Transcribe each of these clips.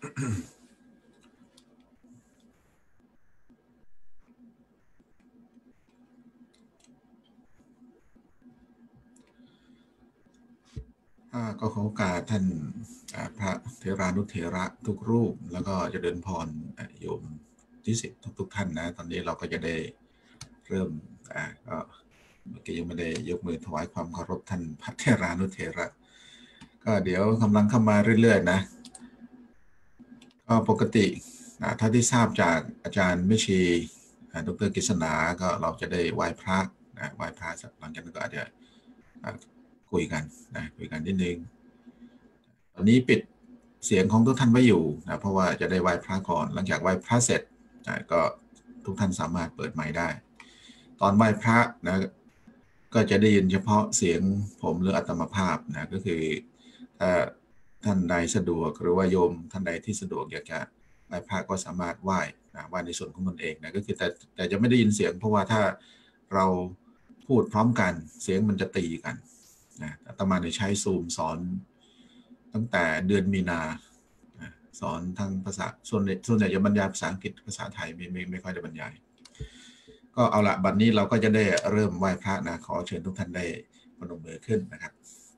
ก็ขอโอกาสท่านพระเถรานุเถระทุกรูปแล้วก็เจริญพรโยมที่ศิษย์ทุกท่านนะตอนนี้เราก็จะได้เริ่มก็เมื่อกี้ยังไม่ได้ยกมือถวายความเคารพท่านพระเถรานุเถระก็เดี๋ยวกำลังเข้ามาเรื่อยๆนะก็ปกติถ้าที่ทราบจากอาจารย์มิชีดร.กฤษณาก็เราจะได้ไหว้พระไหว้พระหลังจากนั้นก็อาจจะคุยกันคุยกันนิดนึงตอนนี้ปิดเสียงของทุกท่านไว้อยู่เพราะว่าจะได้ไหว้พระก่อนหลังจากไหว้พระเสร็จก็ทุกท่านสามารถเปิดไมค์ได้ตอนไหว้พระก็จะได้ยินเฉพาะเสียงผมหรืออัตมภาพก็คือถ้าท่านใดสะดวกหรือว่าโยมท่านใดที่สะดวกอยากจะไหว้พระก็สามารถไหว้ในส่วนของตนเองก็คือแต่จะไม่ได้ยินเสียงเพราะว่าถ้าเราพูดพร้อมกันเสียงมันจะตีกันอาตมาได้ใช้ซูมสอนตั้งแต่เดือนมีนาสอนทั้งภาษาส่วนใหญ่จะบรรยายภาษาอังกฤษภาษาไทยไม่ค่อยได้บรรยายก็เอาละบัดนี้เราก็จะได้เริ่มไหว้พระนะขอเชิญทุกท่านได้พนมมือขึ้นนะครับ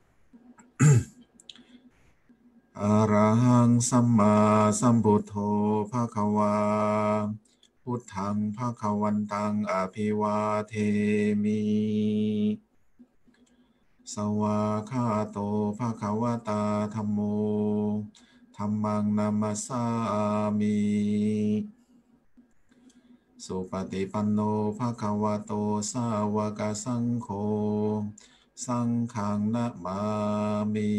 อะระหังสัมมาสัมพุทโธภะคะวาพุทธังภะคะวันตังอภิวาเทมิสวากขาโตภะคะวตาธัมโมธัมมังนัมมัสสามิสุปฏิปันโนภะคะวะโตสาวกสังโฆสังฆังนะมามิ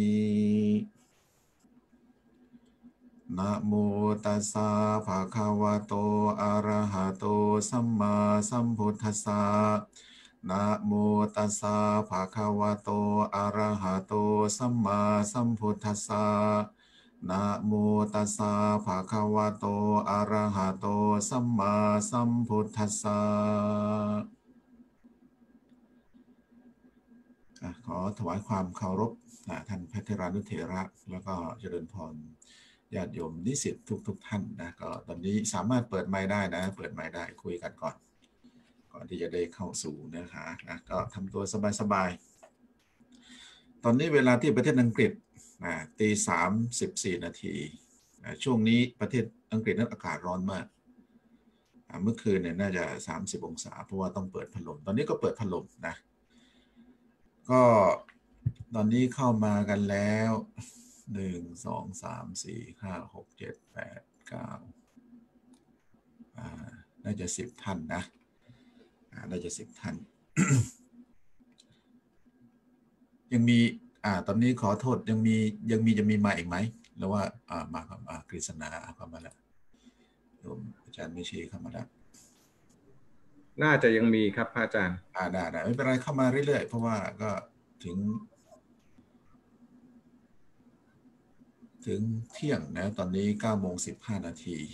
นะโมตัสสะภะคะวะโตอะระหะโตสัมมาสัมพุทธัสสะนะโมตัสสะภะคะวะโตอะระหะโตสัมมาสัมพุทธัสสะนะโมตัสสะภะคะวะโตอะระหะโตสัมมาสัมพุทธัสสะขอถวายความเคารพท่านพระเถรานุเถระแล้วก็เจริญพรญาติโยมนิสิตทุกท่านก็ตอนนี้สามารถเปิดไมค์ได้เปิดไมค์ได้คุยกันก่อนที่จะได้เข้าสู่เนื้อหาก็ทำตัวสบายๆตอนนี้เวลาที่ประเทศอังกฤษตี 34 นาทีช่วงนี้ประเทศอังกฤษนั้นอากาศร้อนมากเมื่อคืนเนี่ยน่าจะ30 องศาเพราะว่าต้องเปิดพัดลมตอนนี้ก็เปิดพัดลมก็ตอนนี้เข้ามากันแล้ว1 2 3 4 5 6 7 8 9น่าจะ10 ท่านน่าจะ10 ท่าน ยังมีตอนนี้ขอโทษจะมีมาอีกไหมหรือว่ามาครับกฤษณาเข้ามาแล้วโยมอาจารย์มิชีเข้ามาแล้วน่าจะยังมีครับพระอาจารย์ได้ไม่เป็นไรเข้ามาเรื่อยๆเพราะว่าก็ถึงเที่ยงตอนนี้9:15 นาที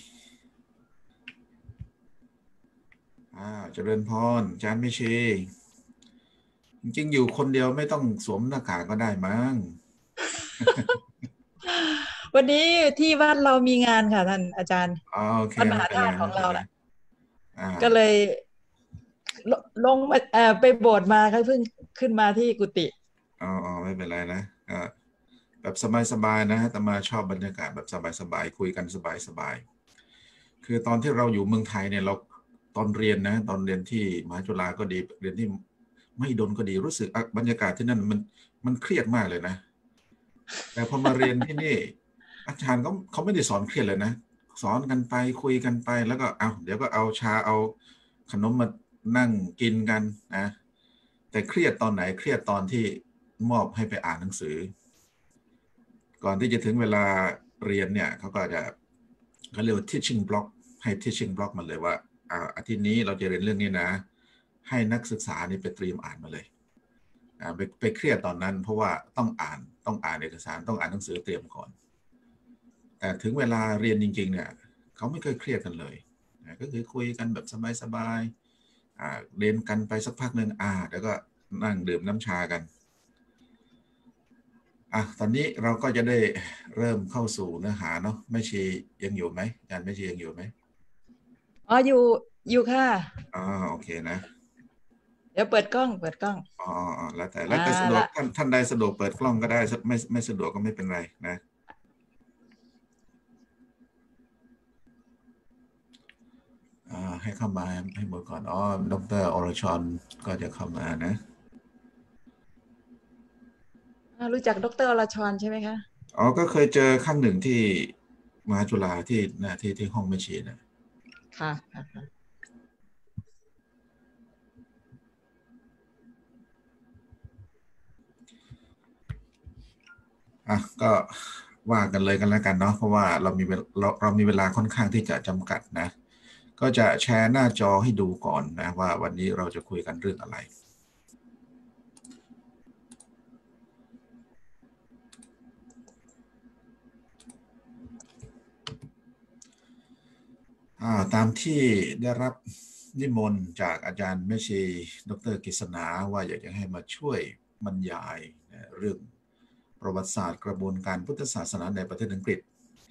เจริญพรอาจารย์มิชีจริงๆอยู่คนเดียวไม่ต้องสวมหน้ากากก็ได้มั้งวันนี้ที่บ้านเรามีงานค่ะท่านอาจารย์วัดมหาธาตุของเราแหละก็เลยลงไปโบสถ์มาก็เพิ่งขึ้นมาที่กุฏิไม่เป็นไรนะแบบสบายๆนะแต่มาชอบบรรยากาศแบบสบายๆคุยกันสบายๆคือตอนที่เราอยู่เมืองไทยเนี่ยเราตอนเรียนที่มหาจุฬาก็ดีเรียนที่ไม่ดนก็ดีรู้สึกบรรยากาศที่นั่นมันเครียดมากเลยนะแต่พอมาเรียนที่นี่อาจารย์เขาไม่ได้สอนเครียดเลยนะสอนกันไปคุยกันไปแล้วก็เดี๋ยวก็เอาชาเอาขนมมานั่งกินกันแต่เครียดตอนไหนเครียดตอนที่มอบให้ไปอ่านหนังสือก่อนที่จะถึงเวลาเรียนเนี่ยเขาก็จะเขาเรียกว่า teaching block ให้ teaching block มาเลยว่าอาทิตย์นี้เราจะเรียนเรื่องนี้นะให้นักศึกษานี่ไปเตรียมอ่านมาเลยไปเครียดตอนนั้นเพราะว่าต้องอ่านเอกสารต้องอ่านหนังสือเตรียมก่อนแต่ถึงเวลาเรียนจริงๆเนี่ยเขาไม่เคยเครียดกันเลยก็คือคุยกันแบบสบายๆเรียนกันไปสักพักหนึ่งเดี๋ยวก็นั่งดื่มน้ำชากันตอนนี้เราก็จะได้เริ่มเข้าสู่เนื้อหาเนาะแม่ชียังอยู่ไหมอาจารย์แม่ชียังอยู่ไหมอ๋ออยู่ค่ะโอเคนะเดี๋ยวเปิดกล้องแล้วแต่สะดวกละท่านใดสะดวกเปิดกล้องก็ได้ไม่สะดวกก็ไม่เป็นไรนะให้เข้ามาให้หมดก่อนดร.อรชรก็จะเข้ามานะรู้จักดร.อรชรใช่ไหมคะก็เคยเจอครั้งหนึ่งที่มหาจุฬาที่ห้องแม่ชีนะค่ะก็ว่ากันเลยกันแล้วกันเนาะเพราะว่าเรามีเวลาค่อนข้างที่จะจำกัดนะก็จะแชร์หน้าจอให้ดูก่อนนะว่าวันนี้เราจะคุยกันเรื่องอะไรตามที่ได้รับนิมนต์จากอาจารย์แม่ชีดร.กฤษณาว่าอยากจะให้มาช่วยบรรยายเรื่องประวัติศาสตร์กระบวนการพุทธศาสนาในประเทศอังกฤษ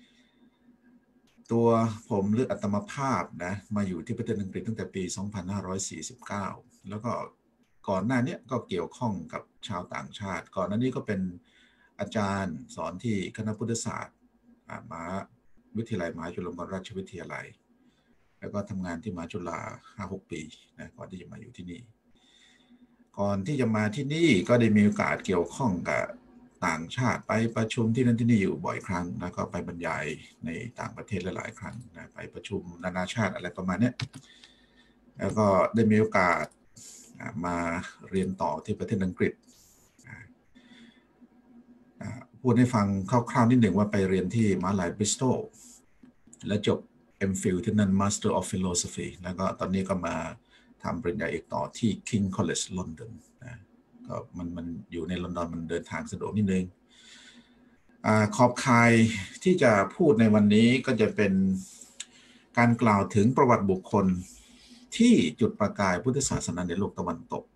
ตัวผมหรืออัตมภาพนะมาอยู่ที่ประเทศอังกฤษตั้งแต่ปี 2549 แล้วก็ก่อนหน้านี้ก็เกี่ยวข้องกับชาวต่างชาติก่อนหน้านี้ก็เป็นอาจารย์สอนที่คณะพุทธศาสตร์มหาวิทยาลัยมหาจุฬาลงกรณราชวิทยาลัยแล้วก็ทำงานที่มหาจุฬา 5-6 ปีนะก่อนที่จะมาอยู่ที่นี่ก่อนที่จะมาที่นี่ก็ได้มีโอกาสเกี่ยวข้องกับต่างชาติไปประชุมที่นั่นที่นี่อยู่บ่อยครั้งแล้วก็ไปบรรยายในต่างประเทศหลายๆครั้งนะไปประชุมนานาชาติอะไรประมาณนี้แล้วก็ได้มีโอกาสมาเรียนต่อที่ประเทศอังกฤษพูดให้ฟังคร่าวๆนิดหนึ่งว่าไปเรียนที่มหาลัยบริสตอลและจบ MPhil ที่นั่น Master of Philosophy แล้วก็ตอนนี้ก็มาทำปริญญาเอกต่อที่ King College London นะก็มันอยู่ในลอนดอนมันเดินทางสะดวกนิดนึงขอบข่ายที่จะพูดในวันนี้ก็จะเป็นการกล่าวถึงประวัติบุคคลที่จุดประกายพุทธศาสนาในโลกตะวันตก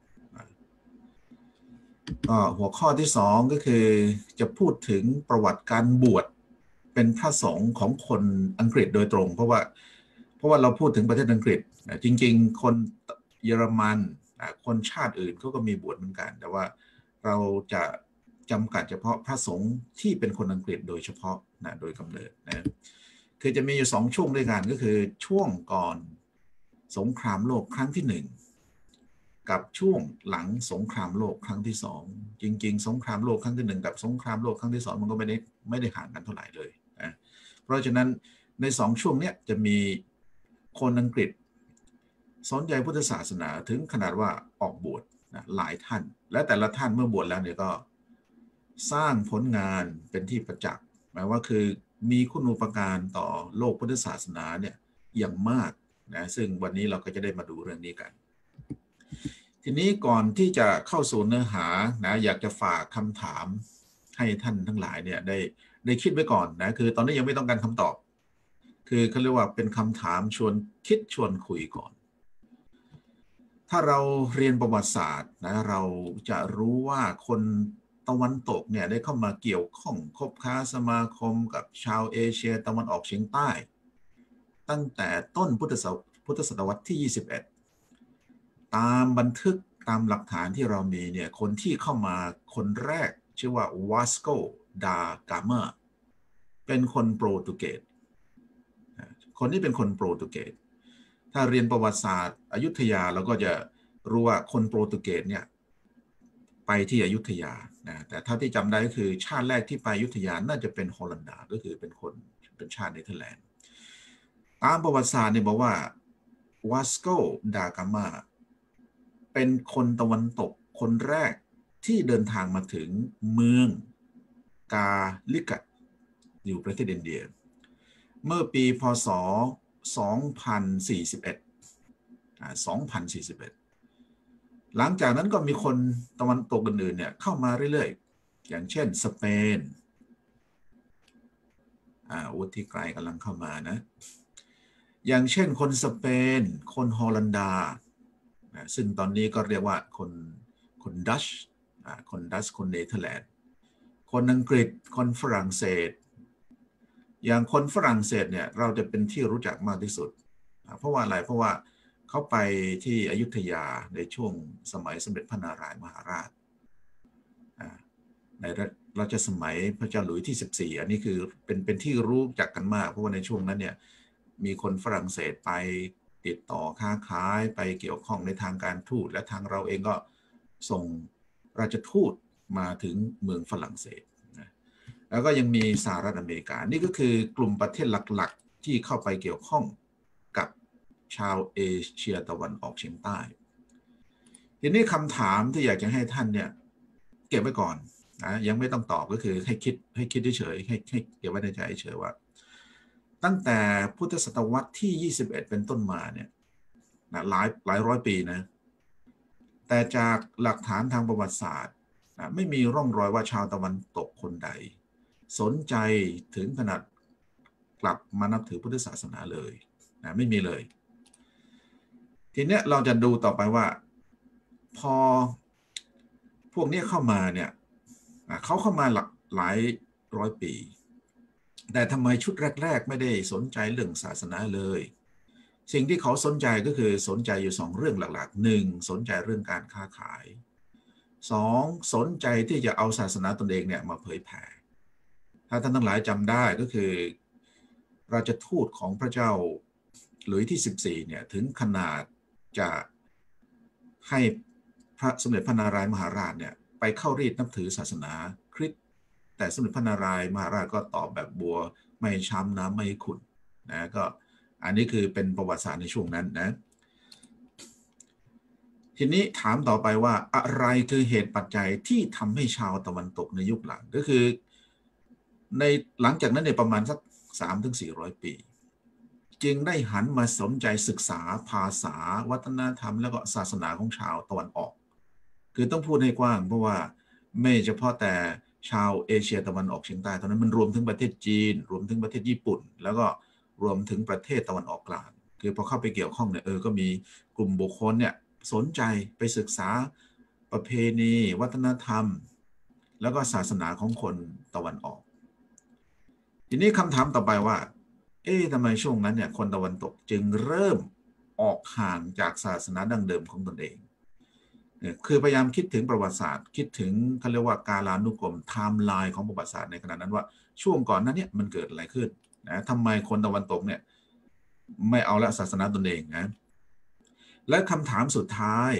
ก็หัวข้อที่2ก็คือจะพูดถึงประวัติการบวชเป็นพระสงฆ์ของคนอังกฤษโดยตรงเพราะว่าเราพูดถึงประเทศอังกฤษจริงๆคนเยอรมันคนชาติอื่นเขาก็มีบวชเหมือนกันแต่ว่าเราจะจำกัดเฉพาะพระสงฆ์ที่เป็นคนอังกฤษโดยเฉพาะนะโดยกำเนิดนะคือจะมีอยู่2ช่วงด้วยกันก็คือช่วงก่อนสงครามโลกครั้งที่1กับช่วงหลังสงครามโลกครั้งที่2จริงๆสงครามโลกครั้งที่1กับสงครามโลกครั้งที่2มันก็ไม่ได้ห่างกันเท่าไหร่เลยนะเพราะฉะนั้นใน2ช่วงนี้จะมีคนอังกฤษสนใจพุทธศาสนาถึงขนาดว่าออกบวชนะหลายท่านและแต่ละท่านเมื่อบวชแล้วเนี่ยก็สร้างผลงานเป็นที่ประจักษ์หมายว่าคือมีคุณูปการต่อโลกพุทธศาสนาเนี่ยอย่างมากนะซึ่งวันนี้เราก็จะได้มาดูเรื่องนี้กันทีนี้ก่อนที่จะเข้าสู่เนื้อหานะอยากจะฝากคำถามให้ท่านทั้งหลายเนี่ยได้คิดไว้ก่อนนะคือตอนนี้ยังไม่ต้องการคำตอบคือเขาเรียกว่าเป็นคำถามชวนคิดชวนคุยก่อนถ้าเราเรียนประวัติศาสตร์นะเราจะรู้ว่าคนตะวันตกเนี่ยได้เข้ามาเกี่ยวข้องคบค้าสมาคมกับชาวเอเชียตะวันออกเฉียงใต้ตั้งแต่ต้นพุทธศตวรรษที่21ตามบันทึกตามหลักฐานที่เรามีเนี่ยคนที่เข้ามาคนแรกชื่อว่าวาสโกดากามาเป็นคนโปรตุเกสคนนี้เป็นคนโปรตุเกสถ้าเรียนประวัติศาสตร์อยุธยาเราก็จะรู้ว่าคนโปรตุเกสเนี่ยไปที่อยุธยานะแต่ถ้าที่จำได้ก็คือชาติแรกที่ไปอยุธยาน่าจะเป็นฮอลันดาก็คือเป็นชาติเนเธอร์แลนด์ตามประวัติศาสตร์เนี่ยบอกว่าวาสโกดากามาเป็นคนตะวันตกคนแรกที่เดินทางมาถึงเมืองกาลิกัตอยู่ประเทศอินเดียเมื่อปีพ.ศ. 2041 หลังจากนั้นก็มีคนตะวันตกอื่นๆเนี่ยเข้ามาเรื่อยๆอย่างเช่นสเปนวุฒิไกรกำลังเข้ามานะอย่างเช่นคนสเปนคนฮอลันดาซึ่งตอนนี้ก็เรียกว่าคนดัชคนเนเธอร์แลนด์คนอังกฤษคนฝรั่งเศสอย่างคนฝรั่งเศสเนี่ยเราจะเป็นที่รู้จักมากที่สุดเพราะว่าอะไรเพราะว่าเขาไปที่อยุธยาในช่วงสมัยสมเด็จพระนารายณ์มหาราชในรัชสมัยพระเจ้าหลุยส์ที่14อันนี้คือเป็นที่รู้จักกันมากเพราะว่าในช่วงนั้นเนี่ยมีคนฝรั่งเศสไปติดต่อค้าขายไปเกี่ยวข้องในทางการทูตและทางเราเองก็ส่งราชทูตมาถึงเมืองฝรั่งเศสแล้วก็ยังมีสหรัฐอเมริกานี่ก็คือกลุ่มประเทศหลักๆที่เข้าไปเกี่ยวข้องกับชาวเอเชียตะวันออกเฉียงใต้ทีนี้คำถามที่อยากจะให้ท่านเนี่ยเก็บไว้ก่อนนะยังไม่ต้องตอบก็คือให้คิดเฉยๆให้เก็บไว้ในใจเฉยว่าตั้งแต่พุทธศตวรรษที่21เป็นต้นมาเนี่ยนะหลายร้อยปีนะแต่จากหลักฐานทางประวัติศาสตร์นะไม่มีร่องรอยว่าชาวตะวันตกคนใดสนใจถึงขนาดกลับมานับถือพุทธศาสนาเลยนะไม่มีเลยทีนี้เราจะดูต่อไปว่าพอพวกนี้เข้ามาเนี่ยเขาเข้ามาหลายร้อยปีแต่ทำไมชุดแรกๆไม่ได้สนใจเรื่องศาสนาเลยสิ่งที่เขาสนใจก็คือสนใจอยู่2เรื่องหลักๆ1สนใจเรื่องการค้าขาย2สนใจที่จะเอาศาสนาตนเองเนี่ยมาเผยแผ่ถ้าท่านทั้งหลายจำได้ก็คือราชทูตของพระเจ้าหลุยส์ที่14เนี่ยถึงขนาดจะให้พระสมเด็จพระนารายณ์มหาราชเนี่ยไปเข้ารีดนับถือศาสนาคริสต์แต่สมเด็จพระนารายณ์มหาราชก็ตอบแบบบัวไม่ช้ำน้ำไม่ขุ่นนะก็อันนี้คือเป็นประวัติศาสตร์ในช่วงนั้นนะทีนี้ถามต่อไปว่าอะไรคือเหตุปัจจัยที่ทำให้ชาวตะวันตกในยุคหลังก็คือในหลังจากนั้นในประมาณสัก 300-400 ปีจึงได้หันมาสนใจศึกษาภาษาวัฒนธรรมแล้วก็ศาสนาของชาวตะวันออกคือต้องพูดให้กว้างเพราะว่าไม่เฉพาะแต่ชาวเอเชียตะวันออกเฉียงใต้เท่านั้นมันรวมถึงประเทศจีนรวมถึงประเทศญี่ปุ่นแล้วก็รวมถึงประเทศตะวันออกกลางคือพอเข้าไปเกี่ยวข้องเนี่ยก็มีกลุ่มบุคคลเนี่ยสนใจไปศึกษาประเพณีวัฒนธรรมแล้วก็ศาสนาของคนตะวันออกทีนี้คำถามต่อไปว่าทำไมช่วงนั้นเนี่ยคนตะวันตกจึงเริ่มออกห่างจากศาสนาดั้งเดิมของตนเองคือพยายามคิดถึงประวัติศาสตร์คิดถึงเขาเรียกว่ากาลานุกรมไทม์ไลน์ของประวัติศาสตร์ในขณะนั้นว่าช่วงก่อนนั้นเนี่ยมันเกิดอะไรขึ้นนะทำไมคนตะวันตกเนี่ยไม่เอาละศาสนาตนเองนะและคำถามสุดท้าย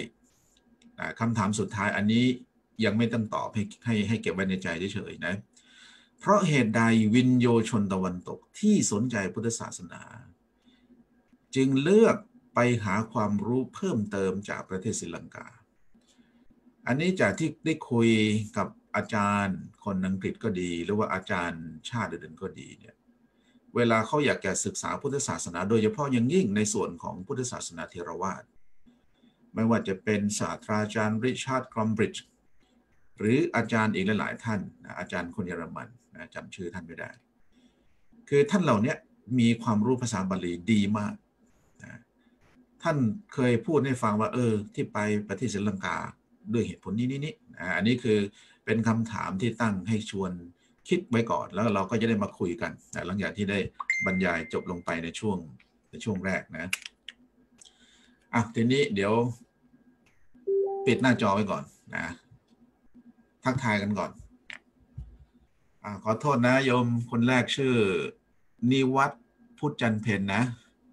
อันนี้ยังไม่ต้องตอบให้เก็บไว้ในใจเฉยๆนะเพราะเหตุใดวินโยชนตะวันตกที่สนใจพุทธศาสนาจึงเลือกไปหาความรู้เพิ่มเติมจากประเทศศรีลังกาอันนี้จากที่ได้คุยกับอาจารย์คนอังกฤษก็ดีหรือว่าอาจารย์ชาติอื่นๆก็ดีเนี่ยเวลาเขาอยากจะศึกษาพุทธศาสนาโดยเฉพาะอย่างยิ่งในส่วนของพุทธศาสนาเทรวาสไม่ว่าจะเป็นศาสตราจารย์ริชาร์ดกรอมบริดจ์หรืออาจารย์อีกหลายๆท่านอาจารย์คนเยอรมันจำชื่อท่านไม่ได้คือท่านเหล่านี้มีความรู้ภาษาบาลีดีมากท่านเคยพูดให้ฟังว่าที่ไปประเทศศรีลังกาด้วยเหตุผลนี้อันนี้คือเป็นคำถามที่ตั้งให้ชวนคิดไว้ก่อนแล้วเราก็จะได้มาคุยกันหลังจากที่ได้บรรยายจบลงไปในช่วงแรกนะทีนี้เดี๋ยวปิดหน้าจอไว้ก่อนนะทักทายกันก่อนขอโทษนะโยมคนแรกชื่อนิวัฒน์พุทธจันทร์เพ็ญนะ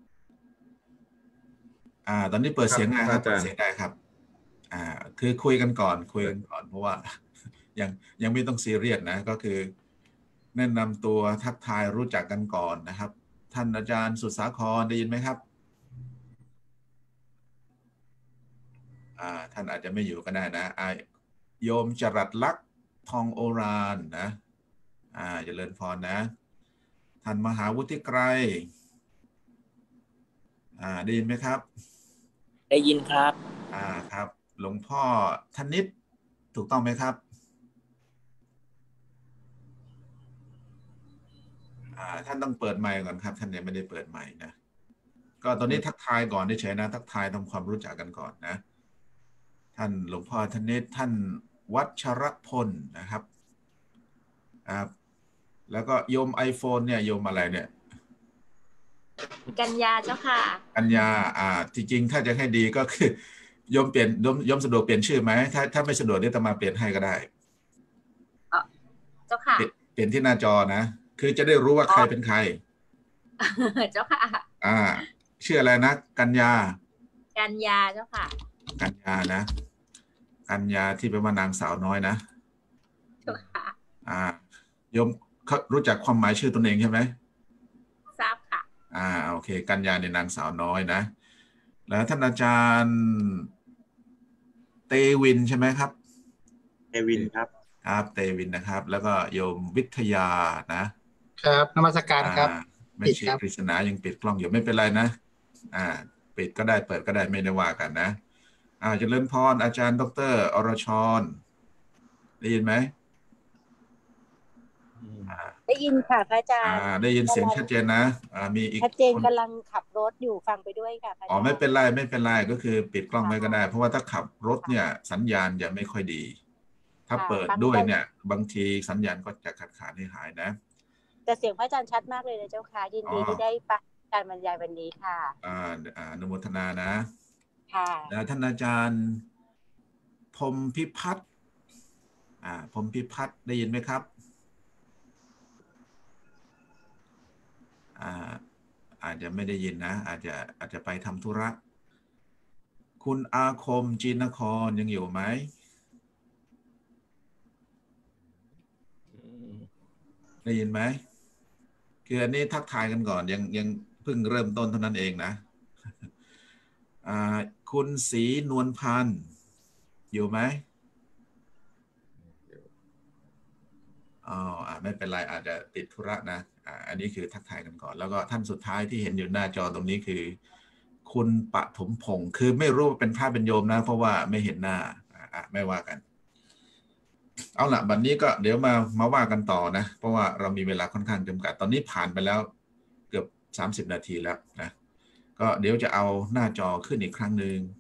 ตอนนี้เปิดเสียงได้ครับเปิดเสียงได้ครับคือคุยกันก่อนเพราะว่ายังไม่ต้องซีเรียสนะก็คือแนะนำตัวทักทายรู้จักกันก่อนนะครับท่านอาจารย์สุดสาครได้ยินไหมครับท่านอาจจะไม่อยู่ก็ได้นะโยมจรัสลักษณ์ทองโอรานนะเจริญพรนะท่านมหาวุฒิไกรได้ยินไหมครับได้ยินครับครับหลวงพ่อธนิตถูกต้องไหมครับท่านต้องเปิดไมค์ก่อนครับท่านยังไม่ได้เปิดไมค์นะก็ตอนนี้ทักทายก่อนได้เฉยนะทักทายทำความรู้จักกันก่อนนะท่านหลวงพ่อธนิตท่านวัชรพลนะครับครับแล้วก็โยม iPhone เนี่ยโยมอะไรเนี่ยกันยาเจ้าค่ะกันยาจริงๆถ้าจะให้ดีก็คือโยมเปลี่ยนโยมสะดวกเปลี่ยนชื่อไหมถ้าไม่สะดวกเนี่ยจะมาเปลี่ยนให้ก็ได้เจ้าค่ะเปลี่ยนที่หน้าจอนะคือจะได้รู้ว่าใครเป็นใครเจ้าค่ะชื่ออะไรนะกันยาเจ้าค่ะกันยานะกันยาที่เป็นว่านางสาวน้อยนะเจ้าค่ะโยมรู้จักความหมายชื่อตนเองใช่ไหมทราบค่ะโอเคกันยาในนางสาวน้อยนะแล้วท่านอาจารย์เตวินใช่ไหมครับเตวินครับเตวินนะครับแล้วก็โยมวิทยานะครับนมัสการครับไม่ใช่กฤษณายังปิดกล้องอยู่ไม่เป็นไรนะปิดก็ได้เปิดก็ได้ไม่ได้ว่ากันนะเจริญพรอาจารย์ดร.อรชรได้ยินไหมได้ยินค่ะพระอาจารย์ได้ยินเสียงชัดเจนนะมีอีกชัดเจนกำลังขับรถอยู่ฟังไปด้วยค่ะไม่เป็นไรก็คือปิดกล้องไว้ก็ได้เพราะว่าถ้าขับรถเนี่ยสัญญาณจะไม่ค่อยดีถ้าเปิดด้วยเนี่ยบางทีสัญญาณก็จะขาดให้หายนะแต่เสียงพระอาจารย์ชัดมากเลยนะเจ้าค่ะยินดีที่ได้ฟังการบรรยายวันนี้ค่ะอนุโมทนานะค่ะท่านอาจารย์พรหมพิพัฒน์พรหมพิพัฒน์ได้ยินไหมครับอาจจะไม่ได้ยินนะอาจจะไปทำธุระคุณอาคมจีนครยังอยู่ไหมได้ยินไหมคืออันนี้ทักทายกันก่อนยังเพิ่งเริ่มต้นเท่านั้นเองนะคุณศรีนวลพันธ์อยู่ไหมไม่เป็นไรอาจจะติดธุระนะอันนี้คือทักทายกันก่อนแล้วก็ท่านสุดท้ายที่เห็นอยู่หน้าจอตรงนี้คือคุณปฐมพงศ์คือไม่รู้ว่าเป็นพระเป็นโยมนะเพราะว่าไม่เห็นหน้าไม่ว่ากันเอาล่ะบัดนี้ก็เดี๋ยวมาว่ากันต่อนะเพราะว่าเรามีเวลาค่อนข้างจำกัดตอนนี้ผ่านไปแล้วเกือบ30 นาทีแล้วนะก็เดี๋ยวจะเอาหน้าจอขึ้นอีกครั้งหนึ่ง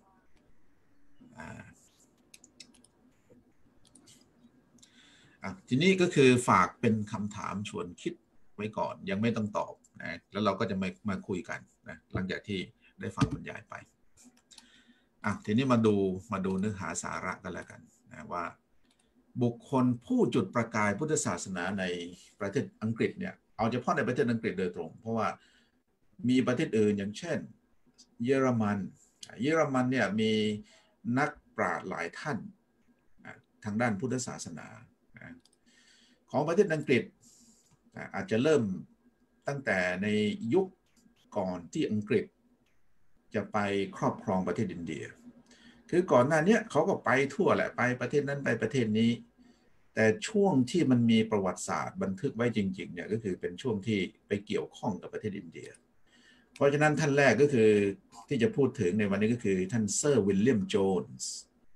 ทีนี้ก็คือฝากเป็นคำถามชวนคิดไว้ก่อนยังไม่ต้องตอบนะแล้วเราก็จะมาคุยกันนะหลังจากที่ได้ฟังบรรยายไปทีนี้มาดูเนื้อหาสาระกันแล้วกันนะว่าบุคคลผู้จุดประกายพุทธศาสนาในประเทศอังกฤษเนี่ยเอาเฉพาะในประเทศอังกฤษโดยตรงเพราะว่ามีประเทศอื่นอย่างเช่นเยอรมันเนี่ยมีนักปราชญ์หลายท่านทางด้านพุทธศาสนาของประเทศอังกฤษอาจจะเริ่มตั้งแต่ในยุคก่อนที่อังกฤษจะไปครอบครองประเทศอินเดียคือก่อนหน้านี้เขาก็ไปทั่วแหละไปประเทศนั้นไปประเทศนี้แต่ช่วงที่มันมีประวัติศาสตร์บันทึกไว้จริงๆเนี่ยก็คือเป็นช่วงที่ไปเกี่ยวข้องกับประเทศอินเดียเพราะฉะนั้นท่านแรกก็คือที่จะพูดถึงในวันนี้ก็คือท่านเซอร์วิลเลียมโจนส์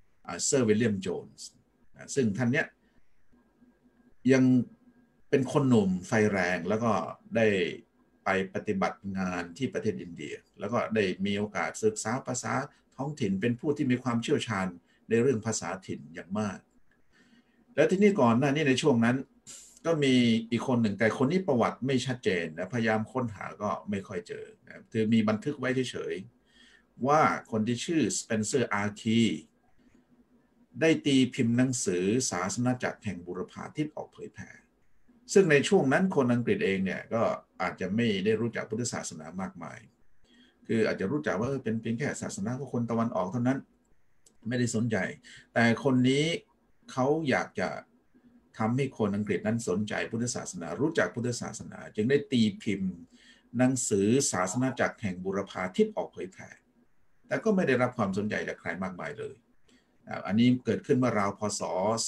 ซึ่งท่านเนี้ยยังเป็นคนหนุ่มไฟแรงแล้วก็ได้ไปปฏิบัติงานที่ประเทศอินเดียแล้วก็ได้มีโอกาสศึกษาภาษาท้องถิ่นเป็นผู้ที่มีความเชี่ยวชาญในเรื่องภาษาถิ่นอย่างมากแล้วที่นี่ก่อนหน้านี้ในช่วงนั้นก็มีอีกคนหนึ่งแต่คนนี้ประวัติไม่ชัดเจนนะพยายามค้นหาก็ไม่ค่อยเจอนะคือมีบันทึกไว้เฉยๆว่าคนที่ชื่อสเปนเซอร์อาร์คีได้ตีพิมพ์หนังสือศาสนาจักรแห่งบุรพาทิตย์ออกเผยแผ่ซึ่งในช่วงนั้นคนอังกฤษเองเนี่ยก็อาจจะไม่ได้รู้จักพุทธศาสนามากมายคืออาจจะรู้จักว่าเป็นเพียงแค่ศาสนาของคนตะวันออกเท่านั้นไม่ได้สนใจแต่คนนี้เขาอยากจะทำให้คนอังกฤษนั้นสนใจพุทธศาสนารู้จักพุทธศาสนาจึงได้ตีพิมพ์หนังสือศาสนาจักรแห่งบุรพาทิตย์ออกเผยแผ่แต่ก็ไม่ได้รับความสนใจจากใครมากมายเลยอันนี้เกิดขึ้นเมื่อราวพศ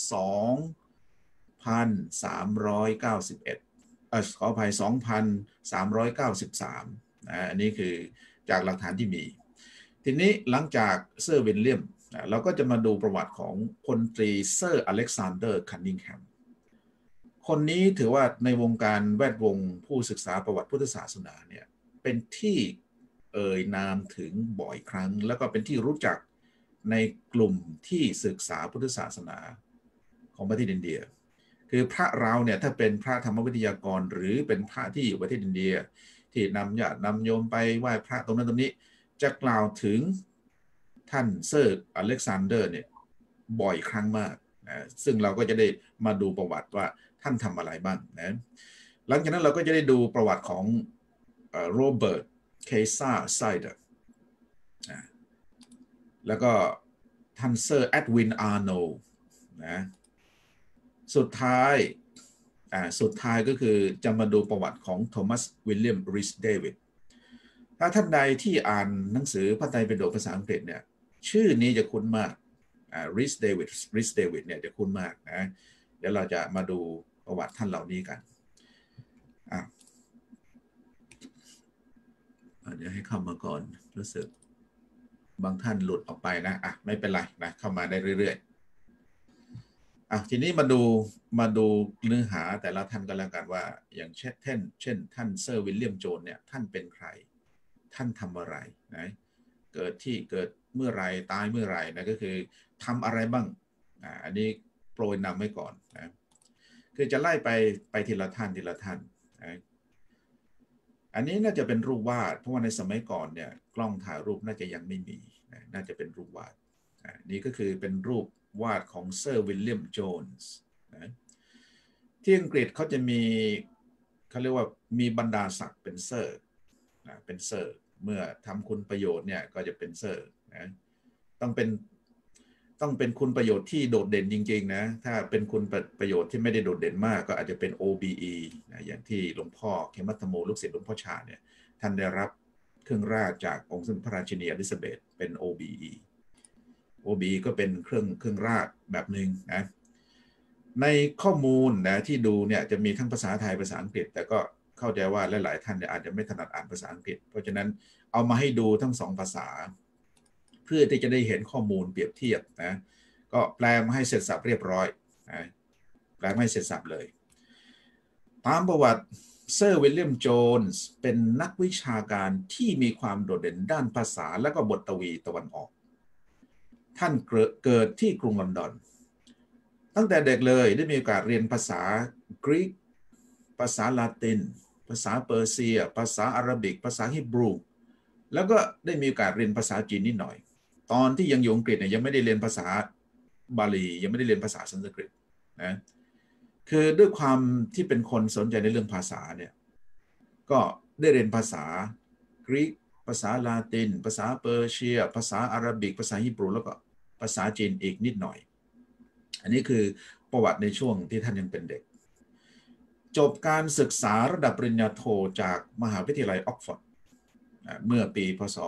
2391ขออภัย2393อันนี้คือจากหลักฐานที่มีทีนี้หลังจากเซอร์วิลเลียมเราก็จะมาดูประวัติของพลตรีเซอร์อเล็กซานเดอร์คันนิงแฮมคนนี้ถือว่าในวงการแวดวงผู้ศึกษาประวัติพุทธศาสนาเนี่ยเป็นที่เอ่ยนามถึงบ่อยครั้งแล้วก็เป็นที่รู้จักในกลุ่มที่ศึกษาพุทธศาสนาของประเทศอินเดียคือพระเราเนี่ยถ้าเป็นพระธรรมวิทยากรหรือเป็นพระที่อยู่ประเทศอินเดียที่นำญาตินำโยมไปไหว้พระตรงนั้นตรงนี้จะกล่าวถึงท่านเซอร์อเล็กซานเดอร์เนี่ยบ่อยครั้งมากนะซึ่งเราก็จะได้มาดูประวัติว่าท่านทำอะไรบ้างนะหลังจากนั้นเราก็จะได้ดูประวัติของโรเบิร์ตเคซ่าไซเดอร์แล้วก็ท่านเซอร์แอดวินอาร์โนนะสุดท้ายก็คือจะมาดูประวัติของโทมัสวิลเลียมริชเดวิดถ้าท่านใดที่อ่านหนังสือพระไตรปิฎกภาษาอังกฤษเนี่ยชื่อนี้จะคุ้นมากริชเดวิดเนี่ยจะคุ้นมากนะเดี๋ยวเราจะมาดูประวัติท่านเหล่านี้กันเดี๋ยวให้เข้ามาก่อนรู้สึกบางท่านหลุดออกไปนะไม่เป็นไรนะเข้ามาได้เรื่อยๆทีนี้มาดูเนื้อหาแต่ละท่านกันแล้วกันว่าอย่างเช่นท่านเซอร์วิลเลียมโจนเนี่ยท่านเป็นใครท่านทำอะไรนะเกิดเมื่อไรตายเมื่อไรนะก็คือทำอะไรบ้างอันนี้โปรยนำไว้ก่อนนะคือจะไล่ไปทีละท่านนะอันนี้น่าจะเป็นรูปวาดเพราะว่าในสมัยก่อนเนี่ยกล้องถ่ายรูปน่าจะยังไม่มีนะน่าจะเป็นรูปวาดนี่ก็คือเป็นรูปวาดของเซอร์วิลเลียมโจนส์นะที่อังกฤษเขาจะมีเขาเรียกว่ามีบรรดาศักดิ์เป็นเซอร์นะเป็นเซอร์เมื่อทำคุณประโยชน์เนี่ยก็จะเป็นเซอร์นะต้องเป็นคุณประโยชน์ที่โดดเด่นจริงๆนะถ้าเป็นคุณประโยชน์ที่ไม่ได้โดดเด่นมากก็อาจจะเป็น OBE นะอย่างที่หลวงพ่อเขมัตถโมลูกศิษย์หลวงพ่อชาเนี่ยท่านได้รับเครื่องราชจากองค์สมเด็จพระราชินีอลิซาเบธเป็น OBE ก็เป็นเครื่องราชแบบหนึ่งนะในข้อมูลนะที่ดูเนี่ยจะมีทั้งภาษาไทยภาษาอังกฤษแต่ก็เข้าใจว่าหลายๆท่านเนี่ยอาจจะไม่ถนัดอ่านภาษาอังกฤษเพราะฉะนั้นเอามาให้ดูทั้ง2ภาษาเพื่อที่จะได้เห็นข้อมูลเปรียบเทียบนะก็แปลมาให้เสร็จสับเรียบร้อยนะแปลมาให้เสร็จสับเลยตามประวัติเซอร์วิลเลียมโจนส์เป็นนักวิชาการที่มีความโดดเด่นด้านภาษาและก็บทกวีตะวันออกท่านเกิดที่กรุงลอนดอนตั้งแต่เด็กเลยได้มีโอกาสเรียนภาษากรีกภาษาลาตินภาษาเปอร์เซียภาษาอาหรับิกภาษาฮีบรูแล้วก็ได้มีโอกาสเรียนภาษาจีนนิดหน่อยตอนที่ยังอยู่อังกฤษเนี่ยยังไม่ได้เรียนภาษาบาลียังไม่ได้เรียนภาษาสันสกฤตนะคือด้วยความที่เป็นคนสนใจในเรื่องภาษาเนี่ยก็ได้เรียนภาษากรีกภาษาลาตินภาษาเปอร์เซียภาษาอาหรับิกภาษาฮีบรูแล้วก็ภาษาจีนอีกนิดหน่อยอันนี้คือประวัติในช่วงที่ท่านยังเป็นเด็กจบการศึกษาระดับปริญญาโทจากมหาวิทยาลัยออกฟอร์ดเมื่อปีพ.ศ.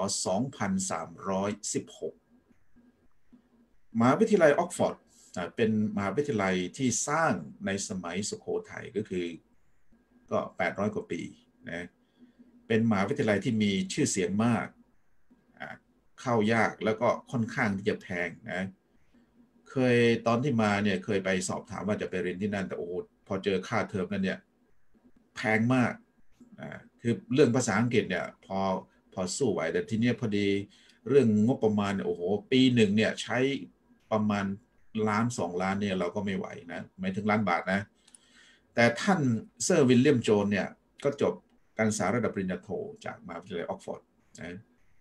2316มหาวิทยาลัยออกฟอร์ดเป็นมหาวิทยาลัยที่สร้างในสมัยสุโขทัยก็คือก็800กว่าปีนะเป็นมหาวิทยาลัยที่มีชื่อเสียงมากเข้ายากแล้วก็ค่อนข้างที่จะแพงนะเคยตอนที่มาเนี่ยเคยไปสอบถามว่าจะไปเรียนที่นั่นแต่โอ้พอเจอค่าเทอมนั้นเนี่ยแพงมากคือเรื่องภาษาอังกฤษเนี่ยพอสู้ไหวแต่ทีนี้พอดีเรื่องงบประมาณโอ้โหปีหนึ่งเนี่ยใช้ประมาณ1-2 ล้านเนี่ยเราก็ไม่ไหวนะไม่ถึงล้านบาทนะแต่ท่านเซอร์วิลเลียมโจนเนี่ยก็จบการศึกษาระดับปริญญาโทจากมหาวิทยาลัยออกฟอร์ดนะ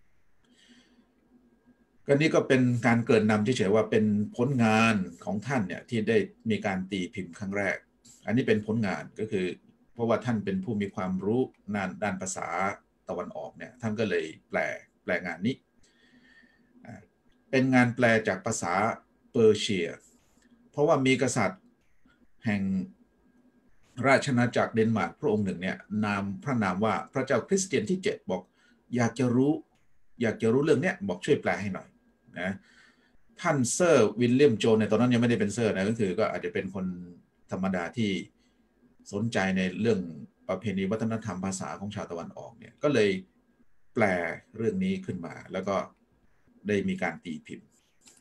ก็นี่ก็เป็นการเกริ่นนำเฉยๆว่าเป็นผลงานของท่านเนี่ยที่ได้มีการตีพิมพ์ครั้งแรกอันนี้เป็นผลงานก็คือเพราะว่าท่านเป็นผู้มีความรู้ด้านภาษาตะวันออกเนี่ยท่านก็เลยแปลงานนี้เป็นงานแปลจากภาษาเปอร์เซียเพราะว่ามีกษัตริย์แห่งราชอาณาจักรเดนมาร์กพระองค์หนึ่งเนี่ยพระนามว่าพระเจ้าคริสเตียนที่7บอกอยากจะรู้เรื่องเนี้ยบอกช่วยแปลให้หน่อยนะท่านเซอร์วิลเลียมโจนในตอนนั้นยังไม่ได้เป็นเซอร์นะก็คือก็อาจจะเป็นคนธรรมดาที่สนใจในเรื่องประเพณีวัฒนธรรมภาษาของชาวตะวันออกเนี่ยก็เลยแปลเรื่องนี้ขึ้นมาแล้วก็ได้มีการตีพิมพ์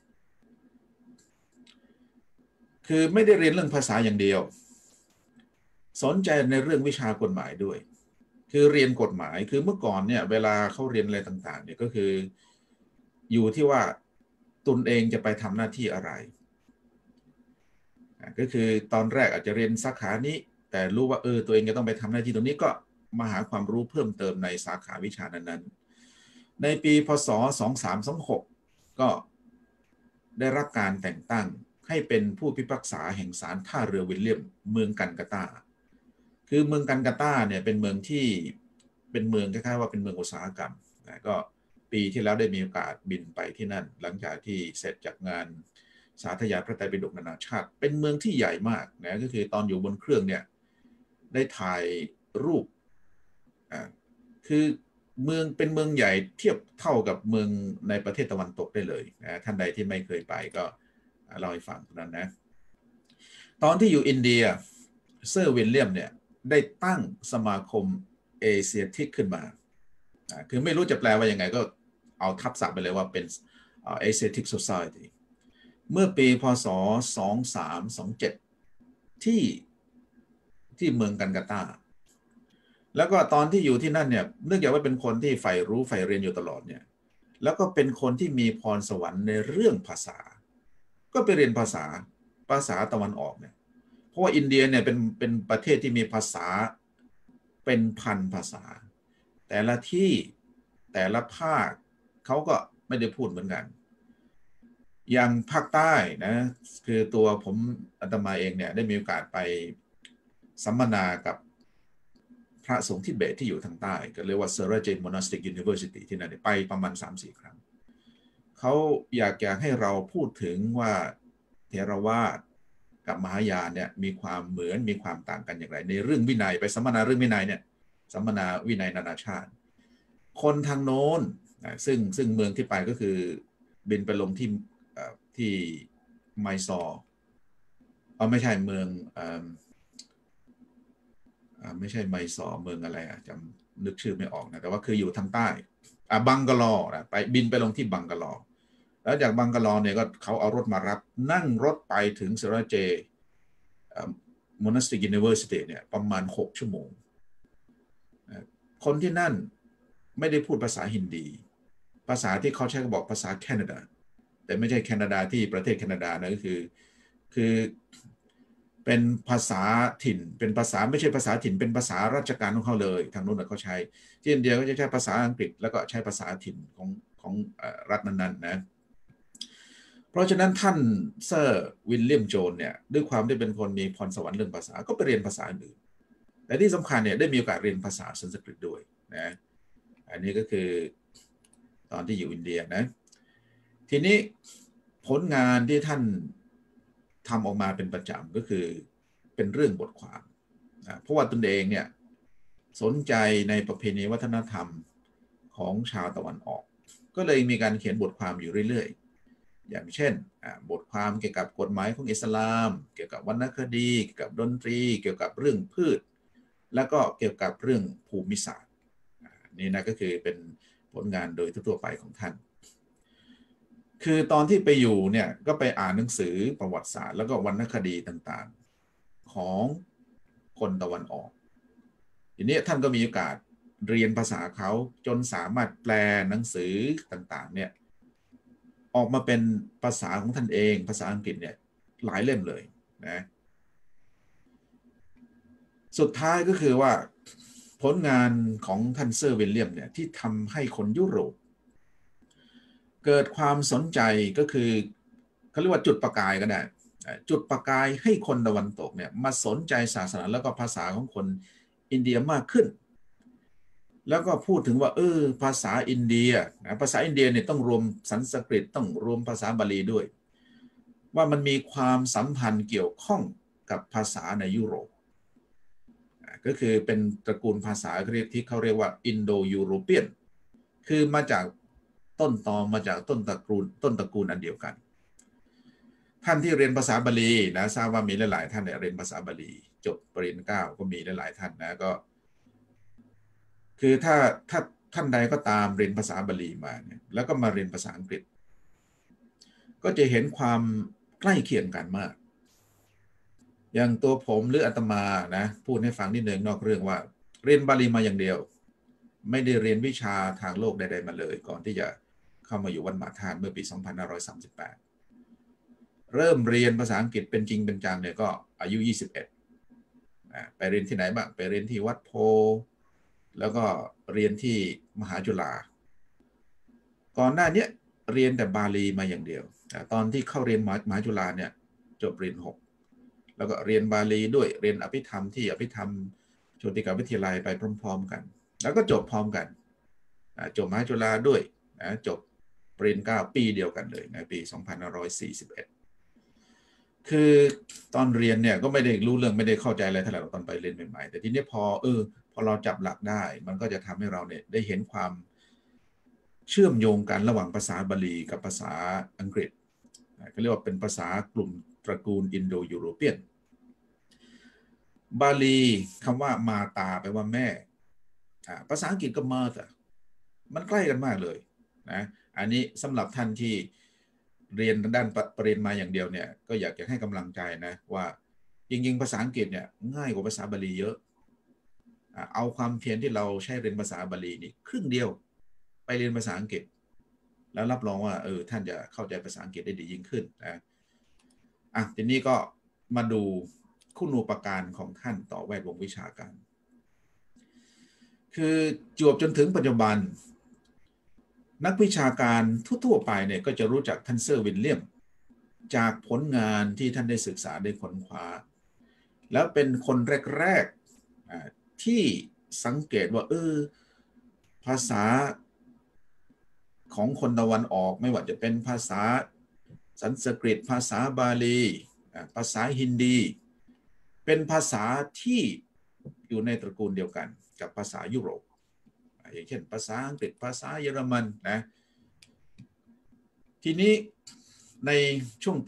คือไม่ได้เรียนเรื่องภาษาอย่างเดียวสนใจในเรื่องวิชากฎหมายด้วยคือเรียนกฎหมายคือเมื่อก่อนเนี่ยเวลาเขาเรียนอะไรต่างๆเนี่ยก็คืออยู่ที่ว่าตนเองจะไปทำหน้าที่อะไรก็คือตอนแรกอาจจะเรียนสาขานี้แต่รู้ว่าตัวเองจะต้องไปทำหน้าที่ตรงนี้ก็มาหาความรู้เพิ่มเติมในสาขาวิชานั้นๆในปีพศ2326ก็ได้รับการแต่งตั้งให้เป็นผู้พิพากษาแห่งศาลท่าเรือวิลเลียมเมืองกันกาตาคือเมืองกันกาตาเนี่ยเป็นเมืองที่เป็นเมืองคล้ายๆว่าเป็นเมืองอุตสาหกรรมนะก็ปีที่แล้วได้มีโอกาสบินไปที่นั่นหลังจากที่เสร็จจากงานสาธยายพระไตรปิฎกนานาชาติเป็นเมืองที่ใหญ่มากนะก็คือตอนอยู่บนเครื่องเนี่ยได้ถ่ายรูปคือเมืองเป็นเมืองใหญ่เทียบเท่ากับเมืองในประเทศตะวันตกได้เลยนะท่านใดที่ไม่เคยไปก็เล่าให้ฟังนั้นนะตอนที่อยู่อินเดียเซอร์วิลเลียมเนี่ยได้ตั้งสมาคมเอเชียทิกขึ้นมาคือไม่รู้จะแปลว่ายังไงก็เอาทับศัพท์ไปเลยว่าเป็นAsiatic Society เมื่อปีพศ2327ที่เมืองกันกาตาแล้วก็ตอนที่อยู่ที่นั่นเนี่ยเนื่องจากว่าเป็นคนที่ใฝ่รู้ใฝ่เรียนอยู่ตลอดเนี่ยแล้วก็เป็นคนที่มีพรสวรรค์ในเรื่องภาษาก็ไปเรียนภาษาตะวันออกเนี่ยเพราะว่าอินเดียเนี่ยเป็นประเทศที่มีภาษาเป็นพันภาษาแต่ละที่แต่ละภาคเขาก็ไม่ได้พูดเหมือนกันอย่างภาคใต้นะคือตัวผมอาตมาเองเนี่ยได้มีโอกาสไปสัมมนากับพระสงฆ์ทิเบตที่อยู่ทางใต้ก็เรียกว่า Sarajan Monastic University ที่นั่นไปประมาณ 3-4 ครั้งเขาอยากให้เราพูดถึงว่าเทรวาสกับมหายานเนี่ยมีความเหมือนมีความต่างกันอย่างไรในเรื่องวินัยไปสัมมนาเรื่องวินัยเนี่ยสัมมนาวินัยนานาชาติคนทางโน้นซึ่งเมืองที่ไปก็คือบินไปลงที่ไมซอร์ไม่ใช่เมืองไม่ใช่ไมซอร์เมืองอะไรจำนึกชื่อไม่ออกนะแต่ว่าคืออยู่ทางใต้บังกาลอนะไปบินไปลงที่บังกาลอแล้วจากบังกาลอเนี่ยก็เขาเอารถมารับนั่งรถไปถึงเซราเจMonastic University เนี่ยประมาณ6 ชั่วโมงคนที่นั่นไม่ได้พูดภาษาฮินดีภาษาที่เขาใช้ก็บอกภาษาแคนาดาแต่ไม่ใช่แคนาดาที่ประเทศแคนาดานะก็คือเป็นภาษาถิ่นเป็นภาษาไม่ใช่ภาษาถิ่นเป็นภาษาราชการของเขาเลยทางนู้นเขาใช้ที่อินเดียก็จะใช้ภาษาอังกฤษแล้วก็ใช้ภาษาถิ่นของรัฐนั้นๆนะเพราะฉะนั้นท่านเซอร์วิลเลียมโจนเนี่ยด้วยความที่เป็นคนมีพรสวรรค์เรื่องภาษาก็ไปเรียนภาษาอื่นแต่ที่สำคัญเนี่ยได้มีโอกาสเรียนภาษาสันสกฤตด้วยนะอันนี้ก็คือตอนที่อยู่อินเดียนะทีนี้ผลงานที่ท่านทำออกมาเป็นประจำก็คือเป็นเรื่องบทความนะเพราะว่าตนเองเนี่ยสนใจในประเพณีวัฒนธรรมของชาวตะวันออกก็เลยมีการเขียนบทความอยู่เรื่อยๆอย่างเช่นบทความเกี่ยวกับกฎหมายของอิสลามเกี่ยวกับวรรณคดีเกี่ยวกับดนตรีเกี่ยวกับเรื่องพืชแล้วก็เกี่ยวกับเรื่องภูมิศาสตร์นี่นะก็คือเป็นผลงานโดยทั่วไปของท่านคือตอนที่ไปอยู่เนี่ยก็ไปอ่านหนังสือประวัติศาสตร์แล้วก็วรรณคดีต่างๆของคนตะวันออกทีนี้ท่านก็มีโอกาสเรียนภาษาเขาจนสามารถแปลหนังสือต่างๆเนี่ยออกมาเป็นภาษาของท่านเองภาษาอังกฤษเนี่ยหลายเล่มเลยนะสุดท้ายก็คือว่าผลงานของท่านเซอร์วิลเลียมเนี่ยที่ทำให้คนยุโรปเกิดความสนใจก็คือเขาเรียกว่าจุดประกายก็ได้จุดประกายให้คนตะวันตกเนี่ยมาสนใจศาสนาแล้วก็ภาษาของคนอินเดียมากขึ้นแล้วก็พูดถึงว่าภาษาอินเดียนะภาษาอินเดียเนี่ยต้องรวมสันสกฤตต้องรวมภาษาบาลีด้วยว่ามันมีความสัมพันธ์เกี่ยวข้องกับภาษาในยุโรปก็คือเป็นตระกูลภาษาที่เขาเรียกว่าอินโดยูโรเปียนคือมาจากต้นตอมาจากต้นตระกูลอันเดียวกันท่านที่เรียนภาษาบาลีนะทราบว่ามีหลายๆท่านเนี่ยเรียนภาษาบาลีจบปริญญา 9ก็มีหลายๆท่านนะก็คือถ้าท่านใดก็ตามเรียนภาษาบาลีมาเนี่ยแล้วก็มาเรียนภาษาอังกฤษก็จะเห็นความใกล้เคียงกันมากอย่างตัวผมหรืออาตมานะพูดให้ฟังนิดนึงนอกเรื่องว่าเรียนบาลีมาอย่างเดียวไม่ได้เรียนวิชาทางโลกใดๆมาเลยก่อนที่จะเข้ามาอยู่วัดมหาธาตุเมื่อปี 2538 เริ่มเรียนภาษาอังกฤษเป็นจริงเป็นจังเนี่ยก็อายุ21ไปเรียนที่ไหนบ้างไปเรียนที่วัดโพแล้วก็เรียนที่มหาจุฬาก่อนหน้านี้เรียนแต่บาลีมาอย่างเดียวตอนที่เข้าเรียนมหาจุฬาเนี่ยจบเรียน6แล้วก็เรียนบาลีด้วยเรียนอภิธรรมที่อภิธรรมโชติกวิทยาลัยไปพร้อมๆกันแล้วก็จบพร้อมกันจบมหาจุฬาด้วยจบปริญญา9ปีเดียวกันเลยในปี2541คือตอนเรียนเนี่ยก็ไม่ได้รู้เรื่องไม่ได้เข้าใจอะไรเท่าไหร่ตอนไปเรียนใหม่ๆแต่ทีนี้พอเราจับหลักได้มันก็จะทำให้เราเนี่ยได้เห็นความเชื่อมโยงกันระหว่างภาษาบาลีกับภาษาอังกฤษเขาเรียกว่าเป็นภาษากลุ่มตระกูลอินโดยุโรเปียนบาลีคำว่ามาตาแปลว่าแม่ภาษาอังกฤษก็มาแต่มันใกล้กันมากเลยนะอันนี้สำหรับท่านที่เรียนด้านปริญญามาอย่างเดียวเนี่ยก็อยากจะให้กำลังใจนะว่าจริงๆภาษาอังกฤษเนี่ยง่ายกว่าภาษาบาลีเยอะเอาความเพียรที่เราใช้เรียนภาษาบาลีนี่ครึ่งเดียวไปเรียนภาษาอังกฤษแล้วรับรองว่าท่านจะเข้าใจภาษาอังกฤษได้ดียิ่งขึ้นนะทีนี้ก็มาดูคุณูปการของท่านต่อแวดวงวิชาการคือจวบจนถึงปัจจุบันนักวิชาการทั่วๆไปเนี่ยก็จะรู้จักท่านเซอร์วิลเลียมจากผลงานที่ท่านได้ศึกษาได้ค้นคว้าแล้วเป็นคนแรกๆที่สังเกตว่าภาษาของคนตะวันออกไม่ว่าจะเป็นภาษาสันสกฤตภาษาบาลีภาษาฮินดีเป็นภาษาที่อยู่ในตระกูลเดียวกันกับภาษายุโรปอย่างเช่นภาษาอังกฤษภาษาเยอรมันนะทีนี้ในช่วงปี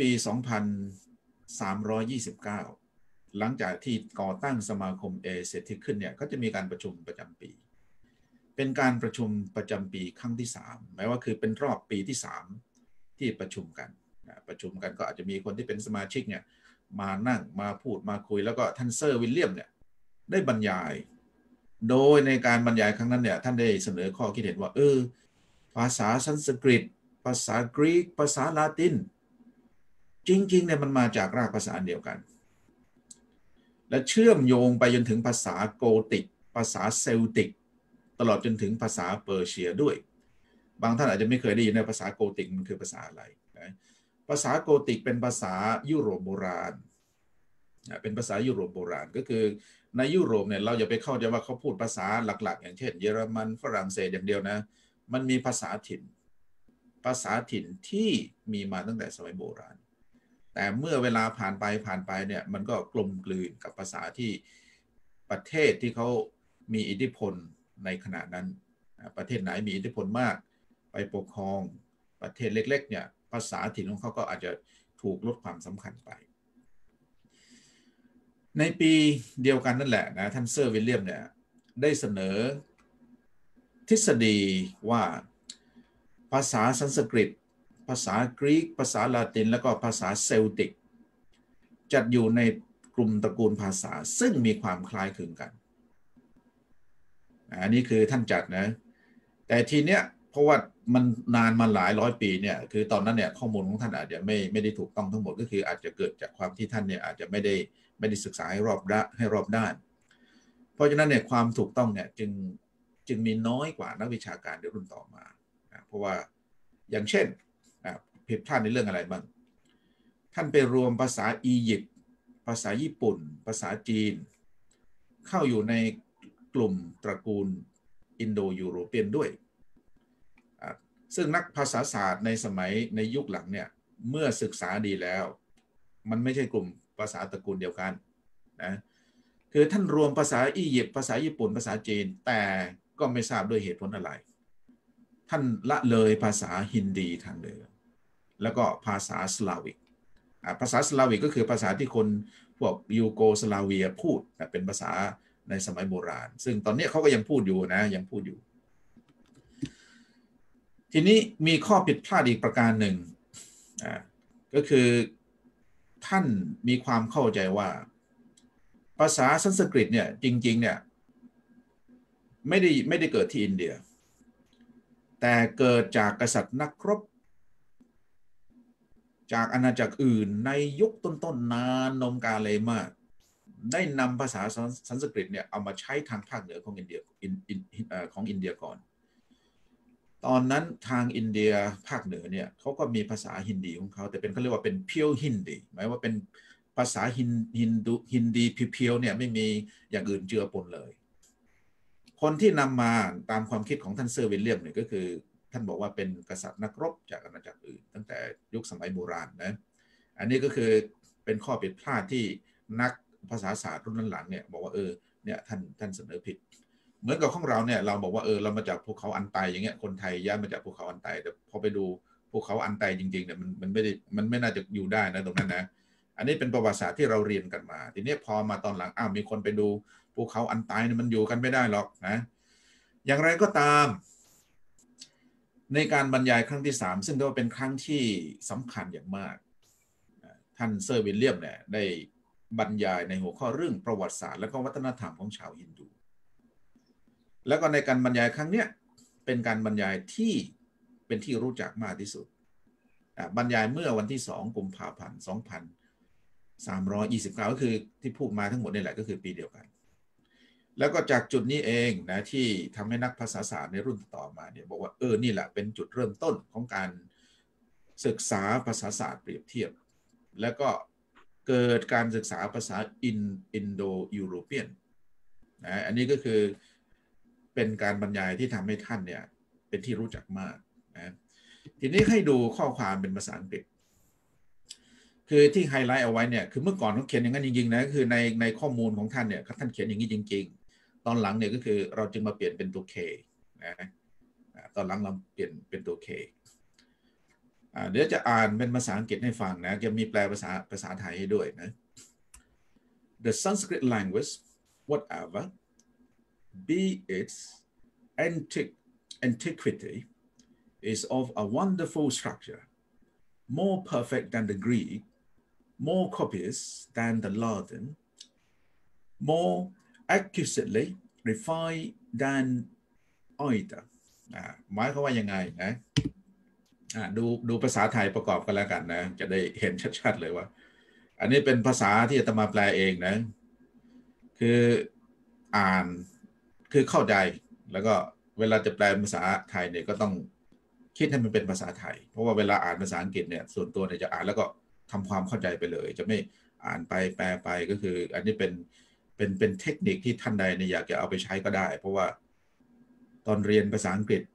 2329 หลังจากที่ก่อตั้งสมาคมเอเชียขึ้นเนี่ยก็จะมีการประชุมประจำปีเป็นการประชุมประจำปีครั้งที่3หมายว่าคือเป็นรอบปีที่3ที่ประชุมกันก็อาจจะมีคนที่เป็นสมาชิกเนี่ยมานั่งมาพูดมาคุยแล้วก็ท่านเซอร์วิลเลียมเนี่ยได้บรรยายโดยในการบรรยายครั้งนั้นเนี่ยท่านได้เสนอข้อคิดเห็นว่าภาษาสันสกฤตภาษากรีกภาษาลาตินจริงๆเนี่ยมันมาจากรากภาษาเดียวกันและเชื่อมโยงไปจนถึงภาษาโกติกภาษาเซลติกตลอดจนถึงภาษาเปอร์เซียด้วยบางท่านอาจจะไม่เคยได้ยินในภาษาโกติกมันคือภาษาอะไรนะภาษาโกติกเป็นภาษายุโรปโบราณเป็นภาษายุโรปโบราณก็คือในยุโรปเนี่ยเราอย่าไปเข้าใจว่าเขาพูดภาษาหลักๆอย่างเช่นเยอรมันฝรั่งเศสอย่างเดียวนะมันมีภาษาถิ่นที่มีมาตั้งแต่สมัยโบราณแต่เมื่อเวลาผ่านไปเนี่ยมันก็กลมกลืนกับภาษาที่ประเทศที่เขามีอิทธิพลในขณะนั้นประเทศไหนมีอิทธิพลมากไปปกครองประเทศเล็กๆเนี่ยภาษาถิ่นของเขาก็อาจจะถูกลดความสำคัญไปในปีเดียวกันนั่นแหละนะท่านเซอร์วิลเลียมเนี่ยได้เสนอทฤษฎีว่าภาษาสันสกฤตภาษากรีกภาษาลาตินแล้วก็ภาษาเซลติกจัดอยู่ในกลุ่มตระกูลภาษาซึ่งมีความคล้ายคลึงกันอันนี้คือท่านจัดนะแต่ทีเนี้ยเพราะว่ามันนานมาหลายร้อยปีเนี่ยคือตอนนั้นเนี่ยข้อมูลของท่านอาจจะไม่ได้ถูกต้องทั้งหมดก็คืออาจจะเกิดจากความที่ท่านเนี่ยอาจจะไม่ได้ศึกษาให้รอบด้านเพราะฉะนั้นเนี่ยความถูกต้องเนี่ยจึงมีน้อยกว่านักวิชาการในรุ่นต่อมาเพราะว่าอย่างเช่นผิดพลาดในเรื่องอะไรบ้างท่านไปรวมภาษาอียิปต์ภาษาญี่ปุ่นภาษาจีนเข้าอยู่ในกลุ่มตระกูลอินโดยุโรเปียนด้วยซึ่งนักภาษาศาสตร์ในยุคหลังเนี่ยเมื่อศึกษาดีแล้วมันไม่ใช่กลุ่มภาษาตระกูลเดียวกันนะคือท่านรวมภาษาอียิปต์ภาษาญี่ปุ่นภาษาจีนแต่ก็ไม่ทราบด้วยเหตุผลอะไรท่านละเลยภาษาฮินดีทางเหนือแล้วก็ภาษาสลาวิกภาษาสลาวิกก็คือภาษาที่คนพวกยูโกสลาเวียพูดเป็นภาษาในสมัยโบราณซึ่งตอนนี้เขาก็ยังพูดอยู่นะยังพูดอยู่ทีนี้มีข้อผิดพลาดอีกประการหนึ่งก็คือท่านมีความเข้าใจว่าภาษาสันสกฤตเนี่ยจริงๆเนี่ยไม่ได้เกิดที่อินเดียแต่เกิดจากกษัตริย์นักรบจากอาณาจักรอื่นในยุคต้นๆนานนมกาเลยมากได้นำภาษาสันสกฤตเนี่ยเอามาใช้ทางภาคเหนือของอินเดียก่อนตอนนั้นทางอินเดียภาคเหนือเนี่ยเขาก็มีภาษาฮินดีของเขาแต่เป็นเขาเรียกว่าเป็น pure Hindi หมายว่าเป็นภาษาฮินดีเพียวๆเนี่ยไม่มีอย่างอื่นเจือปนเลยคนที่นำมาตามความคิดของท่านเซอร์วิลเลียมเนี่ยก็คือท่านบอกว่าเป็นกษัตริย์นักรบจากอาณาจักรอื่นตั้งแต่ยุคสมัยโบราณนะอันนี้ก็คือเป็นข้อผิดพลาดที่นักภาษาศาสตร์รุ่นหลังเนี่ยบอกว่าเนี่ยท่านเสนอผิดเหมือนกับของเราเนี่ยเราบอกว่าเรามาจากภูเขาอันไตอย่างเงี้ยคนไทยย้ายมาจากภูเขาอันไตแต่พอไปดูภูเขาอันไตจริงๆเนี่ยมันไม่น่าจะอยู่ได้นะตรงนั้นนะอันนี้เป็นประวัติศาสตร์ที่เราเรียนกันมาทีนี้พอมาตอนหลังมีคนไปดูภูเขาอันไตเนี่ยมันอยู่กันไม่ได้หรอกนะอย่างไรก็ตามในการบรรยายครั้งที่3ซึ่งถือว่าเป็นครั้งที่สำคัญอย่างมากท่านเซอร์วิลเลียมเนี่ยได้บรรยายในหัวข้อเรื่องประวัติศาสตร์และก็วัฒนธรรมของชาวฮินดูแล้วก็ในการบรรยายครั้งนี้เป็นการบรรยายที่เป็นที่รู้จักมากที่สุดบรรยายเมื่อวันที่2 กุมภาพันธ์ 2329ก็คือที่พูดมาทั้งหมดนี่แหละก็คือปีเดียวกันแล้วก็จากจุดนี้เองนะที่ทำให้นักภาษาศาสตร์ในรุ่นต่อมาเนี่ยบอกว่านี่แหละเป็นจุดเริ่มต้นของการศึกษาภาษาศาสตร์เปรียบเทียบแล้วก็เกิดการศึกษาภาษาอินโดยุโรเปียนนะอันนี้ก็คือเป็นการบรรยายที่ทำให้ท่านเนี่ยเป็นที่รู้จักมากนะทีนี้ให้ดูข้อความเป็นภาษาอังกฤษคือที่ไฮไลท์เอาไว้เนี่ยคือเมื่อก่อนเขาเขียนอย่างนั้นจริงๆนะคือในข้อมูลของท่านเนี่ยท่านเขียนอย่างนี้จริงๆตอนหลังเนี่ยก็คือเราจึงมาเปลี่ยนเป็นตัว K นะตอนหลังเราเปลี่ยนเป็นตัว K เดี๋ยวจะอ่านเป็นภาษาอังกฤษให้ฟังนะจะมีแปลภาษาไทยให้ด้วยนะ The Sanskrit language whatever be its antiquity is of a wonderful structure more perfect than the Greek more copious than the Latin more accurately refined than either หมายความว่ายังไงนะดูภาษาไทยประกอบกันแล้วกันนะจะได้เห็นชัดๆเลยว่าอันนี้เป็นภาษาที่อาตมาแปลเองนะคืออ่านคือเข้าใจแล้วก็เวลาจะแปลภาษาไทยเนี่ยก็ต้องคิดให้มันเป็นภาษาไทยเพราะว่าเวลาอ่านภาษาอังกฤษเนี่ยส่วนตัวเนี่ยจะอ่านแล้วก็ทำความเข้าใจไปเลยจะไม่อ่านไปแปลไปก็คืออันนี้เป็นเทคนิคที่ท่านใดเนี่ยอยากจะเอาไปใช้ก็ได้เพราะว่าตอนเรียนภาษาอังกฤษ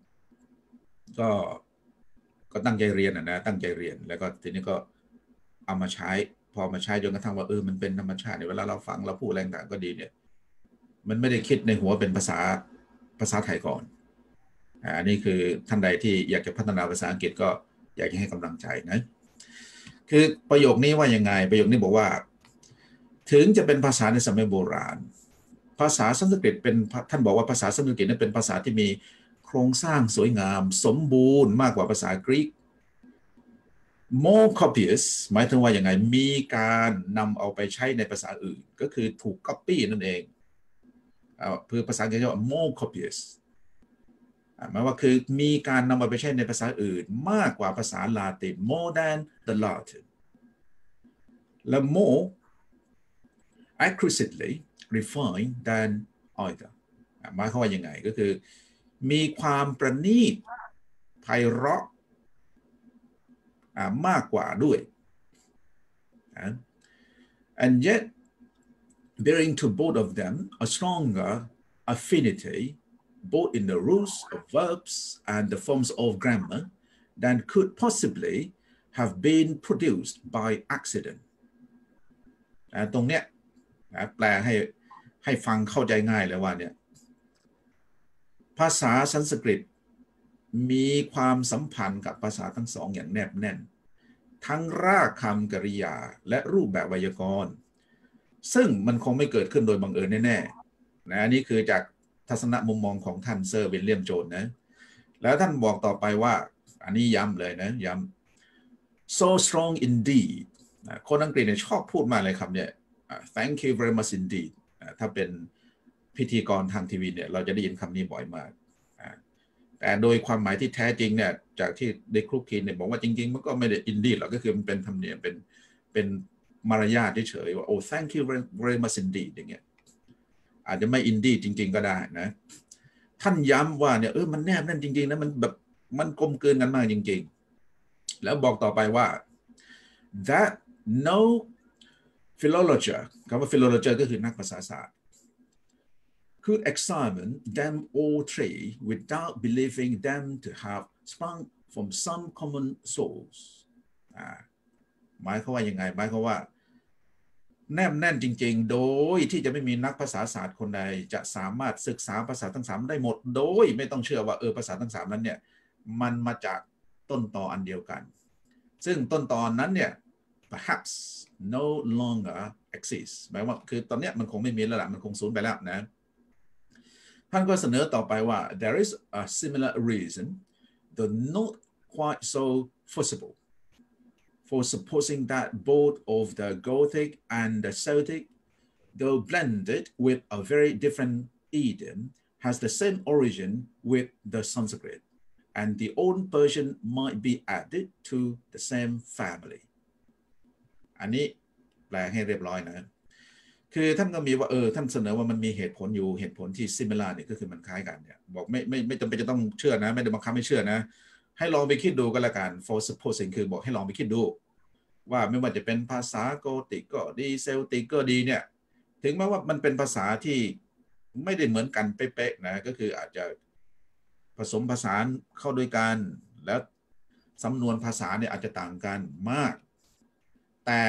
ก็ตั้งใจเรียนนะตั้งใจเรียนแล้วก็ทีนี้ก็เอามาใช้พอมาใช้จนกระทั่งว่ามันเป็นธรรมชาติเนี่ยเวลาเราฟังเราพูดแรงต่างก็ดีเนี่ยมันไม่ได้คิดในหัวเป็นภาษาไทยก่อนอันนี้คือท่านใดที่อยากจะพัฒนาภาษาอังกฤษก็อยากจะให้กำลังใจนะคือประโยคนี้ว่ายังไงประโยคนี้บอกว่าถึงจะเป็นภาษาในสมัยโบราณภาษาสันสกฤตเป็นท่านบอกว่าภาษาสันสกฤตนั้นเป็นภาษาที่มีโครงสร้างสวยงามสมบูรณ์มากกว่าภาษากรีก more copious หมายถึงว่าอย่างไงมีการนำเอาไปใช้ในภาษาอื่นก็คือถูก copy นั่นเองเพื่อภาษาอังกฤษเรียกว่า more copious หมายว่าคือมีการนำเอาไปใช้ในภาษาอื่นมากกว่าภาษาลาติน more than the Latin และ more accurately refined than either หมายความว่ายังไงก็คือมีความประณีตไพเราะมากกว่าด้วย and yet bearing to both of them a stronger affinity both in the roots of verbs and the forms of grammar than could possibly have been produced by accident ตรงเนี้ยแปลให้ฟังเข้าใจง่ายเลยว่าเนี่ยภาษาสันสกฤตมีความสัมพันธ์กับภาษาทั้งสองอย่างแนบแน่นทั้งรากคำกริยาและรูปแบบไวยากรณ์ซึ่งมันคงไม่เกิดขึ้นโดยบังเอิญแน่ๆนะนี่คือจากทัศนมุมมองของท่านเซอร์วิลเลียมโจนนะแล้วท่านบอกต่อไปว่าอันนี้ย้ำเลยนะย้ำ so strong indeed คนอังกฤษเนี่ยชอบพูดมากเลยครับเนี่ย thank you very much indeed ถ้าเป็นพิธีกรทางทีวีเนี่ยเราจะได้ยินคำนี้บ่อยมากแต่โดยความหมายที่แท้จริงเนี่ยจากที่ได้คลุกคลีเนี่ยบอกว่าจริงๆมันก็ไม่ได้อินดี้หรอกก็คือมันเป็นธรรมเนียมเป็นมารยาทเฉยๆว่าโอ้ thank you very much indeed อย่างเงี้ยอาจจะไม่อินดี้จริงๆก็ได้นะท่านย้ำว่าเนี่ยมันแนบแน่นจริงๆนะมันแบบมันกลมกลืนกันมากจริงๆแล้วบอกต่อไปว่า that no philologer คำว่า philologer ก็คือนักภาษาศาสตร์ could examine them all three without believing them to have sprung from some common source หมายเขาว่ายังไงหมายเขาว่าแนบแน่นจริงๆโดยที่จะไม่มีนักภาษาศาสตร์คนใดจะสามารถศึกษาภาษาทั้ง3ได้หมดโดยไม่ต้องเชื่อว่าภาษาทั้ง3นั้นเนี่ยมันมาจากต้นตออันเดียวกันซึ่งต้นตอนั้นเนี่ย perhaps no longer exists หมายว่าคือตอนเนี้ยมันคงไม่มีแล้วล่ะมันคงสูญไปแล้วนะท่านก็เสนอต่อไปว่า there is a similar reason though not quite so forcible for supposing that both of the Gothic and the Celtic, though blended with a very different idiom, has the same origin with the Sanskrit, and the old Persian might be added to the same family. อันนี้แปลให้เรียบร้อยนะคือท่านก็มีว่าท่านเสนอว่ามันมีเหตุผลอยู่เหตุผลที่ similar เนี่ยก็คือมันคล้ายกันเนี่ยบอกไม่จำเป็นจะต้องเชื่อนะไม่ได้บังคับให้เชื่อนะให้ลองไปคิดดูก็แล้วกัน for supposing คือบอกให้ลองไปคิดดูว่าไม่ว่าจะเป็นภาษาโกธิกก็ดีเซลติกก็ดีเนี่ยถึงแม้ว่ามันเป็นภาษาที่ไม่ได้เหมือนกันเป๊ะๆนะก็คืออาจจะผสมผสานเข้าด้วยกันแล้วสำนวนภาษาเนี่ยอาจจะต่างกันมากแต่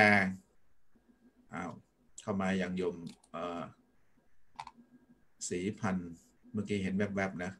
เข้ามาอย่างโยมสีพันเมื่อกี้เห็นแวบๆนะ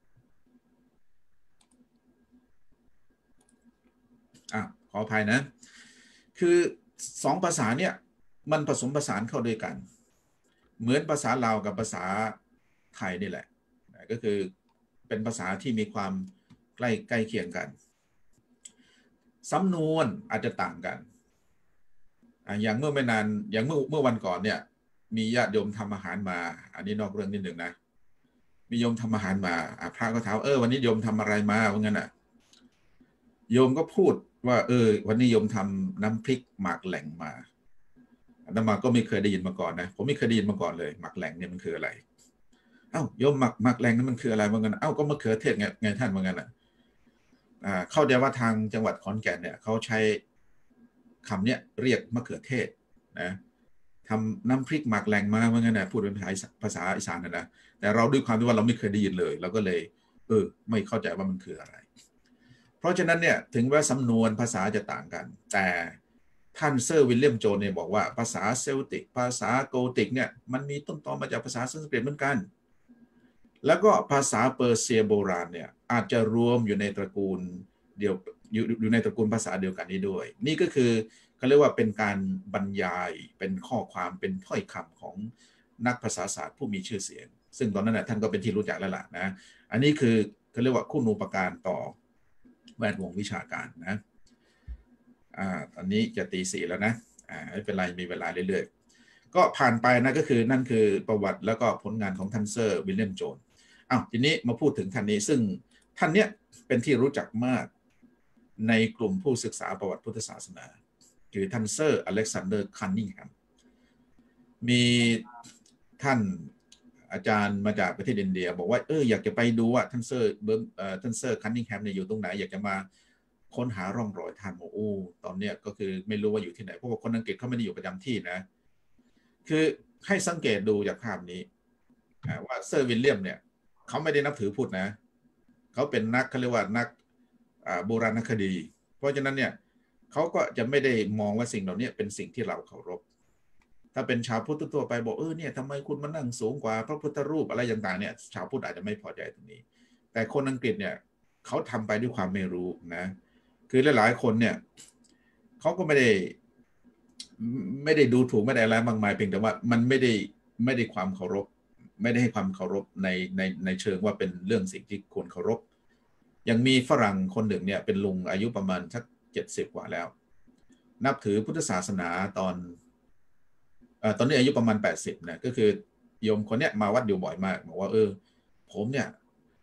ขออภัยนะคือ2ภาษาเนี่ยมันผสมผสานเข้าด้วยกันเหมือนภาษาลาวกับภาษาไทยนี่แหละก็คือเป็นภาษาที่มีความใกล้เคียงกันสำนวนอาจจะต่างกันอย่างเมื่อไม่นานอย่างเมื่อวันก่อนเนี่ยมีญาติโยมทำอาหารมาอันนี้นอกเรื่องนิดหนึ่งนะมีโยมทำอาหารมาพระก็ถามวันนี้โยมทำอะไรมาว่างั้นโยมก็พูดว่าวันนี้โยมทำน้ำพริกหมากแหล่งมาอาตมาก็ไม่เคยได้ยินมาก่อนนะผมไม่เคยได้ยินมาก่อนเลยหมากแหล่งเนี่ยมันคืออะไรโยมหมากแหล่งนั้นมันคืออะไรว่างั้นก็มะเขือเทศไงท่านว่างั้นเข้าใจว่าทางจังหวัดขอนแก่นเนี่ยเขาใช้คำเนี้ยเรียกมะเขือเทศนะทำน้ำพริกหมากแหล่งมาว่างั้นพูดเป็นภาษาอีสานนะแต่เราด้วยความที่ว่าเราไม่เคยได้ยินเลยเราก็เลยไม่เข้าใจว่ามันคืออะไรเพราะฉะนั้นเนี่ยถึงว่าสำนวนภาษาจะต่างกันแต่ท่านเซอร์วิลเลียมโจนเนี่ยบอกว่าภาษาเซลติกภาษาโกธิกเนี่ยมันมีต้นตอมาจากภาษาสันสกฤตเหมือนกันแล้วก็ภาษาเปอร์เซียโบราณเนี่ยอาจจะรวมอยู่ในตระกูลเดียวอยู่ในตระกูลภาษาเดียวกันนี้ด้วยนี่ก็คือเขาเรียกว่าเป็นการบรรยายเป็นข้อความเป็นถ้อยคำของนักภาษาศาสตร์ผู้มีชื่อเสียงซึ่งตอนนั้นท่านก็เป็นที่รู้จักแล้วล่ะนะอันนี้คือเขาเรียกว่าคุณูปการต่อแวดวงวิชาการนะตอนนี้จะตี 4แล้วนะไม่เป็นไรมีเวลาเรื่อยๆก็ผ่านไปนะก็คือนั่นคือประวัติแล้วก็ผลงานของท่านเซอร์วิลเลียมโจนทีนี้มาพูดถึงท่านนี้ซึ่งท่านเนี้ยเป็นที่รู้จักมากในกลุ่มผู้ศึกษาประวัติพุทธศาสนาคือท่านเซอร์อเล็กซานเดอร์คันนิงแฮมมีท่านอาจารย์มาจากประเทศอินเดียบอกว่าอยากจะไปดูว่าท่านเซอร์คันนิงแฮมเนี่ยอยู่ตรงไหนอยากจะมาค้นหาร่องรอยท่านตอนเนี้ยก็คือไม่รู้ว่าอยู่ที่ไหนเพราะว่าคนอังกฤษเขาไม่ได้อยู่ประจำที่นะคือให้สังเกตดูจากภาพนี้ว่าเซอร์วิลเลียมเนี่ยเขาไม่ได้นับถือพุทธนะเขาเป็นนักเขาเรียกว่านักโบราณคดีเพราะฉะนั้นเนี่ยเขาก็จะไม่ได้มองว่าสิ่งเหล่านี้เป็นสิ่งที่เราเคารพถ้าเป็นชาวพุทธทั่วไปบอกเนี่ยทำไมคุณมานั่งสูงกว่าพระพุทธรูปอะไรต่างๆเนี่ยชาวพุทธอาจจะไม่พอใจตรงนี้แต่คนอังกฤษเนี่ยเขาทำไปด้วยความไม่รู้นะคือหลายๆคนเนี่ยเขาก็ไม่ได้ดูถูกไม่ได้อะไรมากมายเพียงแต่ว่ามันไม่ได้ความเคารพไม่ได้ให้ความเคารพในเชิงว่าเป็นเรื่องสิ่งที่ควรเคารพยังมีฝรั่งคนหนึ่งเนี่ยเป็นลุงอายุประมาณสัก70 กว่าแล้วนับถือพุทธศาสนาตอนนี้อายุประมาณ80นะก็คือโยมคนเนี้ยมาวัดอยู่บ่อยมากบอกว่าผมเนี่ย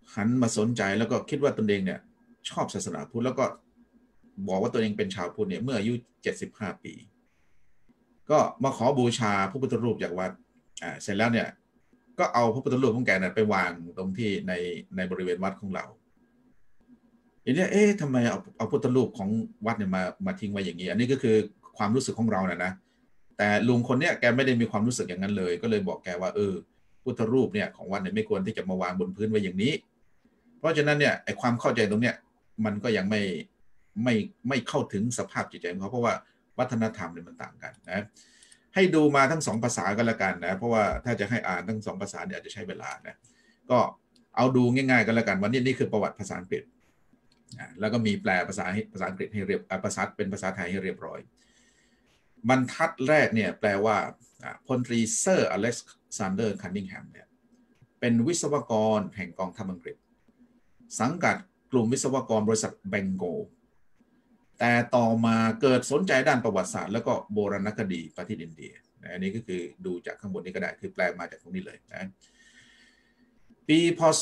หันมาสนใจแล้วก็คิดว่าตนเองเนี่ยชอบศาสนาพุทธแล้วก็บอกว่าตัวเองเป็นชาวพุทธเนี่ยเมื่ออายุ75 ปีก็มาขอบูชาพระพุทธรูปจากวัดเสร็จแล้วเนี่ยก็เอาพระพุทธรูปของแกเนี่ยไปวางตรงที่ในบริเวณวัดของเราทีนี้ทำไมเอาพุทธรูปของวัดเนี่ยมาทิ้งไว้อย่างนี้อันนี้ก็คือความรู้สึกของเรานะแต่ลุงคนเนี้ยแกไม่ได้มีความรู้สึกอย่างนั้นเลยก็เลยบอกแกว่าพุทธรูปเนี่ยของวัดเนี่ยไม่ควรที่จะมาวางบนพื้นไว้อย่างนี้เพราะฉะนั้นเนี่ยไอ้ความเข้าใจตรงเนี้ยมันก็ยังไม่เข้าถึงสภาพจิตใจของเขาเพราะว่าวัฒนธรรมเนี่ยมันต่างกันนะให้ดูมาทั้ง2ภาษาก็แล้วกันนะเพราะว่าถ้าจะให้อ่านทั้ง2ภาษาเนี่ยอาจจะใช้เวลานะก็เอาดูง่ายๆก็แล้วกันวันนี้นี่คือประวัติภาษาอังกฤษแล้วก็มีแปลภาษาอังกฤษให้เรียบเป็นภาษาไทยให้เรียบร้อยบรรทัดแรกเนี่ยแปลว่าพลตรีเซอร์อเล็กซานเดอร์คันนิงแฮมเนี่ยเป็นวิศวกรแห่งกองทัพอังกฤษสังกัดกลุ่มวิศวกรบริษัทเบงโกแต่ต่อมาเกิดสนใจด้านประวัติศาสตร์แล้วก็โบราณคดีประเทศอินเดียอันนี้ก็คือดูจากข้างบนนี้ก็ได้คือแปลมาจากตรงนี้เลยนะปีพ.ศ.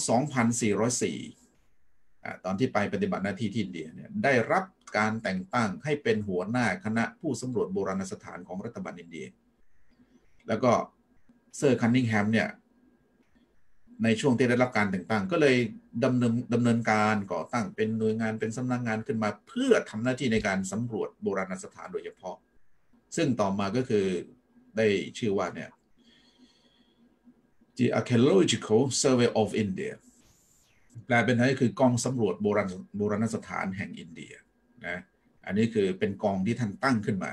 2404ตอนที่ไปปฏิบัติหน้าที่ที่อินเดียเนี่ยได้รับการแต่งตั้งให้เป็นหัวหน้าคณะผู้สำรวจโบราณสถานของรัฐบาลอินเดียแล้วก็เซอร์คันนิงแฮมเนี่ยในช่วงที่ได้รับการแต่งตั้งก็เลยดำเนินการก่อตั้งเป็นหน่วยงานเป็นสำนักงานขึ้นมาเพื่อทำหน้าที่ในการสำรวจโบราณสถานโดยเฉพาะซึ่งต่อมาก็คือได้ชื่อว่าเนี่ย The Archaeological Survey of India แปลเป็นไทยคือกองสำรวจโบราณสถานแห่งอินเดียนะอันนี้คือเป็นกองที่ท่านตั้งขึ้นมา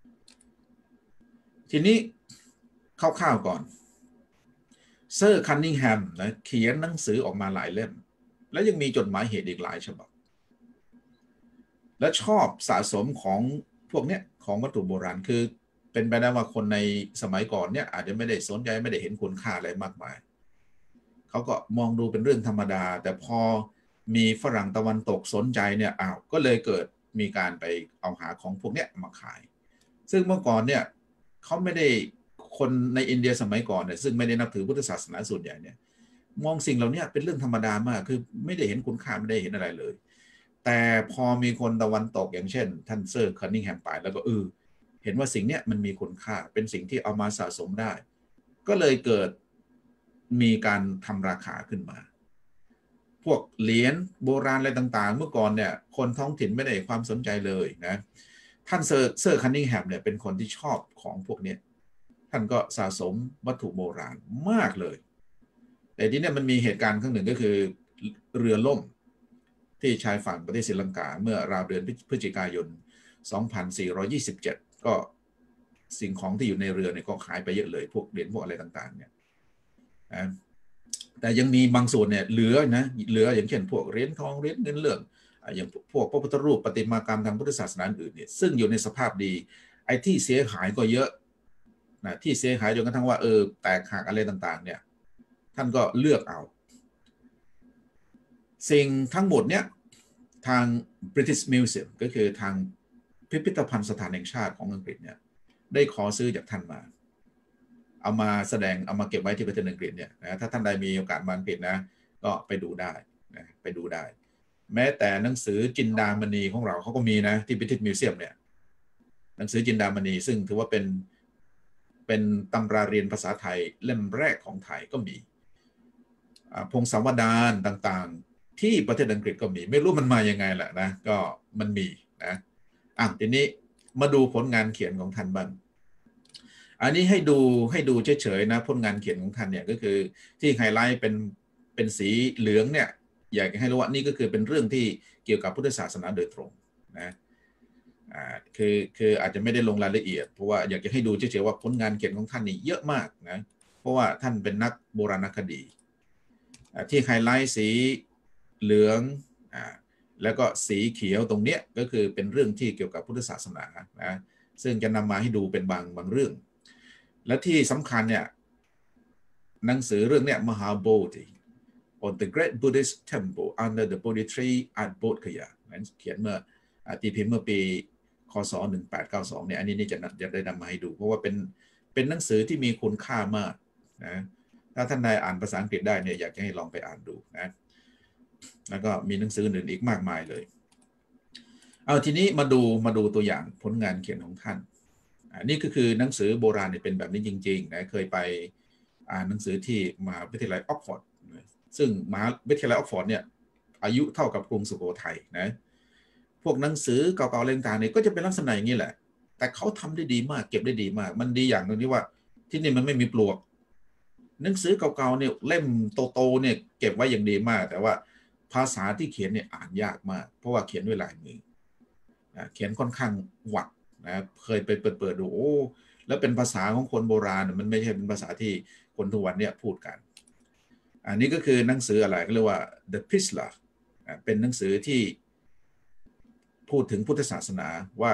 ทีนี้คร่าวๆก่อนเซอร์คันนิงแฮมนะเขียนหนังสือออกมาหลายเล่มและยังมีจดหมายเหตุอีกหลายฉบับและชอบสะสมของพวกเนี้ยของวัตถุโบราณคือเป็นไปได้ว่าคนในสมัยก่อนเนี่ยอาจจะไม่ได้สนใจไม่ได้เห็นคุณค่าอะไรมากมายเขาก็มองดูเป็นเรื่องธรรมดาแต่พอมีฝรั่งตะวันตกสนใจเนี่ยก็เลยเกิดมีการไปเอาหาของพวกเนี้ยมาขายซึ่งเมื่อก่อนเนี่ยเขาไม่ได้คนในอินเดียสมัยก่อนเนี่ยซึ่งไม่ได้นับถือพุทธศาสนาส่วนใหญ่เนี่ยมองสิ่งเหล่านี้เป็นเรื่องธรรมดามากคือไม่ได้เห็นคุณค่าไม่ได้เห็นอะไรเลยแต่พอมีคนตะวันตกอย่างเช่นท่านเซอร์คันนิงแฮมไปแล้วก็เห็นว่าสิ่งเนี้ยมันมีคุณค่าเป็นสิ่งที่เอามาสะสมได้ก็เลยเกิดมีการทำราคาขึ้นมาพวกเหรียญโบราณอะไรต่างๆเมื่อก่อนเนี่ยคนท้องถิ่นไม่ได้ความสนใจเลยนะท่านเซอร์คันนิงแฮมเนี่ยเป็นคนที่ชอบของพวกนี้ท่านก็สะสมวัตถุโบราณมากเลยแต่ที่นี่มันมีเหตุการณ์ครั้งหนึ่งก็คือเรือล่มที่ชายฝั่งประเทศศรีลังกาเมื่อราวเดือนพฤศจิกายน 2427 ก็สิ่งของที่อยู่ในเรือเนี่ยก็หายไปเยอะเลยพวกเหรียญพวกอะไรต่างๆเนี่ยแต่ยังมีบางส่วนเนี่ยเหลืออย่างเช่นพวกเหรียญทองเหรียญเงินเหลืองอย่างพวกพระพุทธรูปประติมากรรมทางพุทธศาสนาอื่นเนี่ยซึ่งอยู่ในสภาพดีไอ้ที่เสียหายก็เยอะนะที่เสียหายจนกระทั่งว่าแตกหักอะไรต่างๆเนี่ยท่านก็เลือกเอาสิ่งทั้งหมดเนี่ยทาง British Museum ก็คือทางพิพิธภัณฑ์สถานแห่งชาติของอังกฤษเนี่ยได้ขอซื้อจากท่านมาเอามาแสดงเอามาเก็บไว้ที่ประเทศอังกฤษเนี่ยนะถ้าท่านใดมีโอกาสมาอังกฤษนะก็ไปดูได้นะไปดูได้แม้แต่หนังสือจินดามณีของเราเขาก็มีนะที่ British Museum เนี่ยหนังสือจินดามณีซึ่งถือว่าเป็นตำราเรียนภาษาไทยเล่มแรกของไทยก็มีพงศาวดารต่างๆที่ประเทศอังกฤษก็มีไม่รู้มันมายังไงแหละนะก็มันมีนะทีนี้มาดูผลงานเขียนของท่านบ้างอันนี้ให้ดูเฉยๆนะผลงานเขียนของท่านเนี่ยก็คือที่ไฮไลท์เป็นสีเหลืองเนี่ยอยากให้รู้ว่านี่ก็คือเป็นเรื่องที่เกี่ยวกับพุทธศาสนาโดยตรงนะคืออาจจะไม่ได้ลงรายละเอียดเพราะว่าอยากจะให้ดูเฉยๆว่าผลงานเขียนของท่านนี่เยอะมากนะเพราะว่าท่านเป็นนักโบราณคดีที่ไฮไลท์สีเหลืองแล้วก็สีเขียวตรงเนี้ยก็คือเป็นเรื่องที่เกี่ยวกับพุทธศาสนานะซึ่งจะนำมาให้ดูเป็นบางเรื่องและที่สำคัญเนี่ยหนังสือเรื่องเนี้ย Mahabodhi on the Great Buddhist Temple under the Bodhi Tree at Bodh Gaya นั้นเขียนเมื่อตีพิมพ์เมื่อปีคศ1892เนี่ยอันนี้จะได้นำมาให้ดูเพราะว่าเป็นหนังสือที่มีคุณค่ามากนะถ้าท่านใดอ่านภาษาอังกฤษได้เนี่ยอยากจะให้ลองไปอ่านดูนะแล้วก็มีหนังสืออื่นอีกมากมายเลยเอาทีนี้มาดูตัวอย่างผลงานเขียนของท่านนี่ก็คือหนังสือโบราณเนี่ยเป็นแบบนี้จริงๆนะเคยไปอ่านหนังสือที่มหาวิทยาลัยออกฟอร์ดซึ่งมหาวิทยาลัยออกฟอร์ดเนี่ยอายุเท่ากับกรุงสุโขทัยนะพวกหนังสือเก่าๆเล่มต่างๆเนี่ยก็จะเป็นลักษณะอย่างนี้แหละแต่เขาทำได้ดีมากเก็บได้ดีมากมันดีอย่างนึงที่ว่าที่นี่มันไม่มีปลวกหนังสือเก่าๆเนี่ยเล่มโตๆเนี่ยเก็บไว้อย่างดีมากแต่ว่าภาษาที่เขียนเนี่ยอ่านยากมากเพราะว่าเขียนด้วยลายมือเขียนค่อนข้างหวัดนะเคยไปเปิดดูโอ้แล้วเป็นภาษาของคนโบราณมันไม่ใช่เป็นภาษาที่คนทุกวันเนี่ยพูดกันอันนี้ก็คือหนังสืออะไรก็เรียกว่า The Pistla เป็นหนังสือที่พูดถึงพุทธศาสนาว่า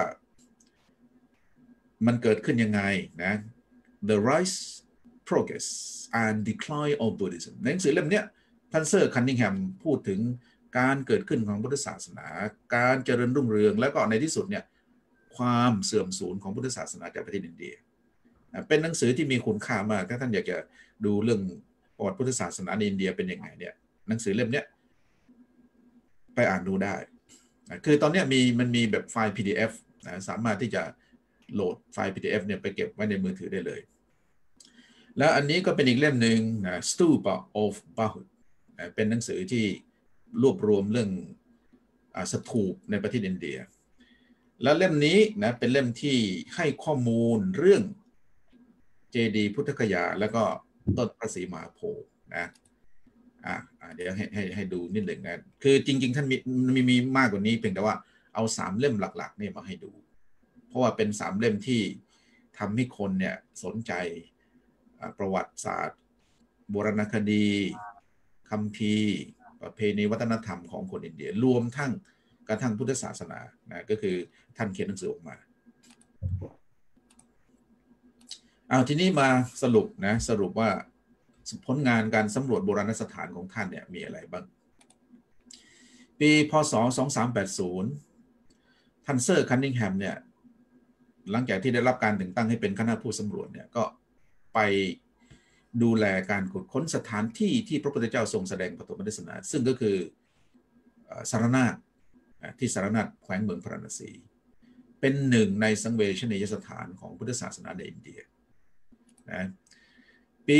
มันเกิดขึ้นยังไงนะ The Rise, Progress and Decline of Buddhism หนังสือเล่มนี้ท่านเซอร์คันนิงแฮมพูดถึงการเกิดขึ้นของพุทธศาสนาการเจริญรุ่งเรืองแล้วก็ในที่สุดเนี่ยความเสื่อมสูญของพุทธศาสนาจากประเทศอินเดียเป็นหนังสือที่มีคุณค่ามากถ้าท่านอยากจะดูเรื่องประวัติพุทธศาสนาในอินเดียเป็นยังไงเนี่ยหนังสือเล่มนี้ไปอ่านดูได้คือตอนนี้มันมีแบบไฟล์ PDF นะสามารถที่จะโหลดไฟล์ PDF เนี่ยไปเก็บไว้ในมือถือได้เลยแล้วอันนี้ก็เป็นอีกเล่มหนึ่งนะ Stupa of Bahut เป็นหนังสือที่รวบรวมเรื่องสถูปในประเทศอินเดียและเล่มนี้นะเป็นเล่มที่ให้ข้อมูลเรื่องเจดีย์พุทธคยาแล้วก็ต้นพระศรีมหาโพธิ์นะเดี๋ยวให้ดูนิดหนึ่งนะคือจริงๆท่านมีมากกว่านี้เพียงแต่ว่าเอา3เล่มหลักๆนี่มาให้ดูเพราะว่าเป็น3เล่มที่ทำให้คนเนี่ยสนใจประวัติศาสตร์โบราณคดีคัมภีร์ประเพณีวัฒนธรรมของคนอินเดียรวมทั้งกระทั่งพุทธศาสนานะก็คือท่านเขียนหนังสือออกมาทีนี้มาสรุปว่าผลงานการสำรวจโบราณสถานของท่านเนี่ยมีอะไรบ้างปีพ.ศ. 2380ท่านเซอร์คันนิงแฮมเนี่ยหลังจากที่ได้รับการแต่งตั้งให้เป็นคณะผู้สำรวจเนี่ยก็ไปดูแลการขุดค้นสถานที่ที่พระพุทธเจ้าทรงแสดงปฐมเทศนาซึ่งก็คือสารนาถที่สารนาถแขวงเมืองพาราณสีเป็นหนึ่งในสังเวชนียสถานของพุทธศาสนาในอินเดียนะปี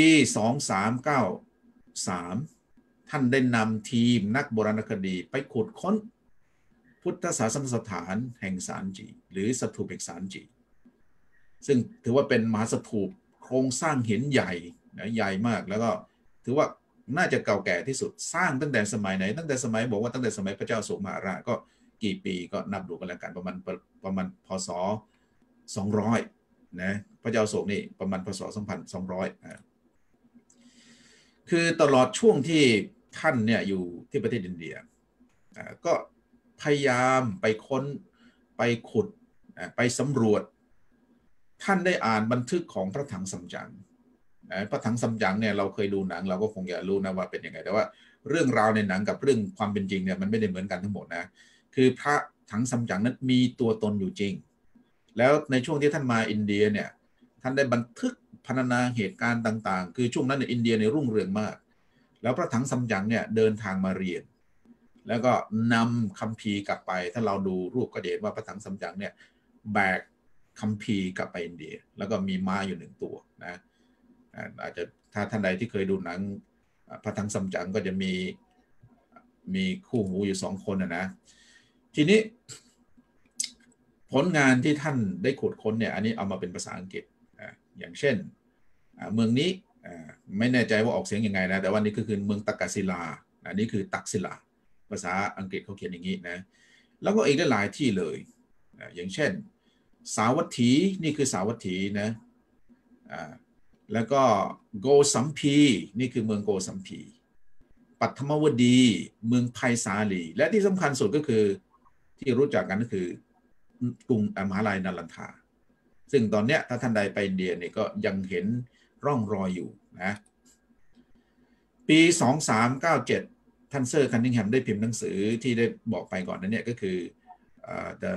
2393ท่านได้นำทีมนักโบราณคดีไปขุดค้นพุทธศาสนสถานแห่งสารจีหรือสถูปแห่งสารจีซึ่งถือว่าเป็นมหาสถูปโครงสร้างหินใหญ่นะใหญ่มากแล้วก็ถือว่าน่าจะเก่าแก่ที่สุดสร้างตั้งแต่สมัยไหนตั้งแต่สมัยบอกว่าตั้งแต่สมัยพระเจ้าโสมหราชก็กี่ปีก็นับดูกันแล้วกันประมาณพ.ศ. 200นะพระเจ้าโศกนี่ประมาณพ.ศ. 2200คือตลอดช่วงที่ท่านเนี่ยอยู่ที่ประเทศอินเดียก็พยายามไปค้นไปขุดไปสำรวจท่านได้อ่านบันทึกของพระถังซัมจั๋งพระถังซัมจั๋งเนี่ยเราเคยดูหนังเราก็คงจะรู้นะว่าเป็นยังไงแต่ว่าเรื่องราวในหนังกับเรื่องความเป็นจริงเนี่ยมันไม่ได้เหมือนกันทั้งหมดนะคือพระถังซัมจั๋งนั้นมีตัวตนอยู่จริงแล้วในช่วงที่ท่านมาอินเดียเนี่ยท่านได้บันทึกพรรณนาเหตุการณ์ต่างๆคือช่วงนั้นในอินเดียในรุ่งเรืองมากแล้วพระถังซัมจั๋งเนี่ยเดินทางมาเรียนแล้วก็นำคัมภีร์กลับไปถ้าเราดูรูปก็จะเห็นว่าพระถังซัมจั๋งเนี่ยแบกคัมภีร์กลับไปอินเดียแล้วก็มีม้าอยู่1ตัวนะอาจจะถ้าท่านใดที่เคยดูหนังพระถังซัมจั๋งก็จะมีคู่หูอยู่2คนนะทีนี้ผลงานที่ท่านได้ขุดค้นเนี่ยอันนี้เอามาเป็นภาษาอังกฤษอย่างเช่นเมืองนี้ไม่แน่ใจว่าออกเสียงยังไงนะแต่ว่านี่ก็คือเมืองตักกศิลาอันนี้คือตักศิลาภาษาอังกฤษเขาเขียนอย่างนี้นะแล้วก็อีกหลายที่เลยอย่างเช่นสาวัตถีนี่คือสาวัตถีนะแล้วก็โกสัมพีนี่คือเมืองโกสัมพีปัทมวดีเมืองไผ่สาลีและที่สำคัญสุดก็คือที่รู้จักกันก็คือกรุงมหาลัยนาลันทาซึ่งตอนเนี้ยถ้าท่านใดไปอินเดียเนี่ยก็ยังเห็นร่องรอยอยู่นะปี2397ท่านเซอร์คันนิงแฮมได้พิมพ์หนังสือที่ได้บอกไปก่อนนั้นเนี่ยก็คือThe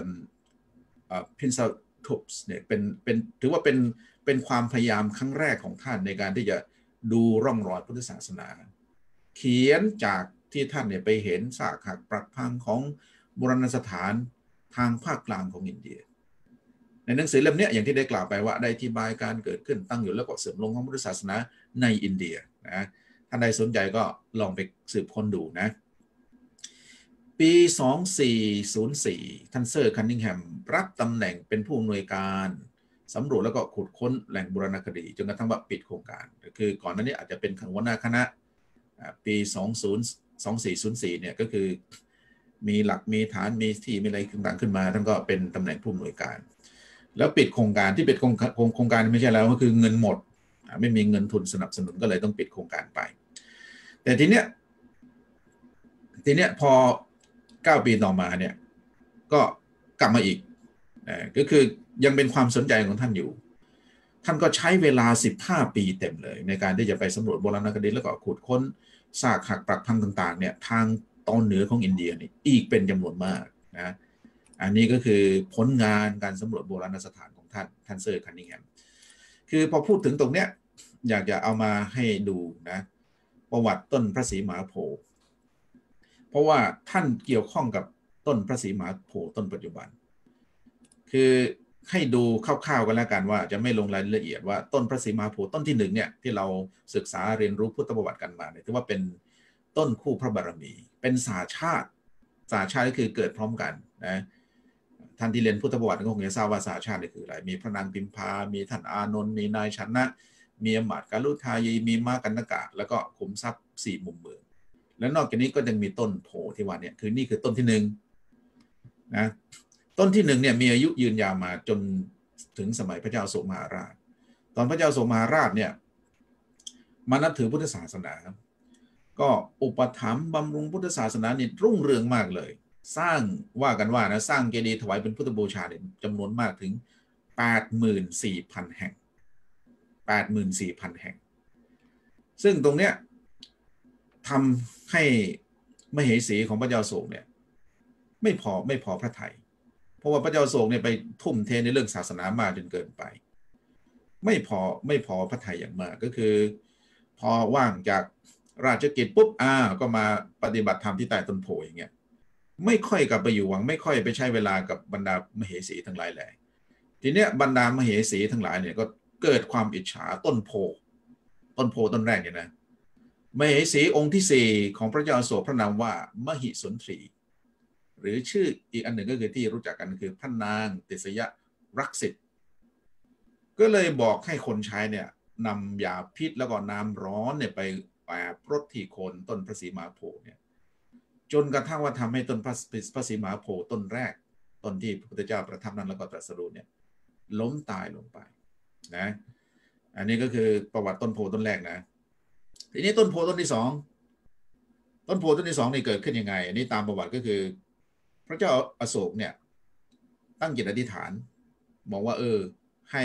Pinseltops เนี่ยเป็นถือว่าเป็นความพยายามครั้งแรกของท่านในการที่จะดูร่องรอยพุทธศาสนาเขียนจากที่ท่านเนี่ยไปเห็นซากหักปรักพังของโบราณสถานทางภาคกลางของอินเดียในหนังสือเล่มนี้อย่างที่ได้กล่าวไปว่าได้อธิบายการเกิดขึ้นตั้งอยู่แล้วก็เสื่อมลงของพุทธศาสนาในอินเดียนะท่านใดสนใจก็ลองไปสืบค้นดูนะปี 2404 ท่านเซอร์คันนิงแฮมรับตำแหน่งเป็นผู้อำนวยการสำรวจแล้วก็ขุดค้นแหล่งโบราณคดีจนกระทั่งว่าปิดโครงการคือก่อนหน้านี้อาจจะเป็นหัวหน้าคณะปี2404เนี่ยก็คือมีหลักมีฐานมีที่มีอะไรต่างๆขึ้นมาท่านก็เป็นตำแหน่งผู้อำนวยการแล้วปิดโครงการที่ปิดโครงการไม่ใช่แล้วก็คือเงินหมดไม่มีเงินทุนสนับสนุนก็เลยต้องปิดโครงการไปแต่ทีเนี้ยพอ9 ปีต่อมาเนี่ยก็กลับมาอีกก็คือยังเป็นความสนใจของท่านอยู่ท่านก็ใช้เวลา15 ปีเต็มเลยในการที่จะไปสำรวจโบราณคดีแล้วก็ขุดค้นซากหักปรักพังต่างๆเนี่ยทางตอนเหนือของอินเดียนี่อีกเป็นจำนวนมากนะอันนี้ก็คือผลงานการสำรวจโบราณสถานของท่านเซอร์คันนิงแฮมคือพอพูดถึงตรงเนี้ยอยากจะเอามาให้ดูนะประวัติต้นพระศรีมหาโพธิ์เพราะว่าท่านเกี่ยวข้องกับต้นพระศรีมหาโพธิ์ต้นปัจจุบันคือให้ดูคร่าวๆกันแล้วกันว่าจะไม่ลงรายละเอียดว่าต้นพระศรีมหาโพธิ์ต้นที่1เนี่ยที่เราศึกษาเรียนรู้พุทธประวัติกันมาเนี่ยถือว่าเป็นต้นคู่พระบารมีเป็นสาชาติก็คือเกิดพร้อมกันนะท่านที่เรียนพุทธประวัติก็คงจะทราบว่าสาชาตินี่คืออะไรมีพระนางพิมพามีท่านอานนท์มีนายชนะมีอมาตย์กาลุทายีมีม้ากันนกะแล้วก็ขุมทรัพย์4 มุมเมืองแล้วนอกจากนี้ก็ยังมีต้นโพที่ว่าเนี่ยคือนี่คือต้นที่1นะต้นที่1เนี่ยมีอายุยืนยาวมาจนถึงสมัยพระเจ้าโศกมหาราชตอนพระเจ้าโศกมหาราชเนี่ยมานับถือพุทธศาสนาก็อุปถัมภ์บำรุงพุทธศาสนานี่รุ่งเรืองมากเลยสร้างว่ากันว่านะสร้างเจดีย์ถวายเป็นพุทธบูชาเนี่ยจำนวนมากถึง 84,000 แห่ง 84,000 แห่งซึ่งตรงเนี้ยทำให้มเหสีของพระเจ้าโศกเนี่ยไม่พอพระทัยเพราะว่าพระเจ้าโศกเนี่ยไปทุ่มเทในเรื่องศาสนามากจนเกินไปไม่พอพระทัยอย่างมากก็คือพอว่างจากราชกิจปุ๊บก็มาปฏิบัติธรรมที่ใต้ต้นโพอย่างเงี้ยไม่ค่อยกลับไปอยู่วังไม่ค่อยไปใช้เวลากับบรรดามเหสีทั้งหลายแหละทีเนี้ยบรรดามเหสีทั้งหลายเนี่ยก็เกิดความอิจฉาต้นโพต้นแรกเนี่ยนะมเหสีองค์ที่4ของพระเจ้าโศกพระนามว่ามหิสุนทรีหรือชื่ออีกอันหนึ่งก็คือที่รู้จักกันคือพระนางติสยรักษิตก็เลยบอกให้คนใช้เนี่ยนำยาพิษแล้วก็น้ำร้อนเนี่ยไปพรดที่โคนต้นพระศรีมหาโพธิ์เนี่ยจนกระทั่งว่าทำให้ต้นพระศรีมหาโพธิ์ต้นแรกต้นที่พระพุทธเจ้าประทับนั้นแล้วก็ตรัสรู้เนี่ยล้มตายลงไปนะอันนี้ก็คือประวัติต้นโพต้นแรกนะทีนี้ต้นโพต้นที่2นี่เกิดขึ้นยังไงอันนี้ตามประวัติก็คือพระเจ้าอโศกเนี่ยตั้งจิตอธิษฐานบอกว่าให้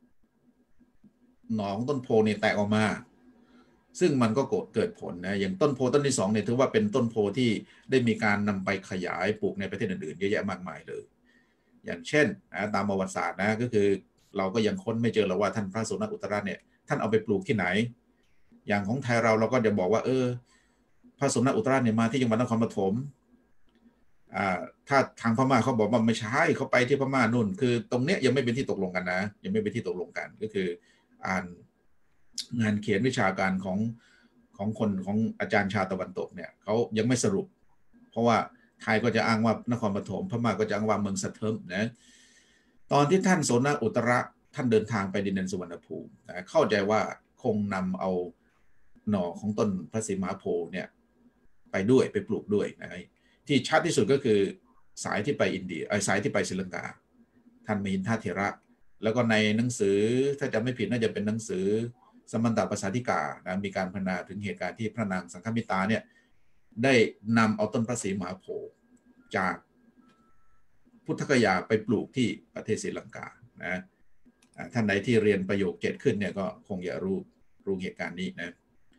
หน่อของต้นโพเนี่ยแตกออกมาซึ่งมันก็เกิดผลนะอย่างต้นโพต้นที่2เนี่ยถือว่าเป็นต้นโพที่ได้มีการนำไปขยายปลูกในประเทศอื่นๆเยอะแยะมากมายเลยอย่างเช่นตามประวัติศาสตร์นะก็คือเราก็ยังค้นไม่เจอหรอกว่าท่านพระโสนอุตรเนี่ยท่านเอาไปปลูกที่ไหนอย่างของไทยเราก็จะบอกว่าพระโสนอุตรเนี่ยมาที่จังหวัดนครปฐมถ้าทางพม่าเขาบอกว่าไม่ใช่เขาไปที่พม่านู่นคือตรงเนี้ยยังไม่เป็นที่ตกลงกันนะยังไม่เป็นที่ตกลงกันก็คืออ่านงานเขียนวิชาการของคนของอาจารย์ชาวตะวันตกเนี่ยเขายังไม่สรุปเพราะว่าไทยก็จะอ้างว่านครปฐมพม่าก็จะอ้างว่าเมืองสัตเทิมนะตอนที่ท่านโสนอุตระท่านเดินทางไปดินแดนสุวรรณภูมินะเข้าใจว่าคงนำเอาหน่อของต้นพระศรีมหาโพธิ์เนี่ยไปด้วยไปปลูกด้วยนะที่ชัดที่สุดก็คือสายที่ไปอินเดียสายที่ไปศรีลังกาท่านมหินทเถระแล้วก็ในหนังสือถ้าจำไม่ผิดน่าจะเป็นหนังสือสมันตปัสสาธิกานะมีการพรรณนาถึงเหตุการณ์ที่พระนางสังฆมิตาเนี่ยได้นำเอาต้นพระศรีมหาโพธิ์จากพุทธคยาไปปลูกที่ประเทศศรีลังกานะท่านไหนที่เรียนประโยค7ขึ้นเนี่ยก็คงจะรู้เหตุการณ์นี้นะ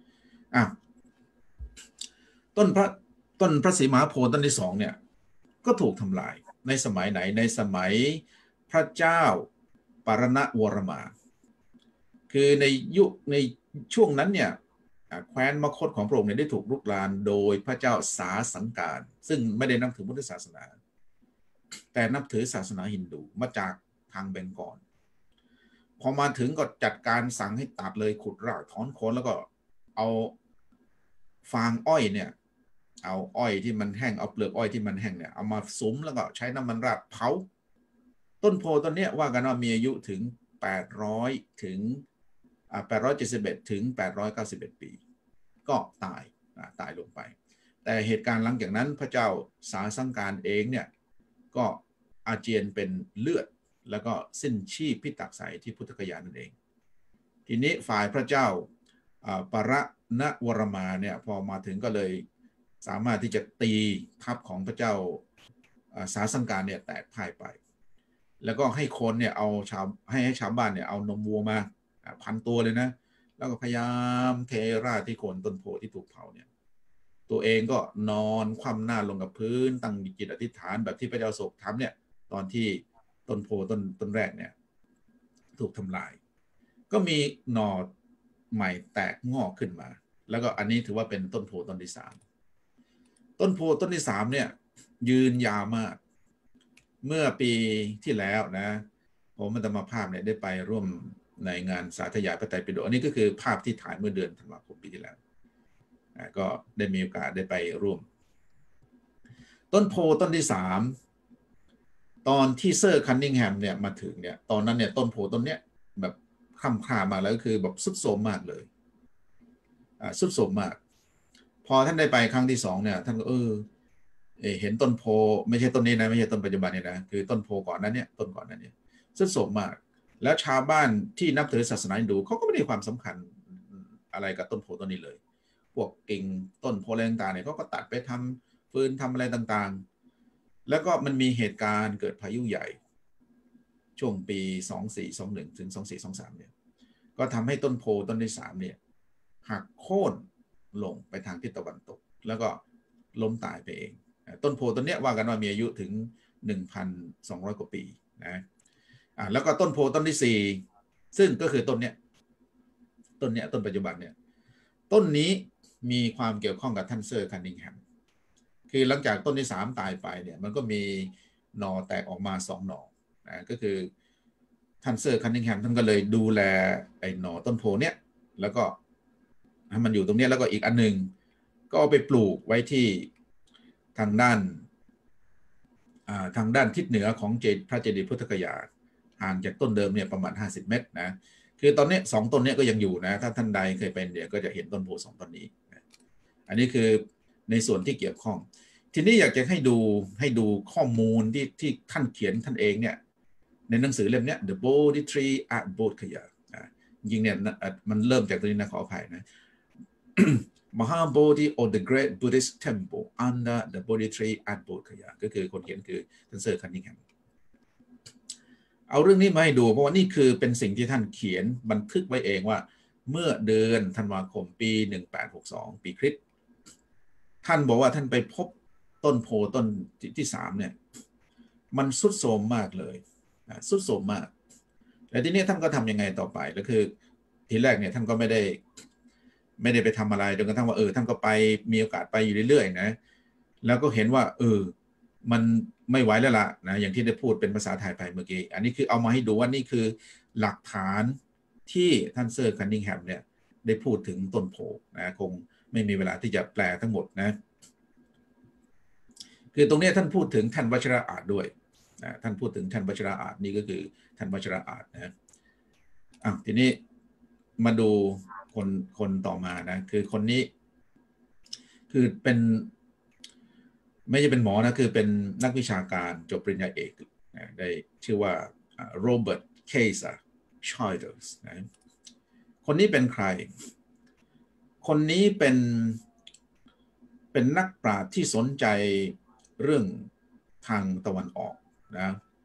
ต้นพระศรีมหาโพธิ์ต้นที่2เนี่ยก็ถูกทำลายในสมัยไหนในสมัยพระเจ้าปารณวรมาคือในช่วงนั้นเนี่ยแคว้นมคธของพระองค์เนี่ยได้ถูกรุกรานโดยพระเจ้าสาสังการซึ่งไม่ได้นับถือพุทธศาสนาแต่นับถือศาสนาฮินดูมาจากทางเบงกอลพอมาถึงก็จัดการสั่งให้ตัดเลยขุดรากถอนโคนแล้วก็เอาฟางอ้อยเนี่ยเอาอ้อยที่มันแห้งเอาเปลือกอ้อยที่มันแห้งเนี่ยเอามาสุมแล้วก็ใช้น้ำมันราดเผาต้นโพต้นนี้ว่ากันว่ามีอายุถึง800ถึง871ถึง891ปีก็ตายลงไปแต่เหตุการณ์หลังจากนั้นพระเจ้าสาสังการเองเนี่ยก็อาเจียนเป็นเลือดแล้วก็สิ้นชีพพิตักไสที่พุทธคยานั่นเองทีนี้ฝ่ายพระเจ้าปรณวรมาเนี่ยพอมาถึงก็เลยสามารถที่จะตีทัพของพระเจ้าสาสังการเนี่ยแตกพ่ายไปแล้วก็ให้คนเนี่ยเอาให้ชาวบ้านเนี่ยเอานมวัวมา1,000 ตัวเลยนะแล้วก็พยายามเทราดที่โคนต้นโพที่ถูกเผาเนี่ยตัวเองก็นอนคว่ำหน้าลงกับพื้นตั้งจิตอธิษฐานแบบที่พระเจ้าโศกทำเนี่ยตอนที่ต้นโพต้นแรกเนี่ยถูกทำลายก็มีหน่อใหม่แตกงอกขึ้นมาแล้วก็อันนี้ถือว่าเป็นต้นโพต้นที่3ต้นโพต้นที่3เนี่ยยืนยาวมากเมื่อปีที่แล้วนะผมอาตมาภาพเนี่ยได้ไปร่วมในงานสาธยายพระไตรปิฎกอันนี้ก็คือภาพที่ถ่ายเมื่อเดือนธันวาคมปีที่แล้วก็ได้มีโอกาสได้ไปร่วมต้นโพต้นที่3ตอนที่เซอร์คันนิงแฮมเนี่ยมาถึงเนี่ยตอนนั้นเนี่ยต้นโพต้นเนี้ยแบบคล่ำคลามาแล้วก็คือแบบสุดโทรมมากเลยสุดโทรมมากพอท่านได้ไปครั้งที่2เนี่ยท่านก็เห็นต้นโพไม่ใช่ต้นนี้นะไม่ใช่ต้นปัจจุบันนี้นะคือต้นโพก่อนนั้นเนี่ยต้นก่อนนั้นเนี่ยสุดโทรมมากแล้วชาวบ้านที่นับถือศาสนาฮินดูเขาก็ไม่ได้ความสำคัญอะไรกับต้นโพต้นนี้เลยพวกกิ่งต้นโพอะไรต่างๆเนี่ยเขาก็ตัดไปทำฟืนทำอะไรต่างๆแล้วก็มันมีเหตุการณ์เกิดพายุใหญ่ช่วงปี2421ถึง2423เนี่ยก็ทำให้ต้นโพต้นที่3เนี่ยหักโค่นลงไปทางทิศตะวันตกแล้วก็ล้มตายไปเองต้นโพต้นเนี้ยว่ากันว่ามีอายุถึง 1,200 กว่าปีนะแล้วก็ต้นโพต้นที่4ซึ่งก็คือต้นเนี้ยต้นปัจจุบันเนี่ยต้นนี้มีความเกี่ยวข้องกับท่านเซอร์คันนิงแฮมคือหลังจากต้นที่3ตายไปเนี่ยมันก็มีหน่อแตกออกมา2หน่อนะก็คือท่านเซอร์คันนิงแฮมท่านก็เลยดูแลไอ้หน่อต้นโพเนี้ยแล้วก็ให้มันอยู่ตรงนี้แล้วก็อีกอันนึงก็เอาไปปลูกไว้ที่ทางด้านทิศเหนือของพระเจดีย์พุทธคยาห่างจากต้นเดิมเนี่ยประมาณ50 เมตรนะคือตอนนี้2ต้นนี้ก็ยังอยู่นะถ้าท่านใดเคยเป็นเดี๋ยวก็จะเห็นต้นโพ2ต้นนี้อันนี้คือในส่วนที่เกี่ยวข้องทีนี้อยากจะให้ดูข้อมูลที่ท่านเขียนท่านเองเนี่ยในหนังสือเล่มนี้ The Bodhi Tree at Bodh Gaya จริงเนี่ยมันเริ่มจากตรงนี้นะขออภัยนะ Mahabodhi or the Great Buddhist Temple under the Bodhi Tree at Bodh Gaya ก็คือคนเขียนคือท่านเซอร์คันนิงแฮมเอาเรื่องนี้มาให้ดูเพราะว่านี่คือเป็นสิ่งที่ท่านเขียนบันทึกไว้เองว่าเมื่อเดือนธันวาคมปี1862ปีคริสต์ท่านบอกว่าท่านไปพบต้นโพต้นที่3เนี่ยมันทรุดโทรมมากเลยทรุดโทรมมากแต่ทีนี้ท่านก็ทำยังไงต่อไปก็คือทีแรกเนี่ยท่านก็ไม่ได้ไปทำอะไรจนกระทั่งว่าท่านก็ไปมีโอกาสไปอยู่เรื่อยๆนะแล้วก็เห็นว่ามันไม่ไหวแล้วล่ะนะอย่างที่ได้พูดเป็นภาษาไทยไปเมื่อกี้อันนี้คือเอามาให้ดูว่านี่คือหลักฐานที่ท่านเซอร์คันนิงแฮมเนี่ยได้พูดถึงต้นโพนะคงไม่มีเวลาที่จะแปลทั้งหมดนะคือตรงนี้ท่านพูดถึงท่านวชิระอาจด้วยนะท่านพูดถึงท่านวชิระอาจนี่ก็คือท่านวชิระอาจนะทีนี้มาดูคนต่อมานะคือคนนี้คือเป็นไม่ใช่เป็นหมอนะคือเป็นนักวิชาการจบปริญญาเอกได้ชื่อว่าโรเบิร์ตเคซาชอยเดอร์สนะคนนี้เป็นใครคนนี้เป็นนักปราชญ์ที่สนใจเรื่องทางตะวันออกนะ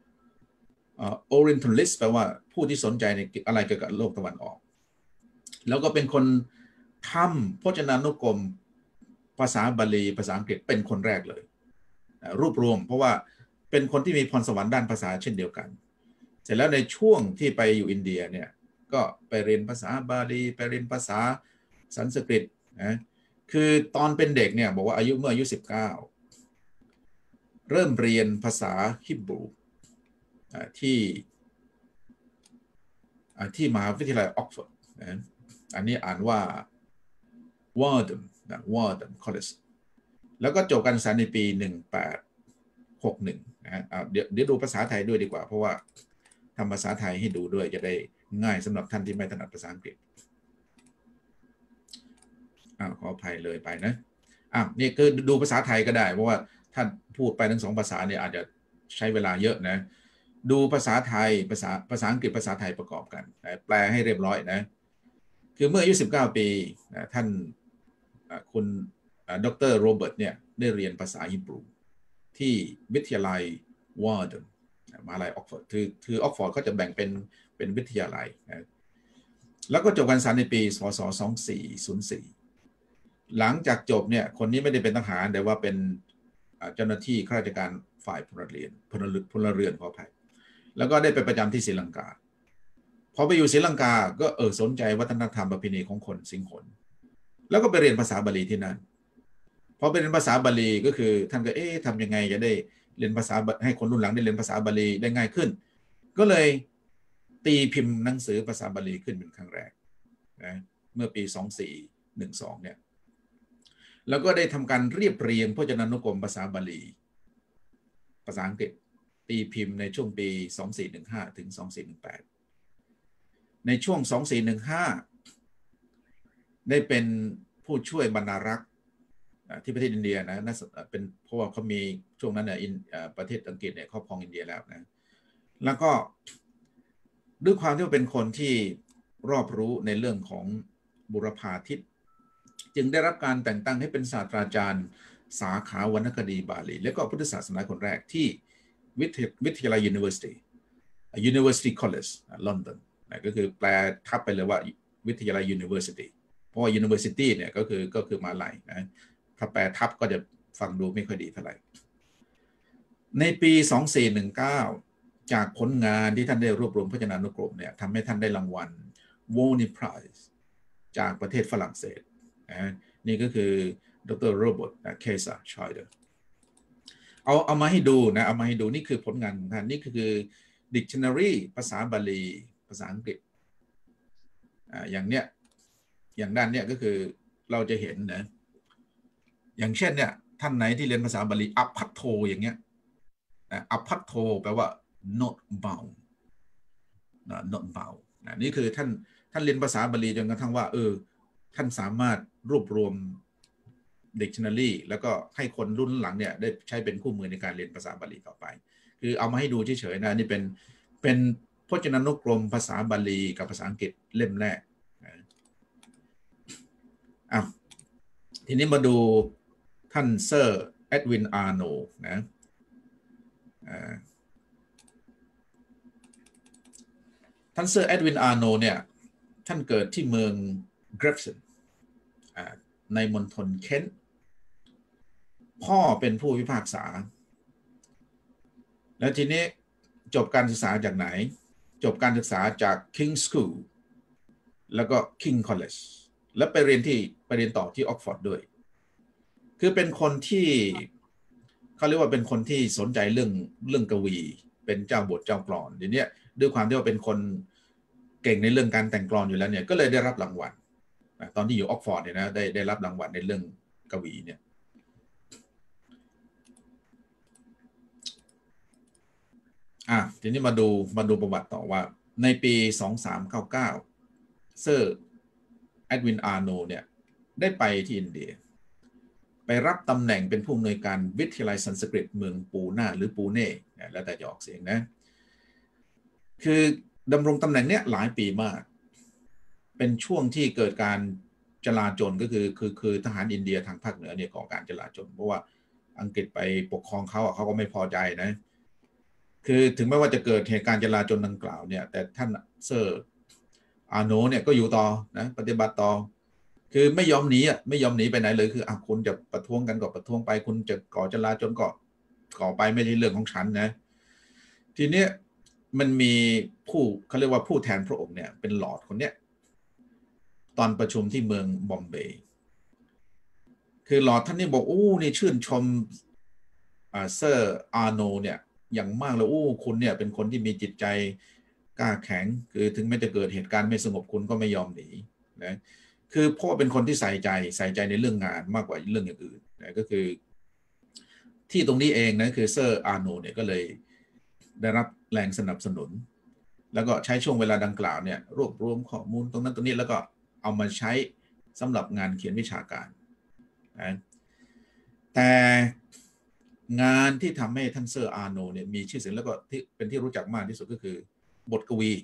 Orientalist แปลว่าผู้ที่สนใจในอะไรเกี่ยวกับโลกตะวันออกแล้วก็เป็นคนทำพจนานุกรมภาษาบาลีภาษาอังกฤษเป็นคนแรกเลยรวบรวมเพราะว่าเป็นคนที่มีพรสวรรค์ด้านภาษาเช่นเดียวกันเสร็จแล้วในช่วงที่ไปอยู่อินเดียเนี่ยก็ไปเรียนภาษาบาลีไปเรียนภาษาสันสกฤตนะคือตอนเป็นเด็กเนี่ยบอกว่าเมื่ออายุ19เริ่มเรียนภาษาฮิบรูที่มหาวิทยาลัยออกฟอร์ดนะอันนี้อ่านว่า Wharton College แล้วก็จบการศึกษาในปี 1861นะเดี๋ยวดูภาษาไทยด้วยดีกว่าเพราะว่าทำภาษาไทยให้ดูด้วยจะได้ง่ายสำหรับท่านที่ไม่ถนัดภาษาอังกฤษขออภัยเลยไปนะนี่คือดูภาษาไทยก็ได้เพราะว่าท่านพูดไปทั้ง2ภาษาเนี่ยอาจจะใช้เวลาเยอะนะดูภาษาไทยภาษาอังกฤษภาษาไทยประกอบกันแปลให้เรียบร้อยนะคือเมื่ออายุ19 ปีท่านคุณดร.โรเบิร์ตเนี่ยได้เรียนภาษาฮิบรูที่วิทยาลัยวอร์ดนมหาลัยออกฟอร์ดคือออกฟอร์ดเขาจะแบ่งเป็นวิทยาลัยนะแล้วก็จบการศึกษาในปีพ.ศ. 2404หลังจากจบเนี่ยคนนี้ไม่ได้เป็นทหารแต่ว่าเป็นเจ้าหน้าที่ข้าราชการฝ่ายพลเรือนขออภัยแล้วก็ได้ไปประจำที่ศรีลังกาพอไปอยู่ศรีลังกาก็สนใจวัฒนธรรมประเพณีของคนสิงหนแล้วก็ไปเรียนภาษาบาลีที่นั่นพอไปเรียนภาษาบาลีก็คือท่านก็ทำยังไงจะได้เรียนภาษาให้คนรุ่นหลังได้เรียนภาษาบาลีได้ง่ายขึ้นก็เลยตีพิมพ์หนังสือภาษาบาลีขึ้นเป็นครั้งแรกนะเมื่อปี 2412เนี่ยแล้วก็ได้ทำการเรียบเรียงพจนานุกรมภาษาบาลีภาษาอังกฤษตีพิมพ์ในช่วงปี 2415 ถึง 2418ในช่วง 2415ได้เป็นผู้ช่วยบรรณารักษ์ที่ประเทศอินเดียนะเป็นเพราะว่าเขามีช่วงนั้นเนี่ยประเทศอังกฤษเนี่ยครอบครองอินเดียแล้วนะแล้วก็ด้วยความที่เป็นคนที่รอบรู้ในเรื่องของบุรพาทิตจึงได้รับการแต่งตั้งให้เป็นศาสตราจารย์สาขาวรรณคดีบาลีและก็พุทธศาสนาคนแรกที่วิทยาลัย University College London ก็คือแปลทับไปเลยว่าวิทยาลัย University เพราะว่า University เนี่ยก็คือมหาลัยนะถ้าแปลทับก็จะฟังดูไม่ค่อยดีเท่าไหร่ในปี 2419จากผลงานที่ท่านได้รวบรวมพจนานุกรมเนี่ยทำให้ท่านได้รางวัล Warney Prize จากประเทศฝรั่งเศสนี่ก็คือดร.โรเบิร์ตเคซาชอยเดอร์เอามาให้ดูนะเอามาให้ดูนี่คือผลงานของท่านนี่คือ Dictionary ภาษาบาลีภาษาอังกฤษอย่างเนี้ยอย่างด้านเนี้ยก็คือเราจะเห็นนะอย่างเช่นเนี่ยท่านไหนที่เรียนภาษาบาลีอัปพัทโทอย่างเงี้ยอัปพัทโทแปลว่า not bound not bound นี่คือท่านเรียนภาษาบาลีจนกระทั่งว่าท่านสามารถรวบรวม Dictionary แล้วก็ให้คนรุ่นหลังเนี่ยได้ใช้เป็นคู่มือในการเรียนภาษาบาลีต่อไปคือเอามาให้ดูเฉยๆนะนี่เป็นพจนานุกรมภาษาบาลีกับภาษาอังกฤษเล่มแรกทีนี้มาดูท่านเซอร์เอ็ดวินอาร์โนนะท่านเซอร์เอ็ดวินอาร์โนเนี่ยท่านเกิดที่เมืองเกรฟสันในมณฑลเคนต์พ่อเป็นผู้พิพากษาแล้วทีนี้จบการศึกษาจากไหนจบการศึกษาจาก King's School แล้วก็ King College แล้วไปเรียนต่อที่ออกฟอร์ดด้วยคือเป็นคนที่เขาเรียกว่าเป็นคนที่สนใจเรื่องกวีเป็นเจ้าบทเจ้ากลอนทีนี้ด้วยความที่ว่าเป็นคนเก่งในเรื่องการแต่งกลอนอยู่แล้วเนี่ยก็เลยได้รับรางวัลตอนที่อยู่ออกฟอร์ดเนี่ยนะได้รับรางวัลในเรื่องกวีเนี่ยทีนี้มาดูประวัติต่อว่าในปี 2399เซอร์เอ็ดวินอาร์โนเนี่ยได้ไปที่อินเดียไปรับตำแหน่งเป็นผู้อำนวยการวิทยาลัยสันสกฤตเมืองปูน่าหรือปูเน่แล้วแต่จะออกเสียงนะคือดำรงตำแหน่งเนี้ยหลายปีมากเป็นช่วงที่เกิดการจลาจลก็คือทหารอินเดียทางภาคเหนือเนี่ยก่อการจลาจลเพราะว่าอังกฤษไปปกครองเขาก็ไม่พอใจนะคือถึงแม้ว่าจะเกิดเหตุการณ์จลาจลดังกล่าวเนี่ยแต่ท่านเซอร์อาร์โนเนี่ยก็อยู่ต่อนะปฏิบัติต่อคือไม่ยอมหนีไปไหนเลยคือคุณจะประท้วงกันก็ประท้วงไปคุณจะก่อจลาจลก็ก่อไปไม่ใช่เรื่องของฉันนะทีนี้มันมีผู้เขาเรียกว่าผู้แทนพระองค์เนี่ยเป็นหลอร์ดคนเนี้ยตอนประชุมที่เมืองบอมเบย์คือหลอร์ดท่านนี่บอกนี่ชื่นชมเซอร์อาร์โนเนี่ยอย่างมากเลยคุณเนี่ยเป็นคนที่มีจิตใจกล้าแข็งคือถึงแม้จะเกิดเหตุการณ์ไม่สงบคุณก็ไม่ยอมหนีนะคือเพราะว่าเป็นคนที่ใส่ใจในเรื่องงานมากกว่าเรื่องอย่างอื่นนะก็คือที่ตรงนี้เองนะคือเซอร์อาร์โนเนี่ยก็เลยได้รับแรงสนับสนุนแล้วก็ใช้ช่วงเวลาดังกล่าวเนี่ยรวบรวมข้อมูลตรงนั้นตรงนี้แล้วก็เอามาใช้สำหรับงานเขียนวิชาการนะแต่งานที่ทำให้ท่านเซอร์อาร์โนเนี่ยมีชื่อเสียงแล้วก็ที่เป็นที่รู้จักมากที่สุดก็คือบทกวี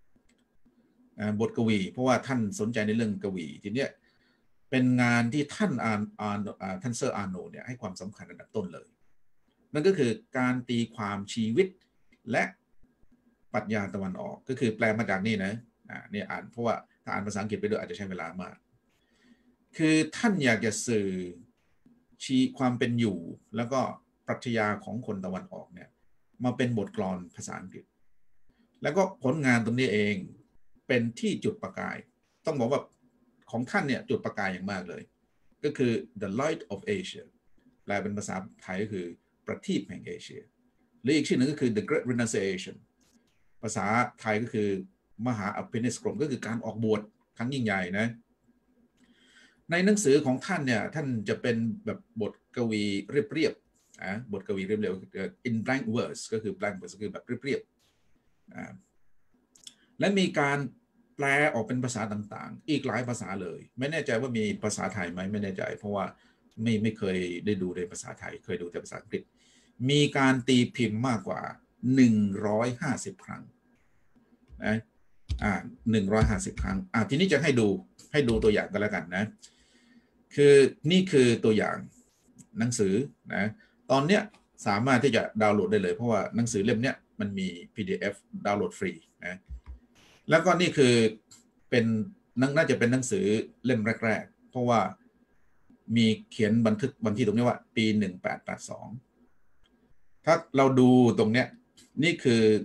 เพราะว่าท่านสนใจในเรื่องกวีทีเนี้ยเป็นงานที่ท่านเซอร์อาร์โนเนี่ยให้ความสำคัญอันดับต้นเลยนั่นก็คือการตีความชีวิตและปรัชญาตะวันออกก็คือแปลมาจากนี่นะเนี่ยอ่านเพราะว่าถ้าอ่านภาษาอังกฤษไปด้วยอาจจะใช้เวลามากคือท่านอยากจะสื่อชี้ความเป็นอยู่แล้วก็ปรัชญาของคนตะวันออกเนี่ยมาเป็นบทกลอนภาษาอังกฤษแล้วก็ผลงานตรงนี้เองเป็นที่จุดประกายต้องบอกว่าของท่านเนี่ยจุดประกายอย่างมากเลยก็คือ The Light of Asia แปลเป็นภาษาไทยก็คือประทีปแห่งเอเชียหรืออีกชื่อหนึ่งก็คือ The Great Renunciation ภาษาไทยก็คือมหาอภินิหารก็คือการออกบวชครั้งยิ่งใหญ่นะในหนังสือของท่านเนี่ยท่านจะเป็นแบบบทกวีเรียบบทกวีเรียบๆ in blank verse ก็คือ blank verse ก็คือแบบเรียบๆและมีการแปลออกเป็นภาษาต่างๆอีกหลายภาษาเลยไม่แน่ใจว่ามีภาษาไทยไหมไม่แน่ใจเพราะว่าไม่เคยได้ดูในภาษาไทยเคยดูแต่ภาษาอังกฤษมีการตีพิมพ์มากกว่า150 ครั้งนะ150 ครั้งทีนี้จะให้ดูตัวอย่างกันแล้วกันนะคือนี่คือตัวอย่างหนังสือนะตอนเนี้ยสามารถที่จะดาวน์โหลดได้เลยเพราะว่าหนังสือเล่มเนี้ยมันมี PDF ดาวน์โหลดฟรีนะแล้วก็นี่คือเป็นน่าจะเป็นหนังสือเล่มแรกๆเพราะว่ามีเขียนบันทึกวันที่ตรงนี้ว่าปี1882ถ้าเราดูตรงเนี้ยนี่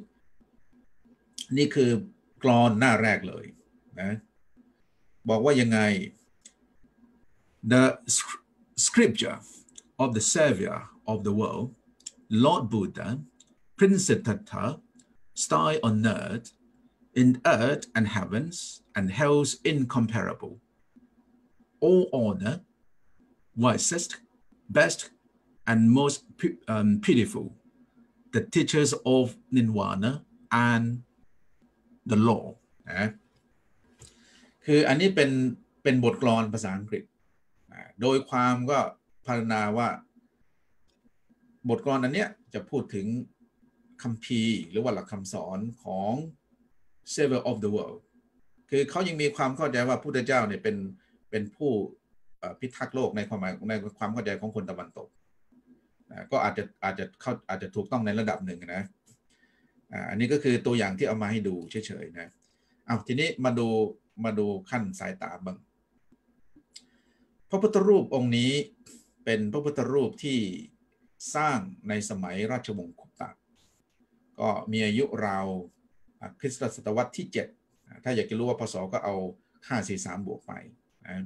คือกลอนหน้าแรกเลยนะบอกว่ายังไง The scripture of the savior of the world Lord Buddha Prince Siddhartha style on earth in earth and heavens and hell's incomparable all honor wisest best and most pitiful the teachers of nirvana and the law นะคืออันนี้เป็นบทกลอนภาษาอังกฤษโดยความก็พรรณนาว่าบทกลอนอันเนี้ยจะพูดถึงคัมภีร์หรือว่าหลักคำสอนของ Savior of the World คือเขายังมีความเข้าใจว่าพุทธเจ้าเนี่ยเป็นผู้พิทักษ์โลกในความหมายในความเข้าใจของคนตะวันตกก็อาจจะถูกต้องในระดับหนึ่งนะอันนี้ก็คือตัวอย่างที่เอามาให้ดูเฉยๆนะทีนี้มาดูขั้นสายตาบ้างพระพุทธรูปองค์นี้เป็นพระพุทธรูปที่สร้างในสมัยราชวงศ์คุปตะก็มีอายุราวคริสตศตวรรษที่7ถ้าอยากจะรู้ว่าพศก็เอา543บวกไปนะ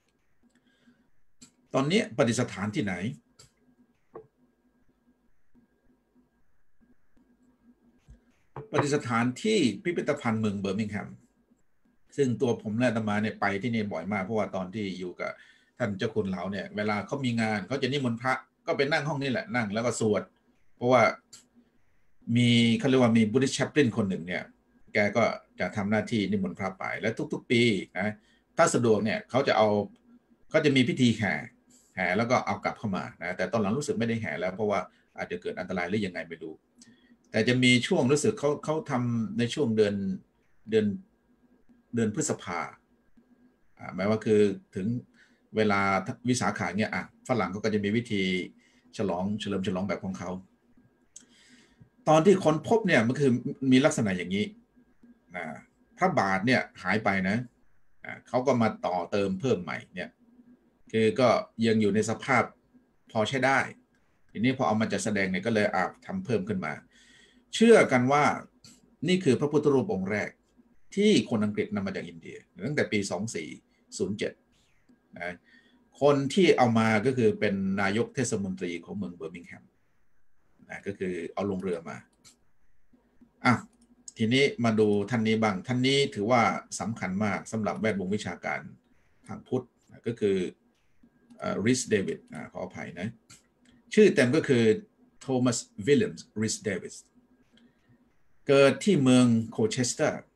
ตอนนี้ประดิษฐานที่ไหนประดิษฐานที่พิพิธภัณฑ์เมืองเบอร์มิงแฮมซึ่งตัวผมและอาตมาเนี่ยไปที่นี่บ่อยมากเพราะว่าตอนที่อยู่กับท่านเจ้าคุณเหลาเนี่ยเวลาเขามีงานเขาจะนิมนต์พระก็ไปนั่งห้องนี้แหละนั่งแล้วก็สวดเพราะว่ามีเขาเรียกว่ามีบุริชแชปลินคนหนึ่งเนี่ยแกก็จะทำหน้าที่นิมนต์พระไปและทุกๆปีนะถ้าสะดวกเนี่ยเขาจะมีพิธีแห่แล้วก็เอากลับเข้ามานะแต่ตอนหลังรู้สึกไม่ได้แห่แล้วเพราะว่าอาจจะเกิดอันตรายหรือยังไงไม่รู้แต่จะมีช่วงรู้สึกเขาทำในช่วงเดือนพฤษภาหมายว่าคือถึงเวลาวิสาขะเนี่ยฝรั่งก็จะมีวิธีเฉลิมฉลองแบบของเขาตอนที่ค้นพบเนี่ยมันคือมีลักษณะอย่างนี้พระบาทเนี่ยหายไปนะเขาก็มาต่อเติมเพิ่มใหม่เนี่ยคือก็ยังอยู่ในสภาพพอใช้ได้ทีนี้พอเอามาจัดแสดงเนี่ยก็เลยทำเพิ่มขึ้นมาเชื่อกันว่านี่คือพระพุทธรูปองค์แรกที่คนอังกฤษนำมาจากอินเดียตั้งแต่ปี 2407 นะคนที่เอามาก็คือเป็นนายกเทศมนตรีของเมืองเบอร์มิงแฮมนะก็คือเอาลงเรือมาทีนี้มาดูท่านนี้บ้างท่านนี้ถือว่าสำคัญมากสำหรับแวดวงวิชาการทางพุทธก็คือริชเดวิดขออภัยนะชื่อเต็มก็คือโทมัสวิลเลียมส์ริชเดวิดเกิดที่เมืองโคเชสเตอร์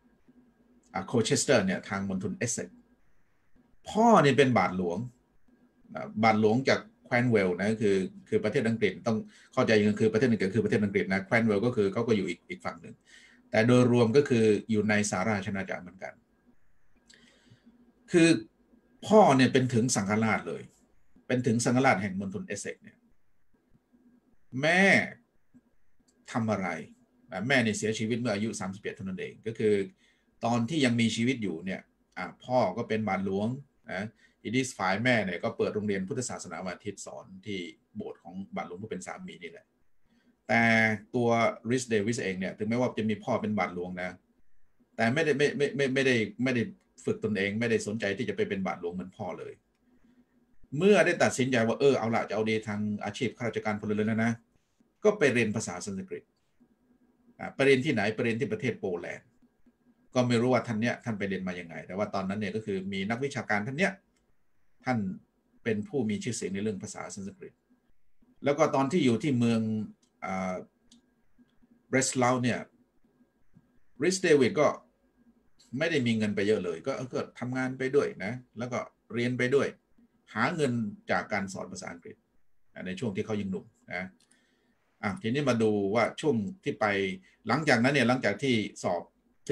เนี่ยทางมณฑลเอสเซ็กซ์พ่อเนี่ยเป็นบาทหลวงจากแคว้นเวลส์นะคือประเทศอังกฤษต้องเข้าใจอย่างนึงคือประเทศอังกฤษคือประเทศอังกฤษนะแคว้นเวลส์ก็คือเขาก็อยู่อีกฝั่งหนึ่งแต่โดยรวมก็คืออยู่ในสหราชอาณาจักรเหมือนกันคือพ่อเนี่ยเป็นถึงสังฆราชเลยเป็นถึงสังฆราชแห่งมณฑลเอสเซ็กซ์เนี่ยแม่ทำอะไรแม่เนี่ยเสียชีวิตเมื่ออายุ31เท่านั้นเองก็คือตอนที่ยังมีชีวิตอยู่เนี่ยพ่อก็เป็นบาทหลวงนะทีนี้ฝ่ายแม่เนี่ยก็เปิดโรงเรียนพุทธศาสนาวันอาทิตย์สอนที่โบสถ์ของบาทหลวงผู้เป็นสามีนี่แหละแต่ตัวริชเดวิสเองเนี่ยถึงแม้ว่าจะมีพ่อเป็นบาทหลวงนะแต่ไม่ได้ฝึกตนเองไม่ได้สนใจที่จะไปเป็นบาทหลวงเหมือนพ่อเลยเมื่อได้ตัดสินใจว่าเอาละจะเอาดีทางอาชีพข้าราชการพลเรือนแล้วนะก็ไปเรียนภาษาสันสกฤตไปเรียนที่ไหนไปเรียนที่ประเทศโปแลนด์ก็ไม่รู้ว่าท่านไปเรียนมาอย่างไงแต่ว่าตอนนั้นเนี่ยก็คือมีนักวิชาการท่านเป็นผู้มีชื่อเสียงในเรื่องภาษาสันสกฤตแล้วก็ตอนที่อยู่ที่เมืองเบรสลาวเนี่ยริชเดวิดก็ไม่ได้มีเงินไปเยอะเลยก็ทำงานไปด้วยนะแล้วก็เรียนไปด้วยหาเงินจากการสอนภาษาอังกฤษในช่วงที่เขายังหนุ่มนะทีนี้มาดูว่าช่วงที่ไปหลังจากนั้นเนี่ยหลังจากที่สอบ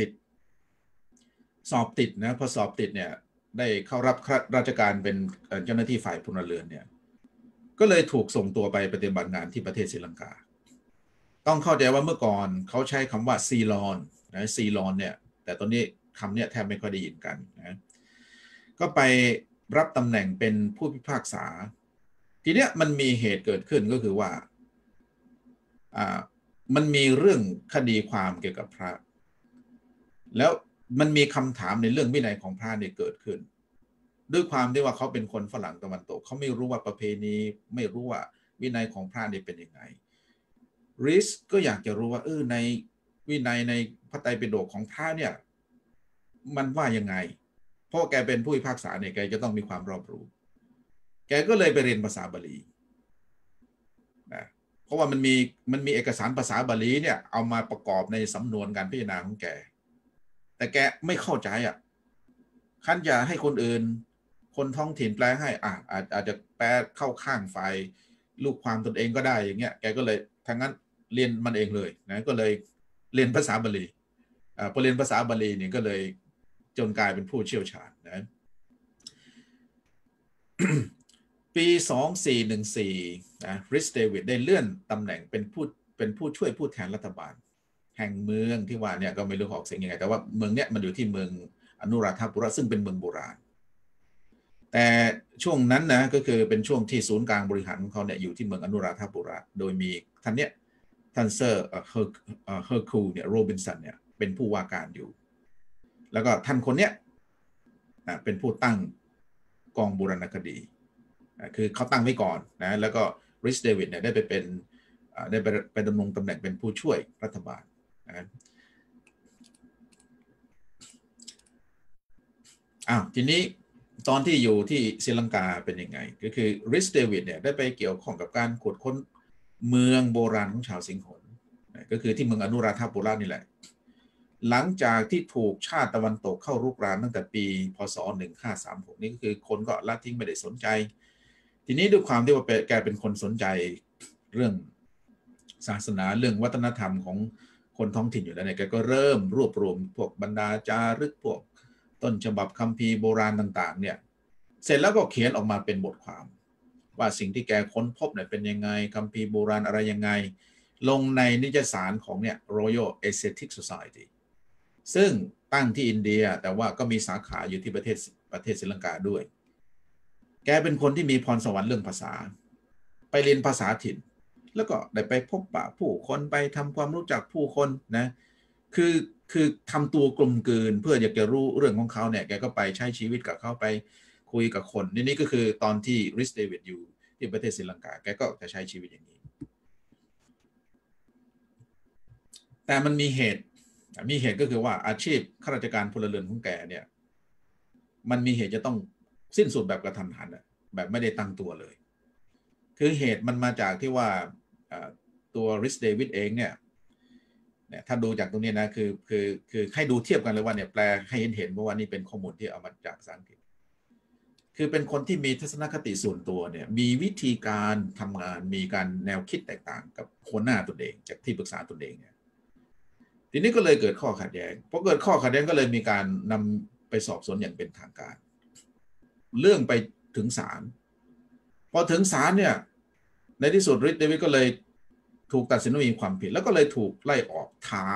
ติดนะพอสอบติดเนี่ยได้เข้ารับราชการเป็นเจ้าหน้าที่ฝ่ายพลเรือนเนี่ยก็เลยถูกส่งตัวไปปฏิบัติงานที่ประเทศศรีลังกาต้องเข้าใจว่าเมื่อก่อนเขาใช้คำว่าซีลอนเนี่ยแต่ตอนนี้คำเนี่ยแทบไม่ค่อยได้ยินกันนะก็ไปรับตำแหน่งเป็นผู้พิพากษาทีเนี้ยมันมีเหตุเกิดขึ้นก็คือว่ามันมีเรื่องคดีความเกี่ยวกับพระแล้วมันมีคำถามในเรื่องวินัยของพระเนี่ยเกิดขึ้นด้วยความที่ว่าเขาเป็นคนฝรั่งตะวันตกเขาไม่รู้ว่าประเพณีไม่รู้ว่าวินัยของพระเนี่ยเป็นยังไงริสก็อยากจะรู้ว่าในวินัยในพระไตรปิฎกของพระเนี่ยมันว่ายังไงเพราะแกเป็นผู้พิพากษาเนี่ยแกจะต้องมีความรอบรู้แกก็เลยไปเรียนภาษาบาลีนะเพราะว่ามันมีเอกสารภาษาบาลีเนี่ยเอามาประกอบในสำนวนการพิจารณาของแกแต่แกไม่เข้าใจขั้นจะให้คนอื่นคนท้องถิ่นแปลให้อาจจะแปลเข้าข้างฝ่ายลูกความตนเองก็ได้อย่างเงี้ยแกก็เลยทั้งนั้นเรียนมันเองเลยนะก็เลยเรียนภาษาบาลีพอเรียนภาษาบาลีเนี่ยก็เลยจนกลายเป็นผู้เชี่ยวชาญนะ ปี 2414นะริชเดวิดได้เลื่อนตำแหน่งเป็นผู้ช่วยผู้แทนรัฐบาลแห่งเมืองที่ว่าเนี่ยก็ไม่รู้ออกเสียงยังไงแต่ว่าเมืองเนี้ยมันอยู่ที่เมืองอนุราธาปุระซึ่งเป็นเมืองโบราณแต่ช่วงนั้นนะก็คือเป็นช่วงที่ศูนย์กลางบริหารของเขาเนี่ยอยู่ที่เมืองอนุราธาปุระโดยมีท่านเซอร์เฮอร์คูลเนี่ยโรบินสันเนี่ยเป็นผู้ว่าการอยู่แล้วก็ท่านคนเนี้ยเป็นผู้ตั้งกองบูรณคดีคือเขาตั้งไว้ก่อนนะแล้วก็ริชเดวิดเนี่ยได้ไปดำรงตำแหน่งเป็นผู้ช่วยรัฐบาลนะทีนี้ตอนที่อยู่ที่ศรีลังกาเป็นยังไงก็คือริชเดวิดเนี่ยได้ไปเกี่ยวข้องกับการขุดค้นเมืองโบราณของชาวสิงหนก็คือที่เมืองอนุราธาปุระนี่แหละหลังจากที่ถูกชาติตะวันตกเข้ารุกรานตั้งแต่ปีพ.ศ. 1536นี่ก็คือคนก็ละทิ้งไม่ได้สนใจทีนี้ด้วยความที่ว่าแกเป็นคนสนใจเรื่องศาสนาเรื่องวัฒนธรรมของคนท้องถิ่นอยู่แล้วเนี่ยแกก็เริ่มรวบรวมพวกบรรดาจารึกพวกต้นฉบับคัมภีร์โบราณต่างๆเนี่ยเสร็จแล้วก็เขียนออกมาเป็นบทความว่าสิ่งที่แกค้นพบเนี่ยเป็นยังไงคัมภีร์โบราณอะไรยังไงลงในนิตยสารของเนี่ย Royal Asiatic Society ซึ่งตั้งที่อินเดียแต่ว่าก็มีสาขาอยู่ที่ประเทศศรีลังกาด้วยแกเป็นคนที่มีพรสวรรค์เรื่องภาษาไปเรียนภาษาถิ่นแล้วก็ได้ไปพบปะผู้คนไปทำความรู้จักผู้คนนะคือคือทำตัวกลมกลืนเพื่ออยากจะรู้เรื่องของเขาเนี่ยแกก็ไปใช้ชีวิตกับเขาไปคุยกับคนนี่ก็คือตอนที่ริชเดวิดอยู่ที่ประเทศศรีลังกาแกก็จะใช้ชีวิตอย่างนี้แต่มันมีเหตุก็คือว่าอาชีพข้าราชการพลเรือนของแกเนี่ยมันมีเหตุจะต้องสิ้นสุดแบบกระทันหันแบบไม่ได้ตั้งตัวเลยคือเหตุมันมาจากที่ว่าตัวริชเดวิดเองเนี่ยถ้าดูจากตรงนี้นะคือให้ดูเทียบกันเลยว่าเนี่ยแปลให้เห็นเพราะว่านี่เป็นข้อมูลที่เอามาจากภาษาอังกฤษคือเป็นคนที่มีทัศนคติส่วนตัวเนี่ยมีวิธีการทำงานมีการแนวคิดแตกต่างกับหัวหน้าตนเองจากที่ปรึกษาตนเองเนี่ยทีนี้ก็เลยเกิดข้อขัดแย้งพอเกิดข้อขัดแย้งก็เลยมีการนำไปสอบสวนอย่างเป็นทางการเรื่องไปถึงศาลพอถึงศาลเนี่ยในที่สุดริชเดวิดก็เลยถูกตัดสินว่ามีความผิดแล้วก็เลยถูกไล่ออกฐาน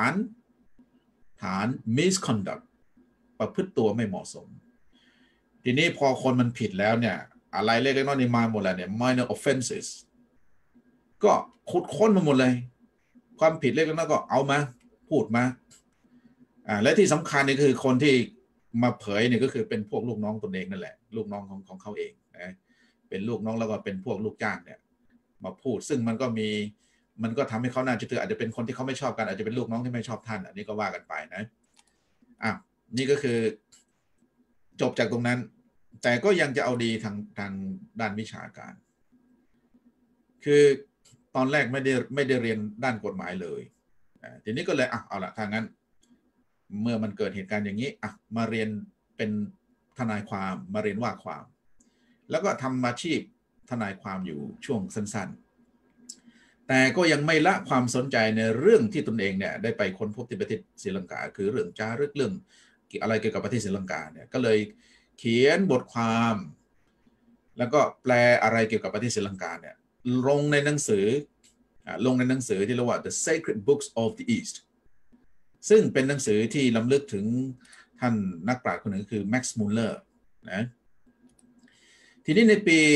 misconduct ประพฤติตัวไม่เหมาะสมทีนี้พอคนมันผิดแล้วเนี่ยอะไรเล็กๆน้อยๆมาหมดแล้วเนี่ย minor offenses ก็ขุดค้นมาหมดเลยความผิดเล็กๆน้อยๆก็เอามาพูดมาและที่สำคัญนี่คือคนที่มาเผยเนี่ยก็คือเป็นพวกลูกน้องตนเองนั่นแหละลูกน้องของเขาเองนะเป็นลูกน้องแล้วก็เป็นพวกลูกจ้างเนี่ยมาพูดซึ่งมันก็ทำให้เขาน่าจะถืออาจจะเป็นคนที่เขาไม่ชอบกันอาจจะเป็นลูกน้องที่ไม่ชอบท่านอันนี้ก็ว่ากันไปนะนี่ก็คือจบจากตรงนั้นแต่ก็ยังจะเอาดีทางด้านวิชาการคือตอนแรกไม่ได้เรียนด้านกฎหมายเลยทีนี้ก็เลยเอาละถ้างั้นเมื่อมันเกิดเหตุการณ์อย่างนี้มาเรียนเป็นทนายความมาเรียนว่าความแล้วก็ทำอาชีพทนายความอยู่ช่วงสั้นๆแต่ก็ยังไม่ละความสนใจในเรื่องที่ตนเองเนี่ยได้ไปค้นพบที่ประเทศศรีลังกาคือเรื่องจารึกเรื่องอะไรเกี่ยวกับประเทศศรีลังกาเนี่ยก็เลยเขียนบทความแล้วก็แปลอะไรเกี่ยวกับประเทศศรีลังกาเนี่ยลงในหนังสือที่เรียกว่า The Sacred Books of the East ซึ่งเป็นหนังสือที่ล้ำลึกถึงท่านนักปราชญ์คนหนึ่งคือแม็กซ์มูลเลอร์นะทีนี้ในปี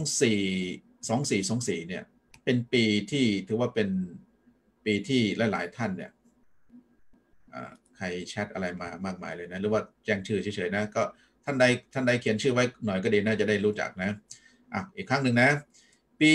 2424เนี่ยเป็นปีที่ถือว่าเป็นปีที่หลายๆท่านเนี่ยใครแชทอะไรมามากมายเลยนะหรือว่าแจ้งชื่อเฉยๆนะก็ท่านใดเขียนชื่อไว้หน่อยก็ดีน่าจะได้รู้จักนะอีกครั้งหนึ่งนะปี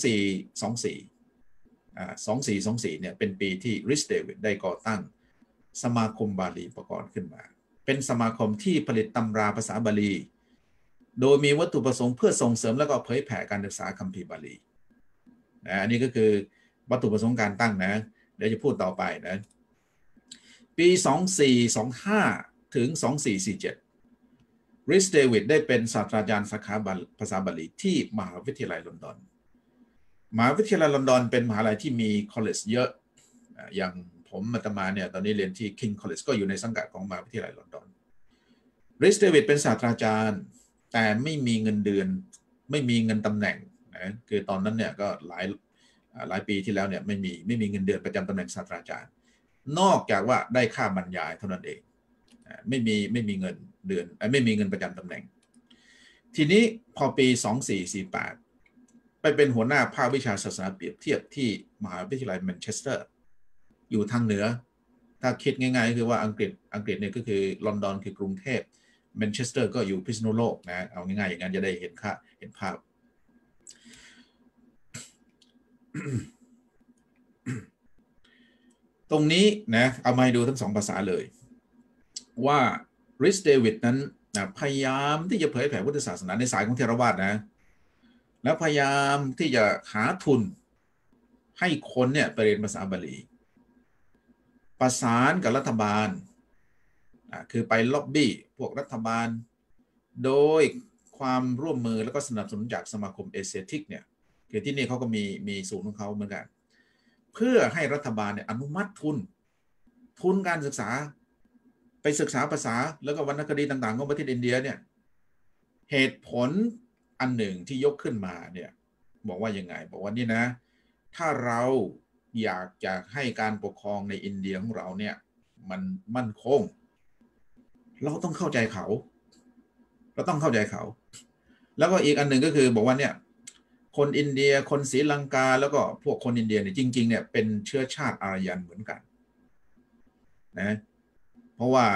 2424เนี่ยเป็นปีที่ริชเดวิดได้ก่อตั้งสมาคมบาลีปกรณ์ขึ้นมาเป็นสมาคมที่ผลิตตำราภาษาบาลีโดยมีวัตถุประสงค์เพื่อส่งเสริมและก็เผยแผ่การศึกษาคัมภีร์บาลีนะอันนี้ก็คือวัตถุประสงค์การตั้งนะเดี๋ยวจะพูดต่อไปนะปี2425ถึง2447ริชเดวิดได้เป็นศาสตราจารย์สาขาภาษาบาลีที่มหาวิทยาลัยลอนดอนมหาวิทยาลัยลอนดอนเป็นมหาวิทยาลัยที่มีคอลเลจเยอะอย่างผมอาตมาเนี่ยตอนนี้เรียนที่ King College ก็อยู่ในสังกัดของมหาวิทยาลัยลอนดอนริชเดวิดเป็นศาสตราจารย์แต่ไม่มีเงินเดือนไม่มีเงินตำแหน่งนะคือตอนนั้นเนี่ยก็หลายปีที่แล้วเนี่ยไม่มีเงินเดือนประจำตำแหน่งศาสตราจารย์นอกจากว่าได้ค่าบรรยายเท่านั้นเองไม่มีเงินเดือนไม่มีเงินประจำตำแหน่งทีนี้พอปี2448ไปเป็นหัวหน้าภาควิชาศาสนาเปรียบเทียบที่มหาวิทยาลัยแมนเชสเตอร์อยู่ทางเหนือถ้าคิดง่ายๆคือว่าอังกฤษเนี่ยก็คือลอนดอนคือกรุงเทพแมนเชสเตอร์ก็อยู่พิษณุโลกนะเอาง่ายๆอย่างนั้นจะได้เห็นภาพ ตรงนี้นะเอามาให้ดูทั้งสองภาษาเลยว่าริชเดวิดนั้นพยายามที่จะเผยแผ่พุทธศาสนาในสายของเทรวาสนะแล้วพยายามที่จะหาทุนให้คนเนี่ยไปเรียนภาษาบาลีประสานกับรัฐบาลคือไปล็อบบี้พวกรัฐบาลโดยความร่วมมือแล้วก็สนับสนุนจากสมาคมเอเชียทิกเนี่ยคือที่นี่เขาก็มีศูนย์ของเขาเหมือนกันเพื่อให้รัฐบาลเนี่ยอนุมัติทุนการศึกษาไปศึกษาภาษาแล้วก็วรรณคดีต่างๆของประเทศอินเดียเนี่ยเหตุผลอันหนึ่งที่ยกขึ้นมาเนี่ยบอกว่ายังไงบอกว่านี่นะถ้าเราอยากจะให้การปกครองในอินเดียของเราเนี่ยมันมั่นคงเราต้องเข้าใจเขาแล้วก็อีกอันหนึ่งก็คือบอกว่าเนี่ยคนอินเดียคนศรีลังกาแล้วก็พวกคนอินเดียเนี่ยจริงๆเนี่ยเป็นเชื้อชาติอารยันเหมือนกันนะเพราะว่า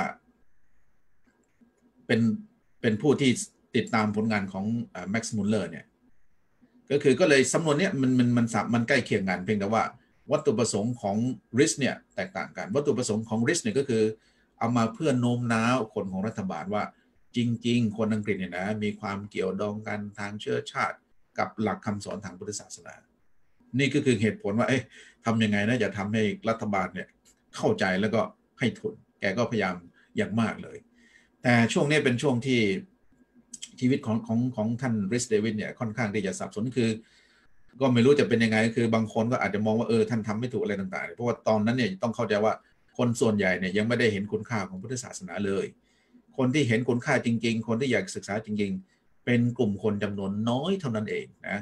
เป็นผู้ที่ติดตามผลงานของแม็กซ์มุลเลอร์เนี่ยก็เลยสำนวนเนี้ยมันใกล้เคียงกันเพียงแต่ว่าวัตถุประสงค์ของริสเนี่ยแตกต่างกันวัตถุประสงค์ของริสเนี่ยก็คือเอามาเพื่อโน้มน้าวคนของรัฐบาลว่าจริงๆคนอังกฤษเนี่ยนะมีความเกี่ยวดองกันทางเชื้อชาติกับหลักคำสอนทางพุทธศาสนานี่ก็คือเหตุผลว่าทำยังไงนะจะทำให้รัฐบาลเนี่ยเข้าใจแล้วก็ให้ทุนแกก็พยายามอย่างมากเลยแต่ช่วงนี้เป็นช่วงที่ชีวิตของท่านริสเดวิดเนี่ยค่อนข้างที่จะสับสนคือก็ไม่รู้จะเป็นยังไงคือบางคนก็อาจจะมองว่าท่านทำไม่ถูกอะไรต่างๆเพราะว่าตอนนั้นเนี่ยต้องเข้าใจว่าคนส่วนใหญ่เนี่ยยังไม่ได้เห็นคุณค่าของพุทธศาสนาเลยคนที่เห็นคุณค่าจริงๆคนที่อยากศึกษาจริงๆเป็นกลุ่มคนจำนวนน้อยเท่านั้นเองนะ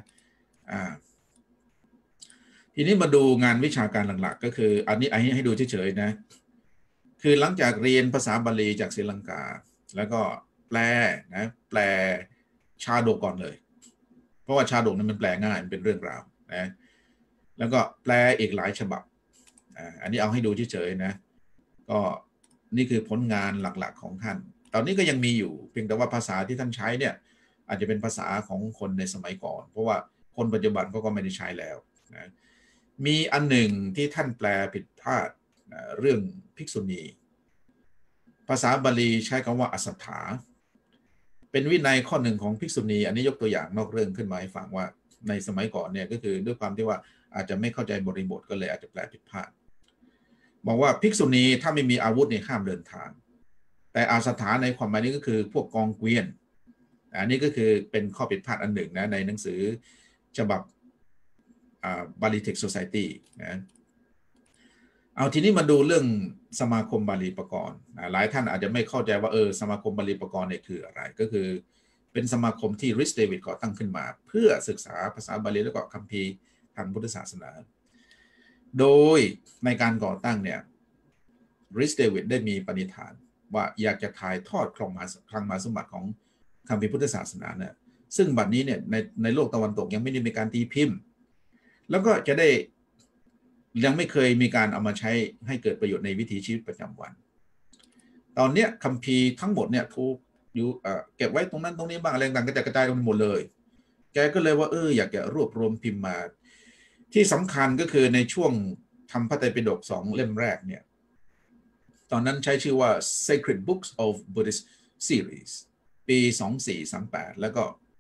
ทีนี้มาดูงานวิชาการหลักๆก็คืออันนี้ให้ดูเฉยๆนะคือหลังจากเรียนภาษาบาลีจากศรีลังกาแล้วก็แปลชาดกก่อนเลยเพราะว่าชาดกนั้นมันแปลง่ายมันเป็นเรื่องราวนะแล้วก็แปลอีกหลายฉบับอันนี้เอาให้ดูเฉยๆนะก็นี่คือผลงานหลักๆของท่านตอนนี้ก็ยังมีอยู่เพียงแต่ว่าภาษาที่ท่านใช้เนี่ยอาจจะเป็นภาษาของคนในสมัยก่อนเพราะว่าคนปัจจุบันก็ไม่ได้ใช้แล้วนะมีอันหนึ่งที่ท่านแปลผิดพลาดเรื่องภิกษุณีภาษาบาลีใช้คำว่าอสัทธาเป็นวินัยข้อหนึ่งของภิกษุณีอันนี้ยกตัวอย่างนอกเรื่องขึ้นมาให้ฟังว่าในสมัยก่อนเนี่ยก็คือด้วยความที่ว่าอาจจะไม่เข้าใจบริบทก็เลยอาจจะแปลผิดพลาดบอกว่าภิกษุณีถ้าไม่มีอาวุธเนี่ยห้ามเดินทางแต่อาสถาในความหมายนี้ก็คือพวกกองเกวียนอันนี้ก็คือเป็นข้อผิดพลาดอันหนึ่งนะในหนังสือฉบับบาลีเทคโซไซตี้นะเอาทีนี้มาดูเรื่องสมาคมบาลีปกรณ์หลายท่านอาจจะไม่เข้าใจว่าสมาคมบาลีปกรณ์เนี่ยคืออะไรก็คือเป็นสมาคมที่ริชเดวิดก่อตั้งขึ้นมาเพื่อศึกษาภาษาบาลีและก็คัมภีร์ทางพุทธศาสนาโดยในการก่อตั้งเนี่ยริชเดวิดได้มีปณิธานว่าอยากจะถ่ายทอดคลังมหาสมบัติของคัมภีร์พุทธศาสนาเนี่ยซึ่งบัดนี้เนี่ยในโลกตะวันตกยังไม่ได้มีการตีพิมพ์แล้วก็จะได้ยังไม่เคยมีการเอามาใช้ให้เกิดประโยชน์ในวิถีชีวิตประจำวันตอนนี้คัมภีร์ทั้งหมดเนี่ยถูกอยู่เก็บไว้ตรงนั้นตรงนี้บ้างอะไรต่างๆกระจายไปหมดเลยแกก็เลยว่าอยากจะรวบรวมพิมพ์มาที่สำคัญก็คือในช่วงทำพระไตรปิฎก2 เล่มแรกเนี่ยตอนนั้นใช้ชื่อว่า Sacred Books of Buddhist Series ปี 2438 แล้วก็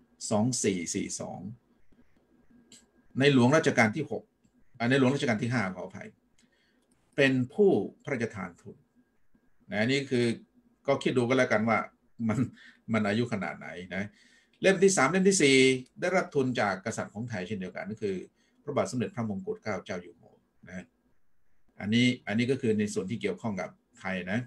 2442ในหลวงรัชกาลที่6ในหลวงรัชกาลที่5ขออภัยเป็นผู้พระราชทานทุนนะนี่คือก็คิดดูก็แล้วกันว่ามันอายุขนาดไหนนะเล่มที่3เล่มที่4ได้รับทุนจากกษัตริย์ของไทยเช่นเดียวกันก็คือพระบาทสมเด็จพระมงกุฎเกล้าเจ้าอยู่หัวนะอันนี้ก็คือในส่วนที่เกี่ยวข้องกับไทยนะ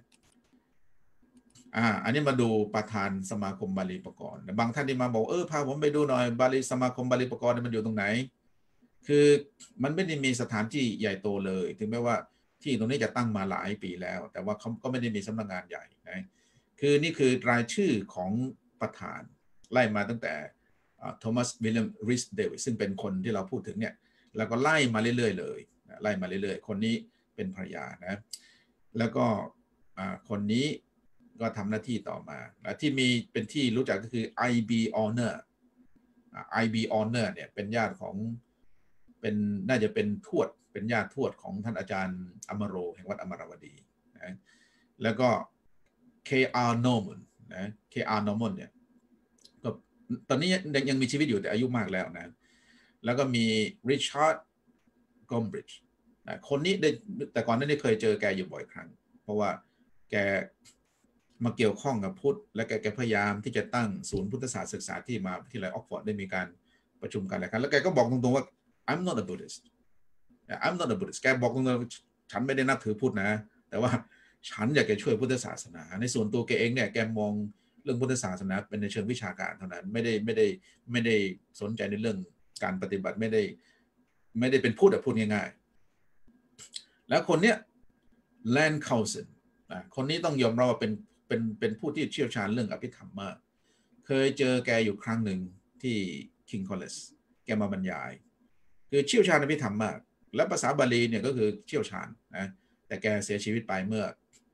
อันนี้มาดูประธานสมาคมบาลีปกรณ์บางท่านที่มาบอกพาผมไปดูหน่อยบาลีสมาคมบาลีปกรณ์มันอยู่ตรงไหนคือมันไม่ได้มีสถานที่ใหญ่โตเลยถึงแม้ว่าที่ตรงนี้จะตั้งมาหลายปีแล้วแต่ว่าเขาก็ไม่ได้มีสำนักงานใหญ่นะคือนี่คือรายชื่อของประธานไล่มาตั้งแต่โทมัสวิลเลียมริชเดวิดซึ่งเป็นคนที่เราพูดถึงเนี่ยแล้วก็ไล่มาเรื่อยๆเลยไล่มาเรื่อยๆคนนี้เป็นภรรยานะแล้วก็คนนี้ก็ทำหน้าที่ต่อมาที่มีเป็นที่รู้จักก็คือ IB Honor IB Honor เนี่ยเป็นญาติของน่าจะเป็นทวดเป็นญาติทวดของท่านอาจารย์อมโรแห่งวัดอมรวดีนะแล้วก็ KR Norman นะ KR Norman เนี่ยก็ตอนนี้ยังมีชีวิตอยู่แต่อายุมากแล้วนะแล้วก็มี Richard Gombrich นะคนนี้ได้แต่ก่อนนั้นได้เคยเจอแกอยู่บ่อยครั้งเพราะว่าแกมาเกี่ยวข้องกับพุทธและแกพยายามที่จะตั้งศูนย์พุทธศาสตร์ศึกษาที่มหาวิทยาลัยออกฟอร์ดได้มีการประชุมกันแล้วแกก็บอกตรงๆว่า I'm not a Buddhist I'm not a Buddhist แกบอกตรงๆฉันไม่ได้นับถือพุทธนะแต่ว่าฉันอยากจะช่วยพุทธศาสนาในส่วนตัวแกเองเนี่ยแกมองเรื่องพุทธศาสนาเป็นในเชิงวิชาการเท่านั้นไม่ได้สนใจในเรื่องการปฏิบัติไม่ได้เป็นพูดง่ายๆแล้วคนเนี้ยแลนด์คาวเซนคนนี้ต้องยอมรับว่าเป็นผู้ที่เชี่ยวชาญเรื่องอภิธรรมมากเคยเจอแกอยู่ครั้งหนึ่งที่ King College แกมาบรรยายคือเชี่ยวชาญอภิธรรมมากและภาษาบาลีเนี่ยก็คือเชี่ยวชาญนะแต่แกเสียชีวิตไปเมื่อ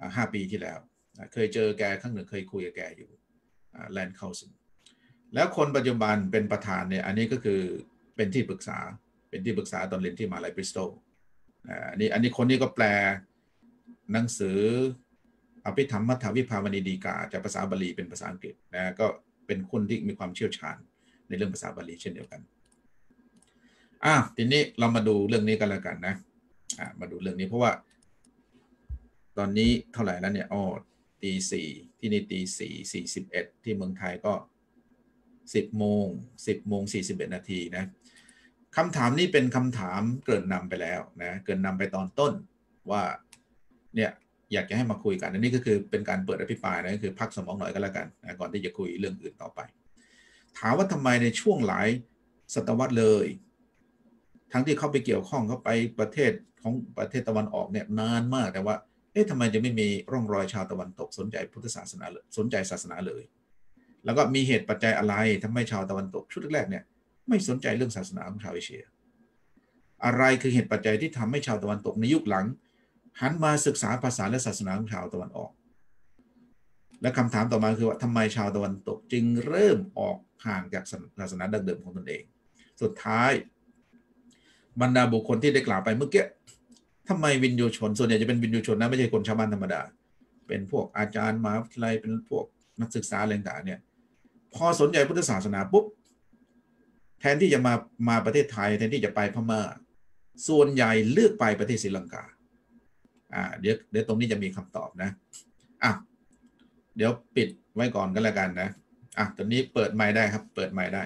5 ปีที่แล้วเคยเจอแกครั้งหนึ่งเคยคุยกับแกอยู่แลนด์เคาซิลแล้วคนปัจจุบันเป็นประธานเนี่ยอันนี้ก็คือเป็นที่ปรึกษาตอนเรียนที่มหาลัยบริสตอลอันนี้คนนี้ก็แปลหนังสืออภิธรรมมัทธวิภาวณีฎีกาจากภาษาบาลีเป็นภาษาอังกฤษนะก็เป็นคนที่มีความเชี่ยวชาญในเรื่องภาษาบาลีเช่นเดียวกันทีนี้เรามาดูเรื่องนี้กันแล้วกันนะมาดูเรื่องนี้เพราะว่าตอนนี้เท่าไหร่แล้วเนี่ยตี 4ที่นี่ตี 4:41ที่เมืองไทยก็10 โมง 41 นาทีนะคำถามนี้เป็นคำถามเกริ่นนำไปแล้วนะเกริ่นนำไปตอนต้นว่าเนี่ยอยากจะให้มาคุยกันอันนี้ก็คือเป็นการเปิดอภิปรายนะก็คือพักสมองหน่อยก็แล้วกันนะก่อนที่จะคุยเรื่องอื่นต่อไปถามว่าทำไมในช่วงหลายศตวรรษเลยทั้งที่เขาไปเกี่ยวข้องเขาไปประเทศตะวันออกเนี่ยนานมากแต่ว่าทำไมจะไม่มีร่องรอยชาวตะวันตกสนใจพุทธศาสนาสนใจศาสนาเลยแล้วก็มีเหตุปัจจัยอะไรทำให้ชาวตะวันตกชุดแรกเนี่ยไม่สนใจเรื่องศาสนาของชาวเอเชียอะไรคือเหตุปัจจัยที่ทำให้ชาวตะวันตกในยุคหลังหันมาศึกษาภาษาและศาสนาของชาวตะวันออกและคำถามต่อมาคือว่าทำไมชาวตะวันตกจึงเริ่มออกห่างจากศาสนาดั้งเดิมของตนเองสุดท้ายบรรดาบุคคลที่ได้กล่าวไปเมื่อกี้ทำไมวินยูชนส่วนใหญ่จะเป็นวินยูชนนะไม่ใช่คนชาวบ้านธรรมดาเป็นพวกอาจารย์มหาวิทยาลัยเป็นพวกนักศึกษาอะไรต่างๆเนี่ยพอสนใจพุทธศาสนาปุ๊บแทนที่จะมาประเทศไทยแทนที่จะไปพม่าส่วนใหญ่เลือกไปประเทศศรีลังกาเดี๋ยวตรงนี้จะมีคำตอบนะเดี๋ยวปิดไว้ก่อนก็แล้วกันนะตอนนี้เปิดไมค์ได้ครับเปิดไมค์ได้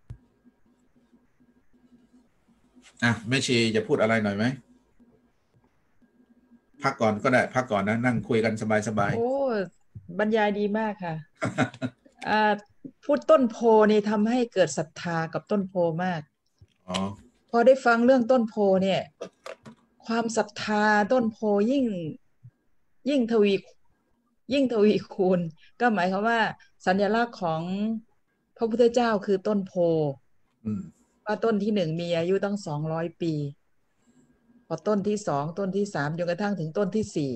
แม่ชีจะพูดอะไรหน่อยไหมพักก่อนก็ได้พักก่อนนะนั่งคุยกันสบายๆโอ้บรรยายดีมากค่ะ พูดต้นโพนี่ทำให้เกิดศรัทธากับต้นโพมากพอได้ฟังเรื่องต้นโพเนี่ยความศรัทธาต้นโพยิ่งทวีคูณก็หมายความว่าสัญลักษณ์ของพระพุทธเจ้าคือต้นโพว่าต้นที่1มีอายุตั้ง200 ปีพอต้นที่2ต้นที่3จนกระทั่งถึงต้นที่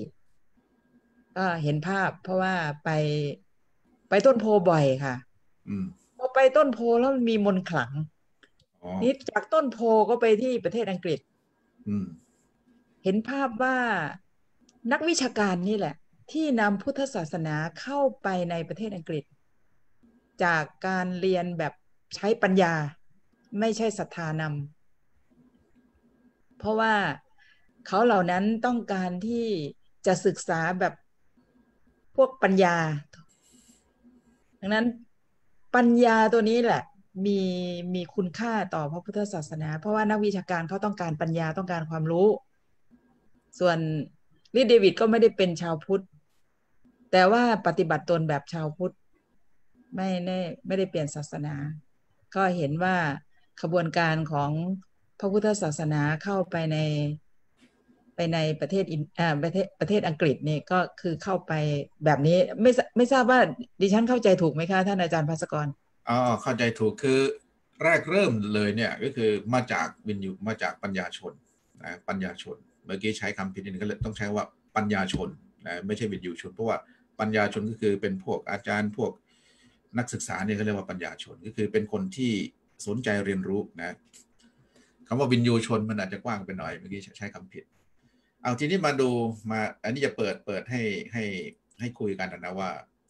4ก็เห็นภาพเพราะว่าไปต้นโพบ่อยค่ะพอไปต้นโพแล้วมันมีมนต์ขลังนี่จากต้นโพก็ไปที่ประเทศอังกฤษเห็นภาพว่านักวิชาการนี่แหละที่นำพุทธศาสนาเข้าไปในประเทศอังกฤษจากการเรียนแบบใช้ปัญญาไม่ใช่ศรัทธานำเพราะว่าเขาเหล่านั้นต้องการที่จะศึกษาแบบพวกปัญญาดังนั้นปัญญาตัวนี้แหละมีคุณค่าต่อพระพุทธศาสนาเพราะว่านักวิชาการเขาต้องการปัญญาต้องการความรู้ส่วนลิดเดวิดก็ไม่ได้เป็นชาวพุทธแต่ว่าปฏิบัติตนแบบชาวพุทธไม่ได้เปลี่ยนศาสนาก็เห็นว่าขบวนการของพระพุทธศาสนาเข้าไปในประเทศอังกฤษนี่ก็คือเข้าไปแบบนี้ไม่ทราบว่าดิฉันเข้าใจถูกไหมคะท่านอาจารย์ภาสกรเข้าใจถูกคือแรกเริ่มเลยเนี่ยก็คือมาจากปัญญาชนนะปัญญาชนเมื่อกี้ใช้คำผิดนิดนึงก็เลยต้องใช้ว่าปัญญาชนนะไม่ใช่วินยูชนเพราะว่าปัญญาชนก็คือเป็นพวกอาจารย์พวกนักศึกษาเนี่ยเขาเรียกว่าปัญญาชนก็คือเป็นคนที่สนใจเรียนรู้นะคำว่าวินยูชนมันอาจจะกว้างไปหน่อยเมื่อกี้ใช้คำผิดเอาทีนี้มาดูอันนี้จะเปิดให้คุยกันนะว่า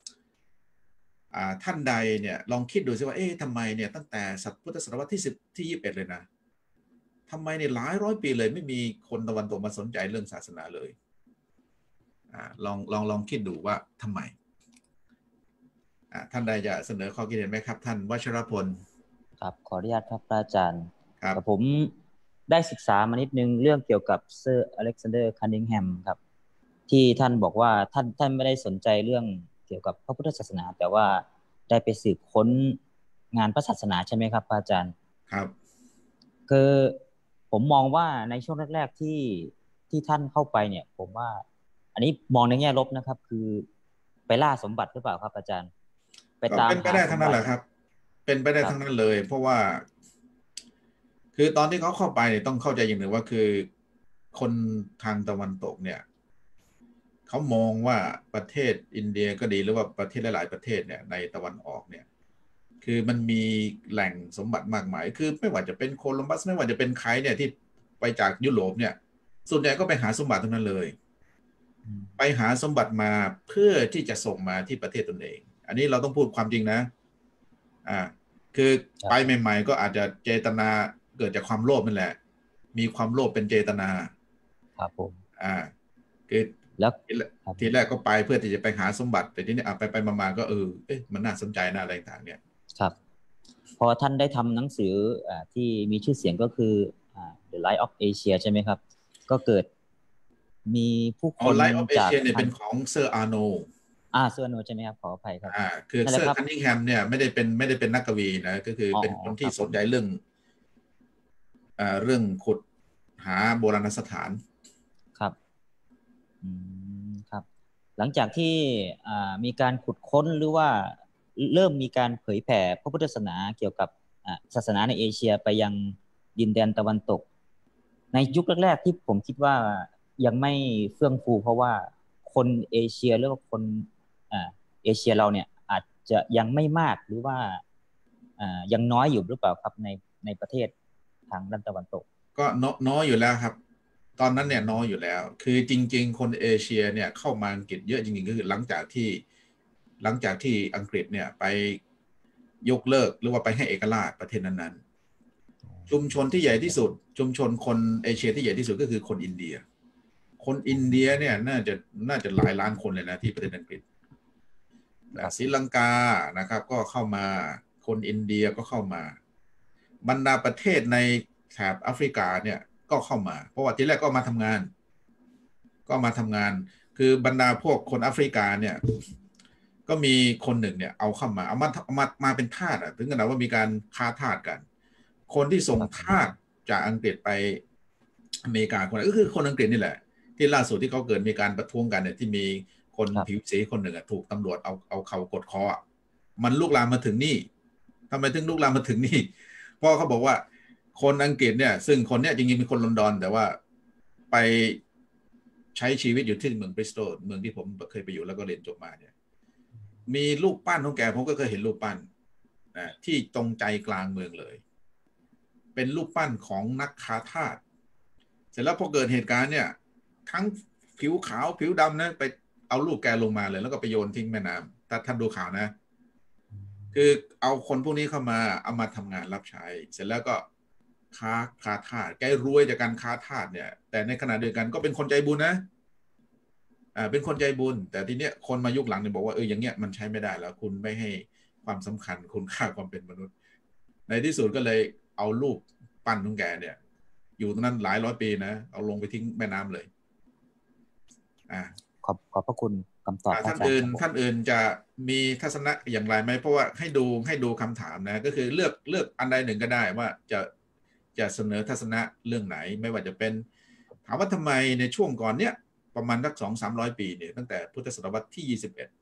ท่านใดเนี่ยลองคิดดูซิว่าทำไมเนี่ยตั้งแต่พุทธศตวรรษที่21เลยนะทำไมเนี่ยหลายร้อยปีเลยไม่มีคนตะวันตกมาสนใจเรื่องศาสนาเลยลองคิดดูว่าทำไมท่านใดจะเสนอข้อคิดเห็นไหมครับท่านวชรพลครับขออนุญาตครับพระอาจารย์แต่ผมได้ศึกษามานิดนึงเรื่องเกี่ยวกับเซอร์อเล็กซานเดอร์คันนิงแฮมครับที่ท่านบอกว่าท่านไม่ได้สนใจเรื่องเกี่ยวกับพระพุทธศาสนาแต่ว่าได้ไปสืบค้นงานพระศาสนาใช่ไหมครับพระอาจารย์ครับคือผมมองว่าในช่วงแรกๆที่ท่านเข้าไปเนี่ยผมว่าอันนี้มองในแง่ลบนะครับคือไปล่าสมบัติหรือเปล่าครับอาจารย์ไปตามเป็นไปได้ทั้งนั้นแหละครับเป็นไปได้ทั้งนั้นเลยเพราะว่าคือตอนที่เขาเข้าไปต้องเข้าใจอย่างหนึ่งว่าคือคนทางตะวันตกเนี่ยเขเขามองว่าประเทศอินเดียก็ดีหรือว่าประเทศหลายๆประเทศเนี่ยในตะวันออกเนี่ยคือมันมีแหล่งสมบัติมากมายคือไม่ว่าจะเป็นโคลัมบัสไม่ว่าจะเป็นใครเนี่ยที่ไปจากยุโรปเนี่ยส่วนใหญ่ก็ไปหาสมบัติทั้งนั้นเลยไปหาสมบัติมาเพื่อที่จะส่งมาที่ประเทศตนเองอันนี้เราต้องพูดความจริงนะคือไปใหม่ๆก็อาจจะเจตนาเกิดจากความโลภนั่นแหละมีความโลภเป็นเจตนาครับผมคือแล้วทีแรกก็ไปเพื่อที่จะไปหาสมบัติแต่ทีนี้ไปมาก็มันน่าสนใจนะอะไรต่างเนี่ยครับพอท่านได้ทำหนังสือที่มีชื่อเสียงก็คือThe Light of Asia ใช่ไหมครับก็เกิดมีผู้คน Light of Asia เนี่ยเป็นของเซอร์อาร์โนเซอร์อาร์โนใช่ไหมครับขออภัยครับคือเซอร์คันนิงแฮมเนี่ยไม่ได้เป็นนักกวีนะก็คือเป็นคนที่สนใจเรื่องขุดหาโบราณสถานครับครับหลังจากที่มีการขุดค้นหรือว่าเริ่มมีการเผยแผ่พระพุทธศาสนาเกี่ยวกับศาสนาในเอเชียไปยังดินแดนตะวันตกในยุคแรกๆที่ผมคิดว่ายังไม่เฟื่องฟูเพราะว่าคนเอเชียหรือว่าคนเอเชียเราเนี่ยอาจจะยังไม่มากหรือว่ายังน้อยอยู่หรือเปล่าครับในประเทศทางด้านตะวันตกก็น้อยอยู่แล้วครับตอนนั้นเนี่ยน้อยอยู่แล้วคือจริงๆคนเอเชียเนี่ยเข้ามาอังกฤษเยอะจริงๆก็คือหลังจากที่อังกฤษเนี่ยไปยกเลิกหรือว่าไปให้เอกราชประเทศนั้นๆชุมชนที่ใหญ่ที่สุดชุมชนคนเอเชียที่ใหญ่ที่สุดก็คือคนอินเดียเนี่ยน่าจะหลายล้านคนเลยนะที่ประเทศอังกฤษศรีลังกานะครับก็เข้ามาคนอินเดียก็เข้ามาบรรดาประเทศในแถบแอฟริกาเนี่ยก็เข้ามาเพราะว่าทีแรกก็มาทำงานคือบรรดาพวกคนแอฟริกาเนี่ยก็มีคนหนึ่งเนี่ยเอาเข้ามาเป็นทาสถึงขนาดว่ามีการค้าทาสกันคนที่ส่งทาสจากอังกฤษไปอเมริกาคนนั้นก็คือคนอังกฤษนี่แหละที่ล่าสุดที่เขาเกิดมีการประท้วงกันเนี่ยที่มีคนผิวสีคนหนึ่งถูกตำรวจเอาเข่ากดคอมันลุกลามมาถึงนี่ทำไมถึงลุกลามมาถึงนี่เพราะเขาบอกว่าคนอังกฤษเนี่ยซึ่งคนเนี้ยจริงๆเป็นคนลอนดอนแต่ว่าไปใช้ชีวิตอยู่ที่เมืองบริสตอลเมืองที่ผมเคยไปอยู่แล้วก็เรียนจบมาเนี่ยมีรูปปั้นของแกผมก็เคยเห็นรูปปั้นที่ตรงใจกลางเมืองเลยเป็นรูปปั้นของนักค้าทาสเสร็จแล้วพอเกิดเหตุการณ์เนี่ยทั้งผิวขาวผิวดำนะไปเอารูปแกลงมาเลยแล้วก็ไปโยนทิ้งแม่น้ำท่านดูข่าวนะคือเอาคนพวกนี้เข้ามาเอามาทำงานรับใช้เสร็จแล้วก็ค้าทาสแกรวยจากการค้าทาสเนี่ยแต่ในขณะเดียวกันก็เป็นคนใจบุญนะเป็นคนใจบุญแต่ทีเนี้ยคนมายุคหลังเนี่ยบอกว่าอย่างเงี้ยมันใช้ไม่ได้แล้วคุณไม่ให้ความสำคัญคุณค่าความเป็นมนุษย์ในที่สุดก็เลยเอารูปปั้นของแกเนี่ยอยู่ตรงนั้นหลายร้อยปีนะเอาลงไปทิ้งแม่น้ำเลยขอบพระคุณคำตอบท่านอื่นจะมีทัศนะอย่างไรไหมเพราะว่าให้ดูคำถามนะก็คือเลือกอันใดหนึ่งก็ได้ว่าจะเสนอทัศนะเรื่องไหนไม่ว่าจะเป็นถามว่าทำไมในช่วงก่อนเนี้ยประมาณสัก200-300 ปีเนี่ยตั้งแต่พุทธศตวรรษที่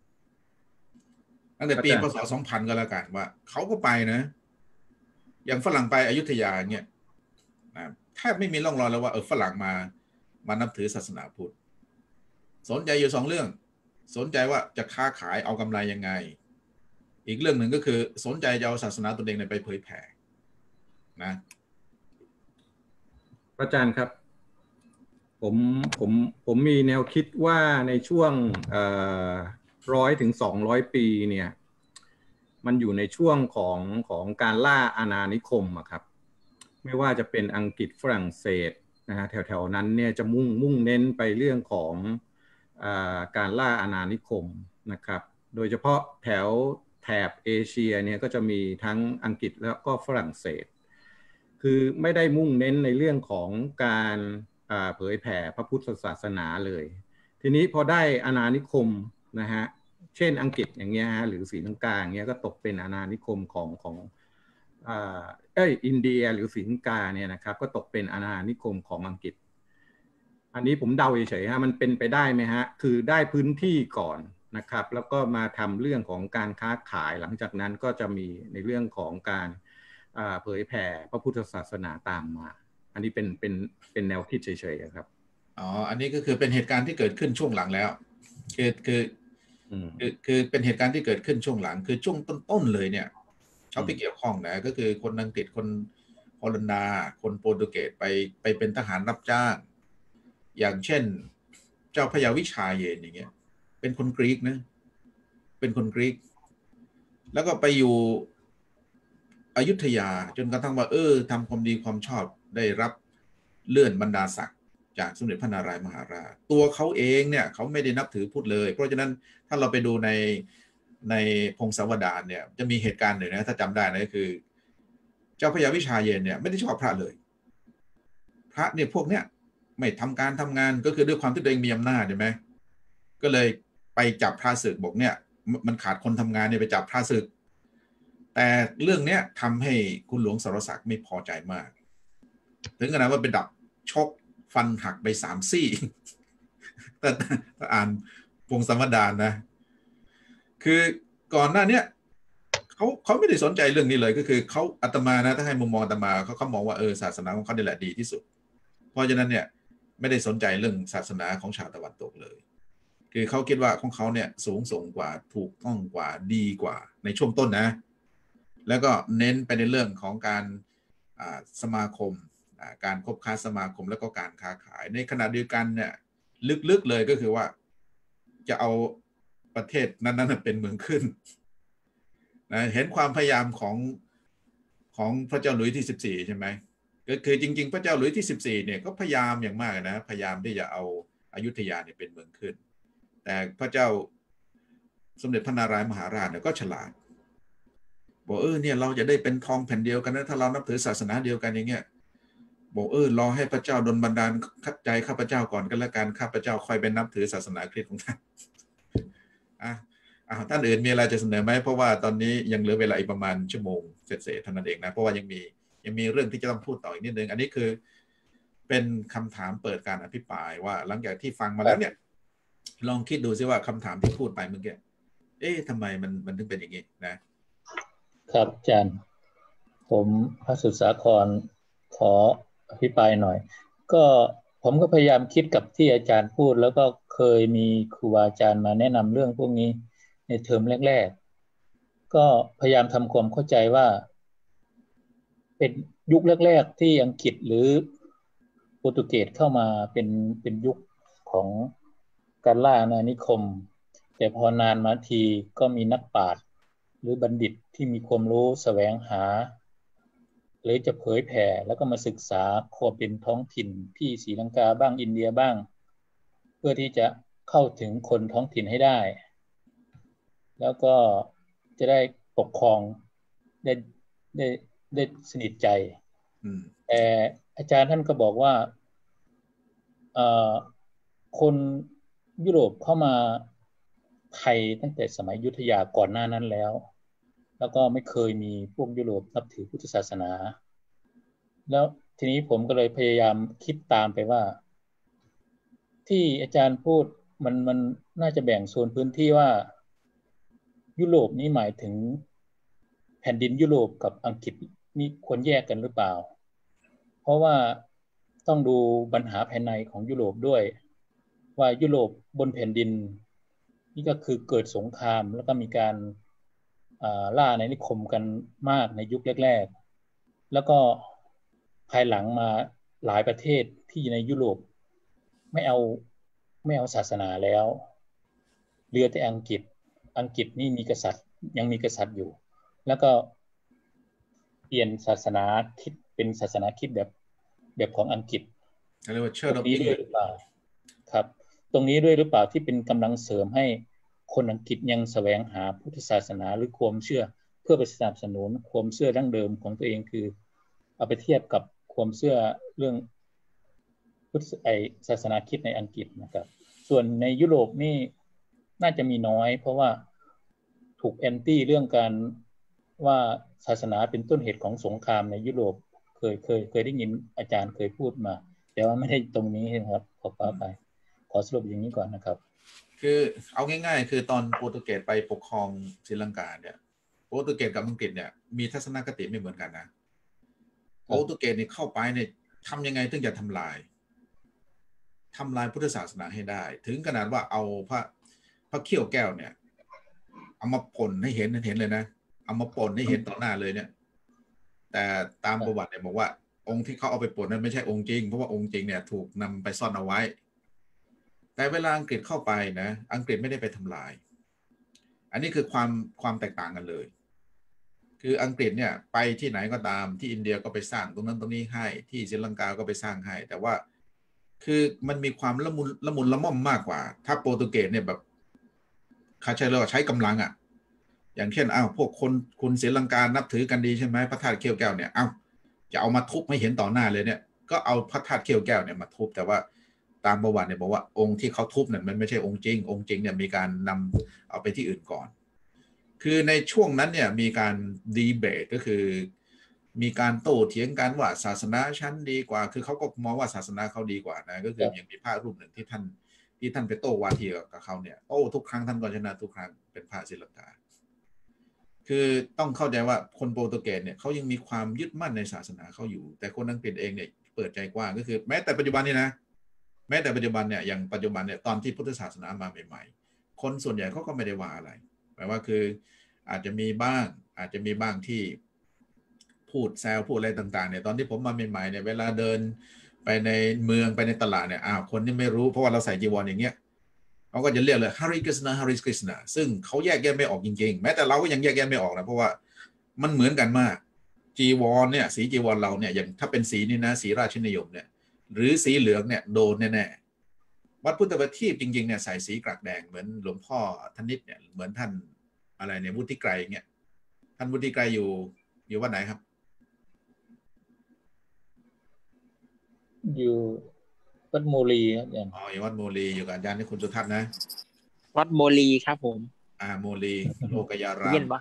21ตั้งแต่ปีพ.ศ. 2000ก็แล้วกันว่าเขาก็ไปนะอย่างฝรั่งไปอยุธยาเนี่ยแทบไม่มีร่องรอยแล้วว่าฝรั่งมานับถือศาสนาพุทธสนใจอยู่2 เรื่องสนใจว่าจะค้าขายเอากำไรยังไงอีกเรื่องหนึ่งก็คือสนใจจะเอาศาสนาตนเองไปเผยแผ่นะอาจารย์ครับผมมีแนวคิดว่าในช่วง100 ถึง 200 ปีเนี่ยมันอยู่ในช่วงของการล่าอาณานิคมครับไม่ว่าจะเป็นอังกฤษฝรั่งเศสนะฮะแถวๆนั้นเนี่ยจะมุ่งเน้นไปเรื่องของการล่าอาณานิคมนะครับโดยเฉพาะแถบเอเชียเนี่ยก็จะมีทั้งอังกฤษแล้วก็ฝรั่งเศสคือไม่ได้มุ่งเน้นในเรื่องของการเผยแผ่พระพุทธศาสนาเลยทีนี้พอได้อาณานิคมนะฮะเช่นอังกฤษอย่างเงี้ยหรือศรีลังกาอย่างเงี้ยก็ตกเป็นอาณานิคมของอินเดียหรือศรีลังกาเนี่ยนะครับก็ตกเป็นอาณานิคมของอังกฤษอันนี้ผมเดาเฉยๆฮะมันเป็นไปได้ไหมฮะคือได้พื้นที่ก่อนนะครับแล้วก็มาทำเรื่องของการค้าขายหลังจากนั้นก็จะมีในเรื่องของการเผยแผ่พระพุทธศาสนาตามมาอันนี้เป็นแนวคิดเฉยๆครับอันนี้ก็คือเป็นเหตุการณ์ที่เกิดขึ้นช่วงหลังแล้วคือเป็นเหตุการณ์ที่เกิดขึ้นช่วงหลังคือช่วงต้นๆเลยเนี่ยเขาไปเกี่ยวข้องนะก็คือคนอังกฤษคนฮอลันดาคนโปรตุเกสไปเป็นทหารรับจ้างอย่างเช่นเจ้าพญาวิชาเยนอย่างเงี้ยเป็นคนกรีกนะเป็นคนกรีกแล้วก็ไปอยู่อยุธยาจนกระทั่งว่าทำความดีความชอบได้รับเลื่อนบรรดาศักดิ์จากสมเด็จพระนารายมหาราชตัวเขาเองเนี่ยเขาไม่ได้นับถือพุทธเลยเพราะฉะนั้นถ้าเราไปดูในพงศาวดารเนี่ยจะมีเหตุการณ์หนึ่งนะถ้าจำได้นะคือเจ้าพญาวิชาเยนเนี่ยไม่ได้ชอบพระเลยพระเนี่ยพวกเนี้ยไม่ทำงานก็คือด้วยความที่ตัวเองมีอำนาจใช่ไหมก็เลยไปจับพระศึกบอกเนี่ยมันขาดคนทำงานเนี่ยไปจับพระศึกแต่เรื่องเนี้ยทำให้คุณหลวงสรศักดิ์ไม่พอใจมากถึงขนาดว่าไปดับชกฟันหักไป3 ซี่แต่อ่านพงศาวดารนะคือก่อนหน้านี้เขาไม่ได้สนใจเรื่องนี้เลยก็คือเขาอาตมานะถ้าให้มุมมองอาตมาเขามองว่าศาสนาของเขาเนี่ยแหละดีที่สุดเพราะฉะนั้นเนี่ยไม่ได้สนใจเรื่องศาสนาของชาวตะวันตกเลยคือเขาคิดว่าของเขาเนี่ยสูงส่งกว่าถูกต้องกว่าดีกว่าในช่วงต้นนะแล้วก็เน้นไปในเรื่องของการสมาคมการคบค้าสมาคมแล้วก็การค้าขายในขณะเดียวกันเนี่ยลึกๆเลยก็คือว่าจะเอาประเทศนั้นๆเป็นเมืองขึ้นนะเห็นความพยายามของพระเจ้าหลุยส์ที่14ใช่ไหมก็คือจริงๆพระเจ้าหลุยส์ที่14เนี่ยก็พยายามอย่างมากนะพยายามที่จะเอาอยุธยาเนี่ยเป็นเมืองขึ้นแต่พระเจ้าสมเด็จพระนารายมหาราชเนี่ยก็ฉลาดบอกเนี่ยเราจะได้เป็นทองแผ่นเดียวกันนะถ้าเรานับถือศาสนาเดียวกันอย่างเงี้ยบอกรอให้พระเจ้าดลบันดาลใจข้าพเจ้าก่อนกันแล้วกันข้าพเจ้าค่อยไปนับถือศาสนาคริสต์ของท่านท่านอื่นมีอะไรจะเสนอไหมเพราะว่าตอนนี้ยังเหลือเวลาอีกประมาณชั่วโมงเศษๆเท่านั้นเองนะเพราะว่ายังมีเรื่องที่จะต้องพูดต่ออีกนิดนึงอันนี้คือเป็นคำถามเปิดการอภิปรายว่าหลังจากที่ฟังมาแล้วเนี่ยลองคิดดูซิว่าคำถามที่พูดไปเมื่อกี้ทำไมมันถึงเป็นอย่างนี้นะครับอาจารย์ผมพระสุทธสาครขออภิปรายหน่อยก็ผมก็พยายามคิดกับที่อาจารย์พูดแล้วก็เคยมีครูบาอาจารย์มาแนะนำเรื่องพวกนี้ในเทอมแรกๆก็พยายามทำความเข้าใจว่าเป็นยุคแรกๆที่อังกฤษหรือโปรตุเกสเข้ามาเป็นยุคของการล่าอาณานิคมแต่พอนานมาทีก็มีนักปราชญ์หรือบัณฑิตที่มีความรู้แสวงหาหรือจะเผยแผ่แล้วก็มาศึกษาความเป็นท้องถิ่นที่ศรีลังกาบ้างอินเดียบ้างเพื่อที่จะเข้าถึงคนท้องถิ่นให้ได้แล้วก็จะได้ปกครองได้สนิทใจแต่อาจารย์ท่านก็บอกว่าคนยุโรปเข้ามาไทยตั้งแต่สมัยอยุธยาก่อนหน้านั้นแล้วก็ไม่เคยมีพวกยุโรปนับถือพุทธศาสนาแล้วทีนี้ผมก็เลยพยายามคิดตามไปว่าที่อาจารย์พูดมันน่าจะแบ่งโซนพื้นที่ว่ายุโรปนี้หมายถึงแผ่นดินยุโรปกับอังกฤษนี่ควรแยกกันหรือเปล่าเพราะว่าต้องดูปัญหาภายในของยุโรปด้วยว่ายุโรปบนแผ่นดินนี่ก็คือเกิดสงครามแล้วก็มีการล่าอาณานิคมกันมากในยุคแรกๆแล้วก็ภายหลังมาหลายประเทศที่ในยุโรปไม่เอาศาสนาแล้วเหลือแต่อังกฤษนี่มีกษัตริย์ยังมีกษัตริย์อยู่แล้วก็เปลี่ยนศาสนาคิดเป็นศาสนาคิดแบบของอังกฤษเรียกว่าเชิดนี้ด้วยหรือเปล่าครับตรงนี้ด้วยหรือเปล่าที่เป็นกำลังเสริมให้คนอังกฤษยังแสวงหาพุทธศาสนาหรือความเชื่อเพื่อไปสนับสนุนความเชื่อดั้งเดิมของตัวเองคือเอาไปเทียบกับความเชื่อเรื่องพุทธศาสนาคริสต์ในอังกฤษนะครับส่วนในยุโรปนี่น่าจะมีน้อยเพราะว่าถูกแอนตี้เรื่องการว่าศาสนาเป็นต้นเหตุของสงครามในยุโรปเคยได้ยินอาจารย์เคยพูดมาแต่ว่าไม่ได้ตรงนี้ครับขอสรุปอย่างนี้ก่อนนะครับคือเอาง่ายๆคือตอนโปรตุเกสไปปกครองศรีลังกาเนี่ยโปรตุเกสกับอังกฤษเนี่ยมีทัศนคติไม่เหมือนกันนะโปรตุเกสเนี่ยเข้าไปเนี่ยทำยังไงถึงจะทำลายพุทธศาสนาให้ได้ถึงขนาดว่าเอาพระเขี้ยวแก้วเนี่ยเอามาป่นให้เห็นเลยนะเอามาป่นให้เห็นต่อหน้าเลยเนี่ยแต่ตามประวัติเนี่ยบอกว่าองค์ที่เขาเอาไปป่นนั้นไม่ใช่องค์จริงเพราะว่าองค์จริงเนี่ยถูกนำไปซ่อนเอาไว้แต่เวลาอังกฤษเข้าไปนะอังกฤษไม่ได้ไปทำลายอันนี้คือความแตกต่างกันเลยคืออังกฤษเนี่ยไปที่ไหนก็ตามที่อินเดียก็ไปสร้างตรงนั้นตรงนี้ให้ที่ศรีลังกาก็ไปสร้างให้แต่ว่าคือมันมีความละมุนละม่อมมากกว่าถ้าโปรตุเกสเนี่ยแบบเขาใช้เรียกว่าใช้กำลังอ่ะอย่างเช่นพวกคุณศรีลังกานับถือกันดีใช่ไหมพระธาตุเขี้ยวแก้วเนี่ยจะเอามาทุบให้เห็นต่อหน้าเลยเนี่ยก็เอาพระธาตุเขี้ยวแก้วเนี่ยมาทุบแต่ว่าตามประวัติเนี่ยบอกว่าองค์ที่เขาทุบเนี่ยมันไม่ใช่องค์จริงเนี่ยมีการนำเอาไปที่อื่นก่อนคือในช่วงนั้นเนี่ยมีการดีเบตก็คือมีการโต้เถียงกันว่าศาสนาชั้นดีกว่าคือเขาก็มองว่าศาสนาเขาดีกว่านะก็คืออย่างมีพระรูปหนึ่งที่ท่านไปโต้วาทีกับเขาเนี่ยโต้ทุกครั้งท่านก็ชนะทุกครั้งเป็นพระศรีลังกาคือต้องเข้าใจว่าคนโปรตุเกสเนี่ยเขายังมีความยึดมั่นในศาสนาเขาอยู่แต่คนอังกฤษเองเนี่ยเปิดใจกว้างก็คือแม้แต่ปัจจุบันนี้นะแม้แต่ปัจจุบันเนี่ยอย่างปัจจุบันเนี่ยตอนที่พุทธศาสนามาใหม่ๆคนส่วนใหญ่เขาก็ไม่ได้ว่าอะไรแปลว่าคืออาจจะมีบ้างที่พูดแซวพูดอะไรต่างๆเนี่ยตอนที่ผมมาใหม่ๆเนี่ยเวลาเดินไปในเมืองไปในตลาดเนี่ยคนที่ไม่รู้เพราะว่าเราใส่จีวรอย่างเงี้ยเขาก็จะเรียกเลยฮาริกฤษณาฮาริกฤษณาซึ่งเขาแยกแยะไม่ออกจริงๆแม้แต่เราก็ยังแยกแยะไม่ออกนะเพราะว่ามันเหมือนกันมากจีวรเนี่ยสีจีวรเราเนี่ยอย่างถ้าเป็นสีนี่นะสีราชนิยมเนี่ยหรือสีเหลืองเนี่ยโดนแน่ๆวัดพุทธประทีปจริงๆเนี่ยใส่สีกรักแดงเหมือนหลวงพ่อธนิตเนี่ยเหมือนท่านอะไรเนี่ยวุฒิไกรเนี่ยท่านวุฒิไกรอยู่วัดไหนครับอยู่วัดโมลีครับอาจารย์อยู่วัดโมลีอยู่กับอาจารย์นี่คุณสุทัศน์นะวัดโมลีครับผมโมลีโลกยารามเย็นปะ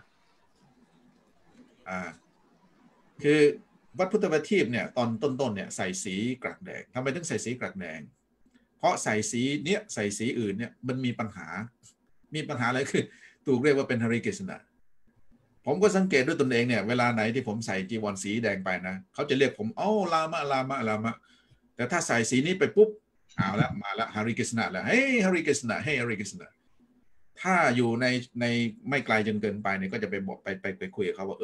คือวัดพุทธประทีปเนี่ยตอนต้นๆเนี่ยใส่สีกรักแดงทำไมถึงใส่สีกรักแดงเพราะใส่สีอื่นเนี่ยมันมีปัญหาอะไรคือถูกเรียกว่าเป็นฮาริกฤษณาผมก็สังเกตด้วยตนเองเนี่ยเวลาไหนที่ผมใส่จีวรสีแดงไปนะเขาจะเรียกผมลามะแต่ถ้าใส่สีนี้ไปปุ๊บเอาละมาละฮาริกฤษณาแล้วเฮ้ยฮาริกฤษณาถ้าอยู่ในไม่ไกลจนเกินไปเนี่ยก็จะไปบอกไปคุยกับเขาว่า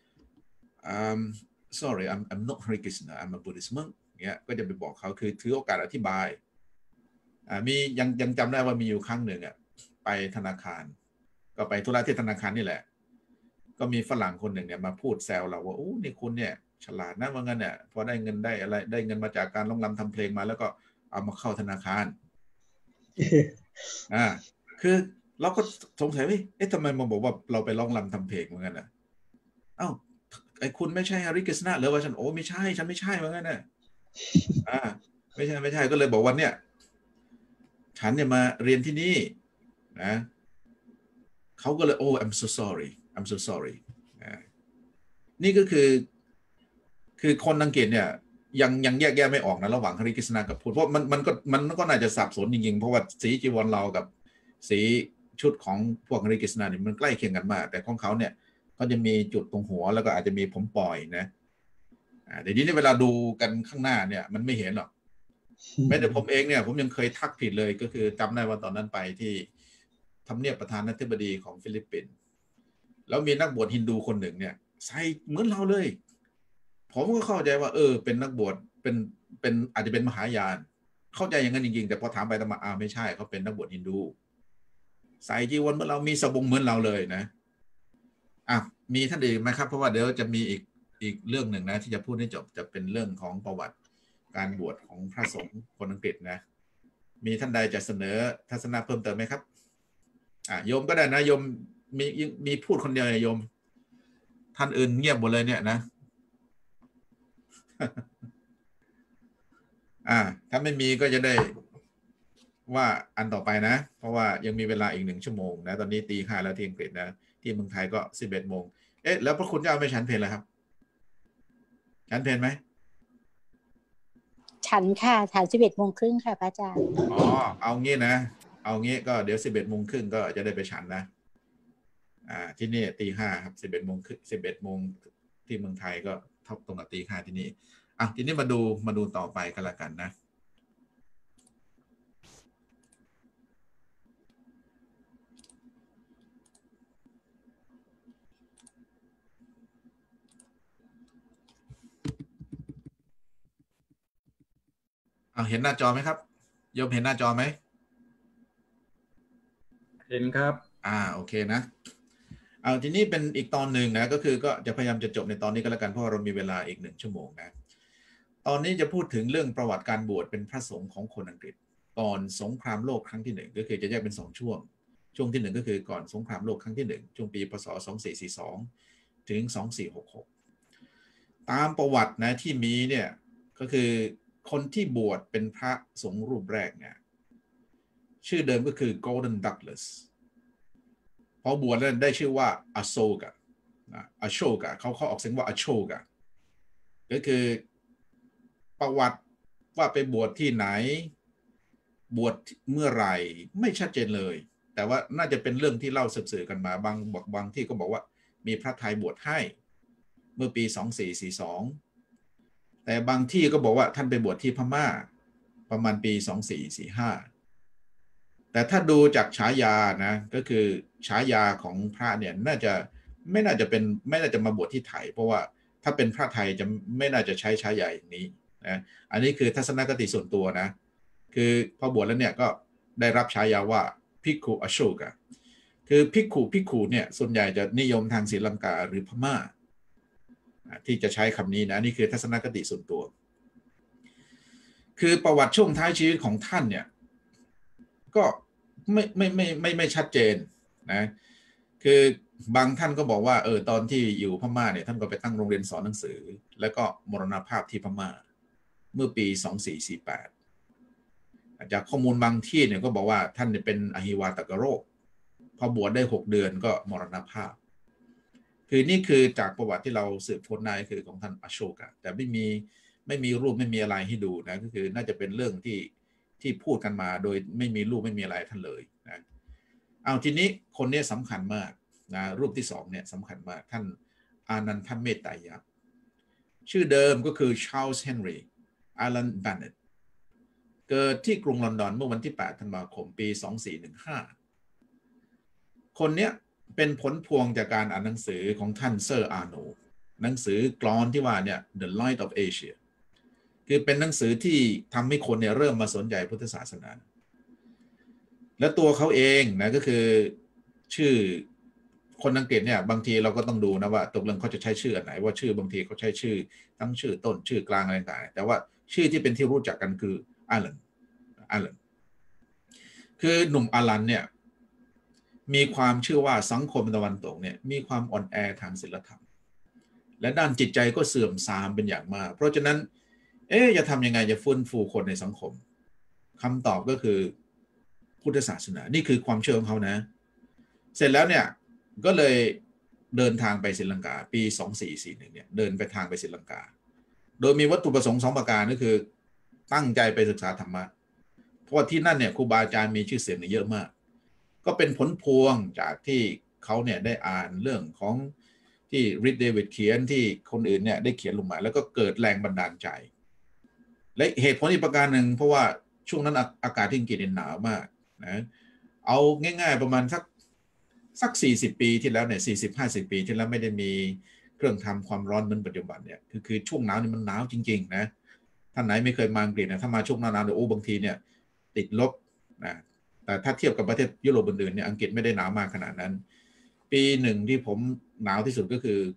sorry I'm not Hare Krishna I'm a Buddhist monk เนี่ยก็จะไปบอกเขาคือถือโอกาสอธิบายมียังจำได้ว่ามีอยู่ครั้งหนึ่งไปธนาคารก็ไปธุระที่ธนาคารนี่แหละก็มีฝรั่งคนหนึ่งเนี่ยมาพูดแซวเราว่านี่คุณเนี่ยฉลาดนะว่างั้นเนี่ยพอได้เงินได้อะไรได้เงินมาจากการร้องรำทำเพลงมาแล้วก็เอามาเข้าธนาคารคือเราก็สงสัยว่าทำไมมาบอกว่าเราไปร้องรำทำเพลงเหมือนกันนะไอ้คุณไม่ใช่ฮาริกฤษณะหรือว่าฉันไม่ใช่ฉันไม่ใช่เหมือนกันนะไม่ใช่ก็เลยบอกว่าเนี่ยฉันเนี่ยมาเรียนที่นี่นะเขาก็เลย I'm so sorry นี่ก็คือคนอังกฤษเนี่ยยังแยกแยะไม่ออกนะระหว่างฮาริกฤษณะกับพุทธเพราะมันก็น่าจะสับสนจริงๆเพราะว่าสีจีวรเรากับสีชุดของพวกฮาริกฤษณะเนี่ยมันใกล้เคียงกันมากแต่ของเขาเนี่ยก็จะมีจุดตรงหัวแล้วก็อาจจะมีผมปล่อยนะแต่ทีนี้เวลาดูกันข้างหน้าเนี่ยมันไม่เห็นหรอกแม้แต่ผมเองเนี่ยผมยังเคยทักผิดเลยก็คือจำได้ว่าตอนนั้นไปที่ทำเนียบประธานาธิบดีของฟิลิปปินส์แล้วมีนักบวชฮินดูคนหนึ่งเนี่ยใส่เหมือนเราเลยผมก็เข้าใจว่าเป็นนักบวชเป็นอาจจะเป็นมหายานเข้าใจอย่างนั้นจริงๆแต่พอถามไปทำไมไม่ใช่เขาเป็นนักบวชฮินดูใส่จีวรเหมือนเรามีสบงเหมือนเราเลยนะมีท่านอื่นไหมครับเพราะว่าเดี๋ยวจะมีอีกเรื่องหนึ่งนะที่จะพูดให้จบจะเป็นเรื่องของประวัติการบวชของพระสงฆ์คนอังกฤษนะมีท่านใดจะเสนอทัศนะเพิ่มเติมไหมครับโยมก็ได้นะโยมมีพูดคนเดียวโยมท่านอื่นเงียบหมดเลยเนี่ยนะ ถ้าไม่มีก็จะได้ว่าอันต่อไปนะเพราะว่ายังมีเวลาอีก1 ชั่วโมงนะตอนนี้ตี 5แล้วที่อังกฤษนะที่เมืองไทยก็ 11 โมงแล้วพระคุณเจ้าไม่ฉันเพลแล้วครับฉันเพลไหมฉันค่ะฉัน11:30ค่ะพระอาจารย์เอางี้นะเอางี้ก็เดี๋ยว 11:30ก็จะได้ไปฉันนะที่นี่ตี 5ครับ 11 โมงที่เมืองไทยก็เท่าตรงกับตี 5ที่นี่ทีนี้มาดูต่อไปกันละกันนะเห็นหน้าจอไหมครับโยมเห็นหน้าจอไหมเห็นครับโอเคนะทีนี้เป็นอีกตอนหนึ่งนะก็คือก็จะพยายามจะจบในตอนนี้ก็แล้วกันเพราะเรามีเวลาอีก1 ชั่วโมงนะตอนนี้จะพูดถึงเรื่องประวัติการบวชเป็นพระสงฆ์ของคนอังกฤษก่อนสงครามโลกครั้งที่1ก็คือจะแยกเป็น2ช่วงที่1ก็คือก่อนสงครามโลกครั้งที่1ช่วงปีพศ2442ถึง2466ตามประวัตินะที่มีเนี่ยก็คือคนที่บวชเป็นพระสงฆ์รูปแรกเนี่ยชื่อเดิมก็คือ Gordon Douglas พอบวชแล้วได้ชื่อว่าอโชกะเขาออกเสียงว่าอโชกะก็คือประวัติว่าไปบวชที่ไหนบวชเมื่อไหร่ไม่ชัดเจนเลยแต่ว่าน่าจะเป็นเรื่องที่เล่าสืบๆกันมาบางที่ก็บอกว่ามีพระไทยบวชให้เมื่อปี2442แต่บางที่ก็บอกว่าท่านไปบวชที่พม่าประมาณปี2445แต่ถ้าดูจากฉายานะก็คือฉายาของพระเนี่ยไม่น่าจะมาบวชที่ไทยเพราะว่าถ้าเป็นพระไทยจะไม่น่าจะใช้ฉายาอย่างนี้นะอันนี้คือทัศนคติส่วนตัวนะคือพอบวชแล้วเนี่ยก็ได้รับฉายาว่าภิกขุอโชกะคือภิกขุเนี่ยส่วนใหญ่จะนิยมทางศรีลังกาหรือพม่าที่จะใช้คำนี้นะนี่คือทัศนคติส่วนตัวคือประวัติช่วงท้ายชีวิตของท่านเนี่ยก็ไม่ชัดเจนนะคือบางท่านก็บอกว่าตอนที่อยู่พม่าเนี่ยท่านก็ไปตั้งโรงเรียนสอนหนังสือแล้วก็มรณภาพที่พม่าเมื่อปี2448จากข้อมูลบางที่เนี่ยก็บอกว่าท่านเป็นอหิวาตกโรคพอบวชได้6 เดือนก็มรณภาพคือนี่คือจากประวัติที่เราสืบค้นได้คือของท่านอโชกะแต่ไม่มีรูปไม่มีอะไรให้ดูนะก็คือน่าจะเป็นเรื่องที่พูดกันมาโดยไม่มีรูปไม่มีอะไรท่านเลยนะทีนี้คนนี้สำคัญมากนะรูปที่2เนี่ยสำคัญมากท่านอานันทเมตตายะชื่อเดิมก็คือ Charles Henry Allen Bennett เกิดที่กรุงลอนดอนเมื่อวันที่8 ธันวาคมปี2415คนนี้เป็นผลพวงจากการอ่านหนังสือของท่านเซอร์อาร์โนหนังสือกลอนที่ว่าเนี่ย The Light of Asia คือเป็นหนังสือที่ทำให้คนเนี่ยเริ่มมาสนใจพุทธศาสนาและตัวเขาเองนะก็คือชื่อคนอังกฤษเนี่ยบางทีเราก็ต้องดูนะว่าตกลงเขาจะใช้ชื่ออันไหนว่าชื่อบางทีเขาใช้ชื่อทั้งชื่อต้นชื่อกลางอะไรต่างๆแต่ว่าชื่อที่เป็นที่รู้จักกันคืออาลันคือหนุ่มอาลันเนี่ยมีความเชื่อว่าสังคมตะวันตกเนี่ยมีความอ่อนแอทางศีลธรรมและด้านจิตใจก็เสื่อมทรามเป็นอย่างมากเพราะฉะนั้นจะทำยังไงจะฟื้นฟูคนในสังคมคำตอบก็คือพุทธศาสนานี่คือความเชื่อของเขานะเสร็จแล้วเนี่ยก็เลยเดินทางไปศรีลังกาปี2441เนี่ยเดินไปทางไปศรีลังกาโดยมีวัตถุประสงค์2 ประการก็คือตั้งใจไปศึกษาธรรมะเพราะว่าที่นั่นเนี่ยครูบาอาจารย์มีชื่อเสียงเยอะมากก็เป็นผลพวงจากที่เขาเนี่ยได้อ่านเรื่องของที่ริชเดวิดเขียนที่คนอื่นเนี่ยได้เขียนลงมาแล้วก็เกิดแรงบันดาลใจและเหตุผลอีกประการหนึ่งเพราะว่าช่วงนั้นอากาศที่อังกฤษหนาวมากนะเอาง่ายๆประมาณสัก40 ปีที่แล้วเนี่ย40-50 ปีที่แล้วไม่ได้มีเครื่องทำความร้อนเหมือนปัจจุบันเนี่ยคือช่วงหนาวนี่มันหนาวจริงๆนะท่านไหนไม่เคยมาอังกฤษนะถ้ามาช่วงหนาวเนี่ยบางทีเนี่ยติดลบนะแต่ถ้าเทียบกับประเทศยุโรปอื่นๆเนี่ยอังกฤษไม่ได้หนาวมากขนาดนั้นปีหนึ่งที่ผมหนาวที่สุดก็คือ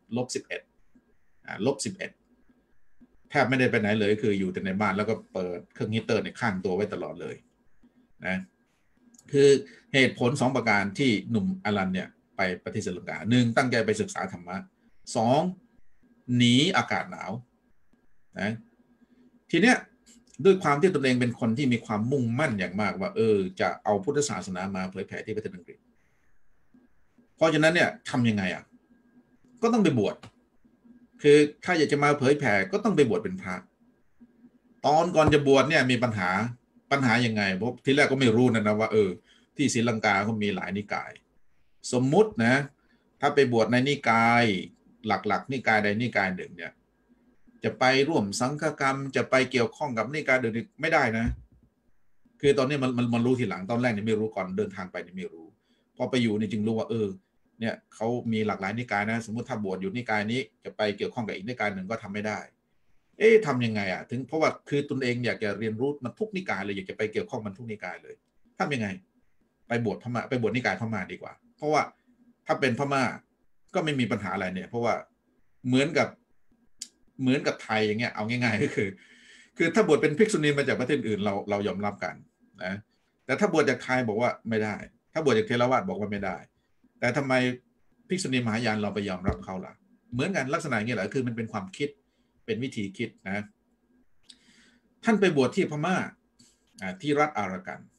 -11แทบไม่ได้ไปไหนเลยคืออยู่แต่ในบ้านแล้วก็เปิดเครื่องฮีเตอร์ในข้างตัวไว้ตลอดเลยนะคือเหตุผล2 ประการที่หนุ่มอารันเนี่ยไปประเทศศรีลังกา1ตั้งใจไปศึกษาธรรมะ2หนีอากาศหนาวนะทีเนี้ยด้วยความที่ตนเองเป็นคนที่มีความมุ่งมั่นอย่างมากว่าจะเอาพุทธศาสนามาเผยแผ่ที่ประเทศอังกฤษเพราะฉะนั้นเนี่ยทำยังไงก็ต้องไปบวชคือถ้าอยากจะมาเผยแผ่ก็ต้องไปบวชเป็นพระตอนก่อนจะบวชเนี่ยมีปัญหายังไงเพราะทีแรกก็ไม่รู้นะว่าที่ศรีลังกาเขามีหลายนิกายสมมุตินะถ้าไปบวชในนิกายหลักๆนิกายใดนิกายหนึ่งเนี่ยจะไปร่วมสังฆกรรมจะไปเกี่ยวข้องกับนิกายอื่นไม่ได้นะคือตอนนี้มันรู้ทีหลังตอนแรกเนี่ยไม่รู้ก่อนเดินทางไปเนี่ยไม่รู้พอไปอยู่นี่จึงรู้ว่าเนี่ยเขามีหลากหลายนิกายนะสมมติถ้าบวชอยู่นิกายนี้จะไปเกี่ยวข้องกับอีกนิกายหนึ่งก็ทำไม่ได้ทำยังไงอ่ะถึงเพราะว่าคือตนเองอยากจะเรียนรู้มันทุกนิกายเลยอยากจะไปเกี่ยวข้องมันทุกนิกายเลยทำยังไงไปบวชพม่าไปบวชนิกายพม่าดีกว่าเพราะว่าถ้าเป็นพม่าก็ไม่มีปัญหาอะไรเนี่ยเพราะว่าเหมือนกับไทยอย่างเงี้ยเอาง่ายๆก็คือถ้าบวชเป็นภิกษุณีมาจากประเทศอื่นเรายอมรับกันนะแต่ถ้าบวชจากไทยบอกว่าไม่ได้ถ้าบวชจากเทรวาสบอกว่าไม่ได้แต่ทำไมภิกษุณีมหายานเราไปยอมรับเขาล่ะเหมือนกันลักษณะอย่างนี้แหละคือมันเป็นความคิดเป็นวิธีคิดนะท่านไปบวชที่พม่าที่รัฐอารากัน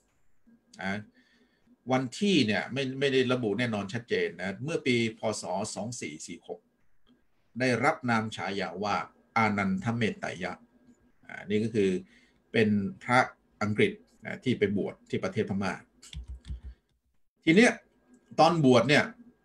วันที่เนี่ยไม่ได้ระบุแน่นอนชัดเจนนะเมื่อปีพ.ศ. 2446ได้รับนามฉายาว่าอานันทเมตไตยะนี่ก็คือเป็นพระอังกฤษที่ไปบวชที่ประเทศพม่าทีนี้ตอนบวชเนี่ย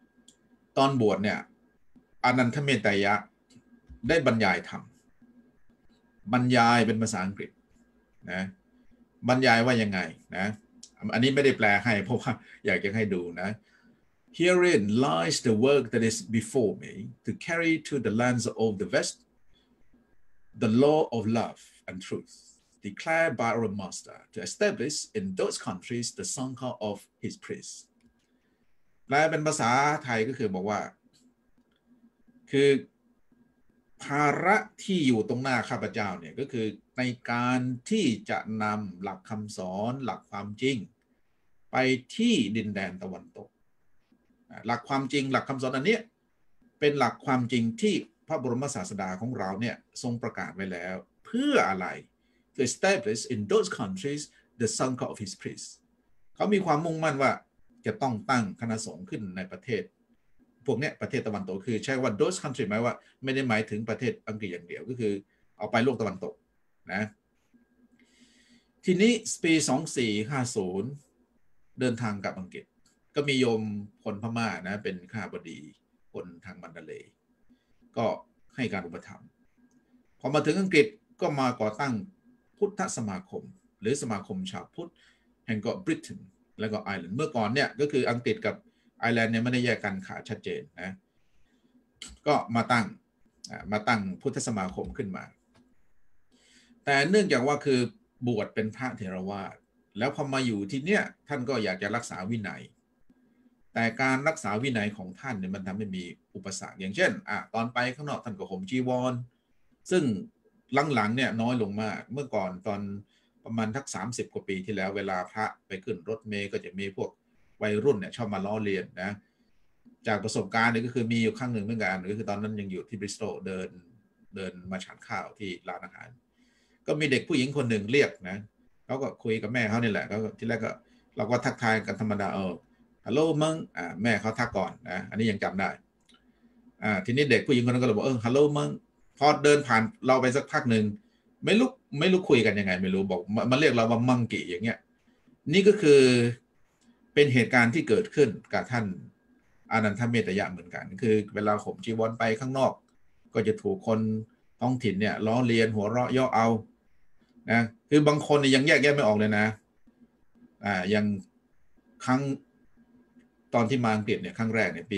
อานันทเมตไตยะได้บรรยายธรรมบรรยายเป็นภาษาอังกฤษนะบรรยายว่ายังไงนะอันนี้ไม่ได้แปลให้เพราะว่าอยากจะให้ดูนะ Herein lies the work that is before me to carry to the lands of the West the law of love and truth declared by our master to establish in those countries the Sangha of his priests แปลเป็นภาษาไทยก็คือบอกว่าคือภาระที่อยู่ตรงหน้าข้าพเจ้าเนี่ยก็คือในการที่จะนำหลักคำสอนหลักความจริงไปที่ดินแดนตะวันตกหลักความจริงหลักคำสอนอันนี้เป็นหลักความจริงที่พระบรมศาสดาของเราเนี่ยทรงประกาศไว้แล้วเพื่ออะไร to establish in those countries the Sangha of his priests เขามีความมุ่งมั่นว่าจะต้องตั้งคณะสงฆ์ขึ้นในประเทศพวกนี้ประเทศตะวันตกคือใช้ว่า those country หมายว่าไม่ได้หมายถึงประเทศอังกฤษอย่างเดียวก็คือเอาไปโลกตะวันตกนะทีนี้ปี2450เดินทางกลับอังกฤษก็มีโยมคนพม่านะเป็นข้าบดีคนทางมันดาเลย์ก็ให้การอุปถัมภ์พอมาถึงอังกฤษก็มาก่อตั้งพุทธสมาคมหรือสมาคมชาวพุทธแห่งเกาะบริเตนแล้วก็ไอร์แลนด์เมื่อก่อนเนี่ยก็คืออังกฤษกับไอร์แลนด์เนี่ยไม่ได้แยกกันขาดชัดเจนนะก็มาตั้งพุทธสมาคมขึ้นมาแต่เนื่องจากว่าคือบวชเป็นพระเถรวาทแล้วพอมาอยู่ที่เนี่ยท่านก็อยากจะรักษาวินัยแต่การรักษาวินัยของท่านเนี่ยมันทำให้มีอุปสรรคอย่างเช่นตอนไปข้างนอกท่านก็ห่มจีวรซึ่งหลังๆเนี่ยน้อยลงมากเมื่อก่อนตอนประมาณทัก30กว่าปีที่แล้วเวลาพระไปขึ้นรถเมล์ก็จะมีพวกวัยรุ่นเนี่ยชอบมาล้อเลียนนะจากประสบการณ์เนี่ยก็คือมีอยู่ครั้งหนึ่งเหมือนกันก็คือตอนนั้นยังอยู่ที่บริสตอลเดินมาฉันข้าวที่ร้านอาหารก็มีเด็กผู้หญิงคนหนึ่งเรียกนะเขาก็คุยกับแม่เขานี่แหละเขาที่แรกก็เราก็ทักทายกันธรรมดาฮัลโหลมึงแม่เขาทักก่อนนะอันนี้ยังจำได้ทีนี้เด็กผู้หญิงคนนั้นก็เลยบอกฮัลโหลมึงพอเดินผ่านเราไปสักพักหนึ่งไม่รู้คุยกันยังไงไม่รู้บอกมันเรียกเราว่ามังกี้อย่างเงี้ยนี่ก็คือเป็นเหตุการณ์ที่เกิดขึ้นกับท่านอานันทเมตยะเหมือนกันคือเวลาห่มจีวรไปข้างนอกก็จะถูกคนท้องถิ่นเนี่ยล้อเลียนหัวเราะย่อเอานะคือบางคนยังแยกไม่ออกเลยนะยังครั้งตอนที่มาอังกฤษเนี่ยครั้งแรกเนี่ยปี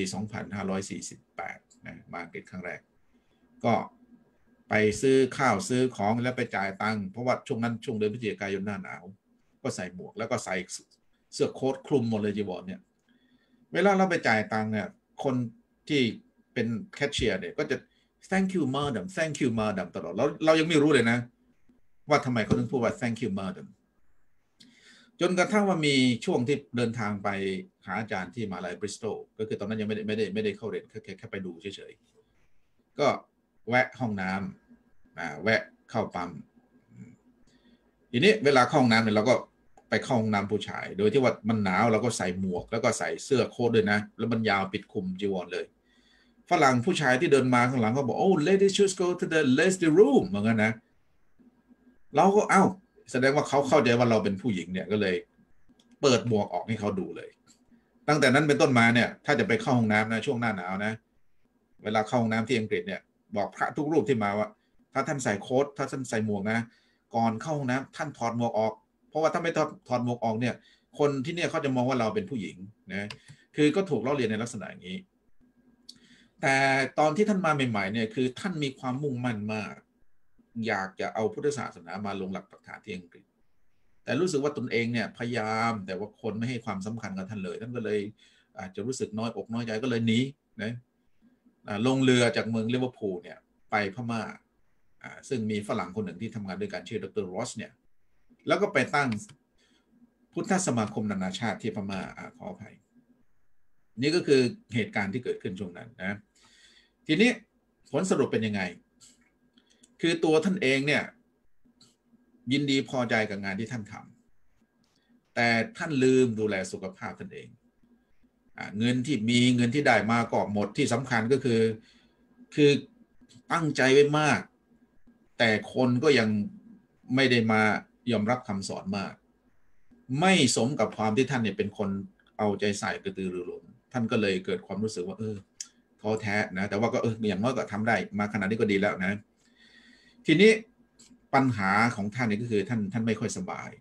2548นะมาอังกฤษครั้งแรกก็ไปซื้อข้าวซื้อของแล้วไปจ่ายตังค์เพราะว่าช่วงนั้นช่วงเดือนพฤศจิกายนหน้าหนาวก็ใส่หมวกแล้วก็ใส่เสื้อโค้ทคลุมหมดเลยจีวรเนี่ยเวลาเราไปจ่ายตังค์เนี่ยคนที่เป็นแคชเชียร์เนี่ยก็จะ thank you madam thank you madam ตลอดเรายังไม่รู้เลยนะว่าทำไมเขาถึงพูดว่า thank you madam จนกระทั่งว่ามีช่วงที่เดินทางไปหาอาจารย์ที่มหาวิทยาลัยบริสตอลก็คือตอนนั้นยังไม่ได้เข้าเรียนแค่ไปดูเฉยๆก็แวะห้องน้ำแวะเข้าปั๊มทีนี้เวลาเข้าห้องน้ำเนี่ยเราก็ไปเข้าห้องน้ำผู้ชายโดยที่ว่ามันหนาวเราก็ใส่หมวกแล้วก็ใส่เสื้อโค้ทด้วยนะแล้วมันยาวปิดคลุมจีวรเลยฝรั่งผู้ชายที่เดินมาข้างหลังเขาบอกladies should go to the ladies room เหมือนกันนะเราก็แสดงว่าเขาเข้าใจว่าเราเป็นผู้หญิงเนี่ยก็เลยเปิดหมวกออกให้เขาดูเลยตั้งแต่นั้นเป็นต้นมาเนี่ยถ้าจะไปเข้าห้องน้ำนะช่วงหน้าหนาวนะเวลาเข้าห้องน้ำที่อังกฤษเนี่ยบอกพระทุกรูปที่มาว่าถ้าท่านใส่โค้ทถ้าท่านใส่หมวกนะก่อนเข้าห้องน้ำท่านถอดหมวกออกเพราะว่าถ้าไม่ถอดหมวกออกเนี่ยคนที่เนี่ยเขาจะมองว่าเราเป็นผู้หญิงนะคือก็ถูกล้อเลียนในลักษณะอย่างนี้แต่ตอนที่ท่านมาใหม่ๆเนี่ยคือท่านมีความมุ่งมั่นมากอยากจะเอาพุทธศาสนามาลงหลักปักฐานที่อังกฤษแต่รู้สึกว่าตนเองเนี่ยพยายามแต่ว่าคนไม่ให้ความสำคัญกับท่านเลยท่านก็เลยอาจจะรู้สึกน้อยอกน้อยใจก็เลยหนีนะลงเรือจากเมืองลิเวอร์พูลเนี่ยไปพม่าซึ่งมีฝรั่งคนหนึ่งที่ทำงานด้วยกันชื่อดร.รอสเนี่ยแล้วก็ไปตั้งพุทธสมาคมนานาชาติที่พม่าขออภัยนี่ก็คือเหตุการณ์ที่เกิดขึ้นช่วงนั้นนะทีนี้ผลสรุปเป็นยังไงคือตัวท่านเองเนี่ยยินดีพอใจกับงานที่ท่านทำแต่ท่านลืมดูแลสุขภาพท่านเองเงินที่มีเงินที่ได้มาก็หมดที่สำคัญก็คือตั้งใจไว้มากแต่คนก็ยังไม่ได้มายอมรับคำสอนมากไม่สมกับความที่ท่านเนี่ยเป็นคนเอาใจใส่กระตือรือร้นท่านก็เลยเกิดความรู้สึกว่าท้อแท้นะแต่ว่าก็อย่างน้อยก็ทำได้มาขนาดนี้ก็ดีแล้วนะทีนี้ปัญหาของท่านนี่ก็คือท่านไม่ค่อยสบาย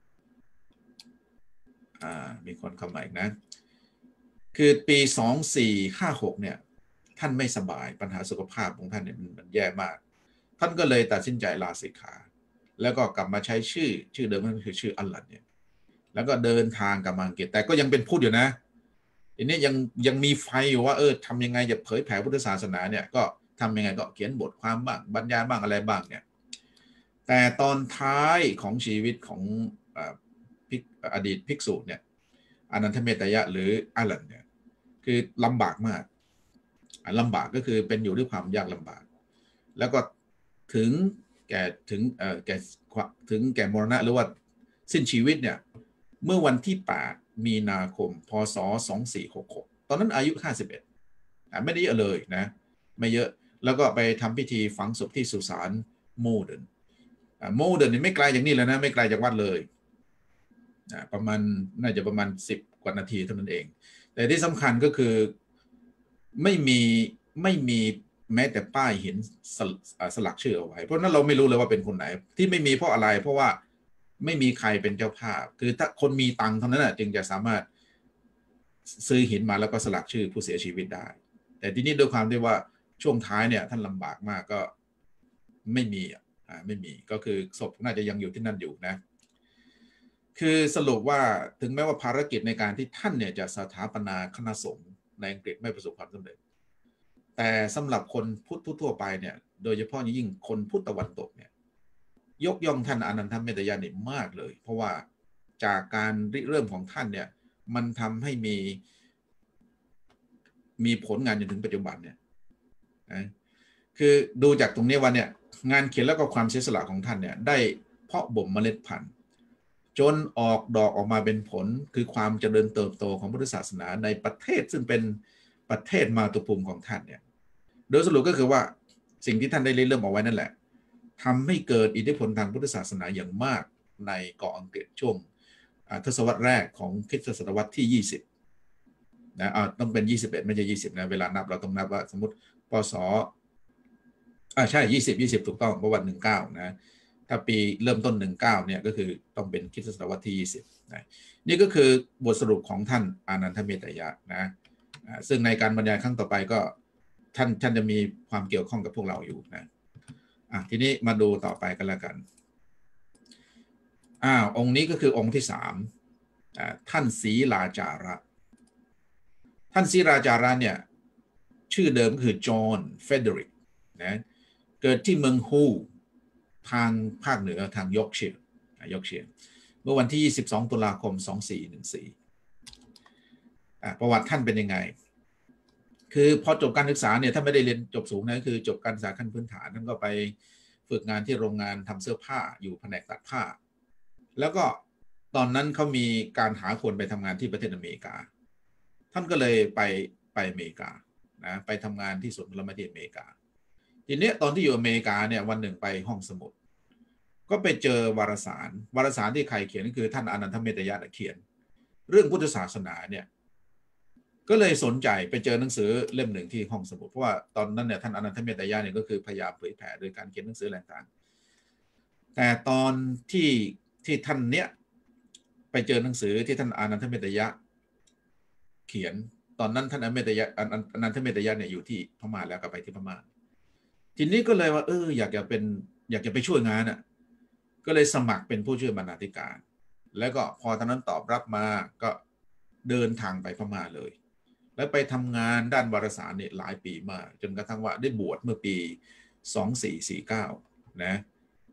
มีคนเข้ามาอีกนะคือปี2456เนี่ยท่านไม่สบายปัญหาสุขภาพของท่านเนี่ยมันแย่มากท่านก็เลยตัดสินใจลาสิกขาแล้วก็กลับมาใช้ชื่อเดิมนั่นคือชื่ออัลลัดเนี่ยแล้วก็เดินทางกลับมาอังกฤษแต่ก็ยังเป็นพุทธอยู่นะทีนี้ยังมีไฟอยู่ว่าทำยังไงจะเผยแผ่พุทธศาสนาเนี่ยก็ทำยังไงก็เขียนบทความบ้างบรรยายบ้างอะไรบ้างเนี่ยแต่ตอนท้ายของชีวิตของอดีตภิกษุเนี่ยอนันทเมตยะหรืออัลลัดเนี่ยคือลำบากมากลำบากก็คือเป็นอยู่ด้วยความยากลำบากแล้วก็ถึงแก่มรณะหรือว่าสิ้นชีวิตเนี่ยเมื่อวันที่8มีนาคมพศ2466ตอนนั้นอายุ51ไม่ได้เยอะเลยนะไม่เยอะแล้วก็ไปทำพิธีฝังศพที่สุสานโมเดิร์นนี่ไม่ไกลจากนี่เลยนะไม่ไกลจากวัดเลยประมาณน่าจะประมาณ10 กว่านาทีเท่านั้นเองแต่ที่สำคัญก็คือไม่มีแม้แต่ป้ายเห็นสลักชื่อเอาไว้เพราะนั้นเราไม่รู้เลยว่าเป็นคนไหนที่ไม่มีเพราะอะไรเพราะว่าไม่มีใครเป็นเจ้าภาพคือถ้าคนมีตังค์เท่านั้นจึงจะสามารถซื้อหินมาแล้วก็สลักชื่อผู้เสียชีวิตได้แต่ทีนี้ด้วยความที่ว่าช่วงท้ายเนี่ยท่านลำบากมากก็ไม่มีก็คือศพน่าจะยังอยู่ที่นั่นอยู่นะคือสรุปว่าถึงแม้ว่าภารกิจในการที่ท่านเนี่ยจะสถาปนาคณะสงฆ์ในอังกฤษไม่ประสบความสำเร็จแต่สำหรับคนพุทธทั่วไปเนี่ยโดยเฉพาะยิ่งคนพุทธตะวันตกเนี่ยยกย่องท่านอนันทเมตยะเนี่ยมากเลยเพราะว่าจากการริเริ่มของท่านเนี่ยมันทำให้มีผลงานจนถึงปัจจุบันเนี่ยคือดูจากตรงนี้ว่าเนี่ยงานเขียนแล้วก็ความเสียสละของท่านเนี่ยได้เพาะบ่มเมล็ดพันธุ์จนออกดอกออกมาเป็นผลคือความเจริญเติบโตของพุทธศาสนาในประเทศซึ่งเป็นประเทศมาตุภูมิของท่านเนี่ยโดยสรุปก็คือว่าสิ่งที่ท่านได้เริ่มเอาไว้นั่นแหละทำให้เกิดอิทธิพลทางพุทธศาสนาอย่างมากในเกาะอังกฤษช่วงทศวรรษแรกของคริสตศตวรรษที่20นะต้องเป็น21ไม่ใช่20นะเวลานับเราต้องนับว่าสมมติปศใช่20ถูกต้องเพราะวัน19นะถ้าปีเริ่มต้น19เนี่ยก็คือต้องเป็นคริสตศตวรรษที่20นะนี่ก็คือบทสรุปของท่านอนันทเมตยะนะซึ่งในการบรรยายครั้งต่อไปก็ท่านจะมีความเกี่ยวข้องกับพวกเราอยู่นะทีนี้มาดูต่อไปกันแล้วกันองค์นี้ก็คือองค์ที่3ท่านศรีราจาระท่านศรีราจาระเนี่ยชื่อเดิมคือจอห์นเฟเดริกนะเกิดที่เมืองฮูทางภาคเหนือทางยอร์กเชียร์เมื่อวันที่22ตุลาคม2414ประวัติท่านเป็นยังไงคือพอจบการศึกษาเนี่ยท่านไม่ได้เรียนจบสูงนะคือจบการศึกษาขั้นพื้นฐานท่านก็ไปฝึกงานที่โรงงานทำเสื้อผ้าอยู่แผนกตัดผ้าแล้วก็ตอนนั้นเขามีการหาคนไปทำงานที่ประเทศอเมริกาท่านก็เลยไปอเมริกานะไปทำงานที่สวนผลไม้ที่อเมริกาทีนี้ตอนที่อยู่อเมริกาเนี่ยวันหนึ่งไปห้องสมุดก็ไปเจอวารสารที่ใครเขียนก็คือท่านอนันทเมตยะเขียนเรื่องพุทธศาสนาเนี่ยก็เลยสนใจไปเจอหนังสือเล่มหนึ่งที่ห้องสมุดเพราะว่าตอนนั้นเนี่ยท่านอนันทเมตยะเนี่ยก็คือพยายามเผยแผ่โดยการเขียนหนังสือต่างๆแต่ตอนที่ท่านเนี้ยไปเจอหนังสือที่ท่านอนันทเมตยะเขียนตอนนั้นท่านอนันทเมตยะเนี่ยอยู่ที่พม่าแล้วก็ไปที่พม่าทีนี้ก็เลยว่าอยากจะไปช่วยงานอ่ะก็เลยสมัครเป็นผู้ช่วยบรรณาธิการแล้วก็พอตอนนั้นตอบรับมาก็เดินทางไปพม่าเลยแล้วไปทำงานด้านวารสารเนี่ยหลายปีมากจนกระทั่งว่าได้บวชเมื่อปี2449นะ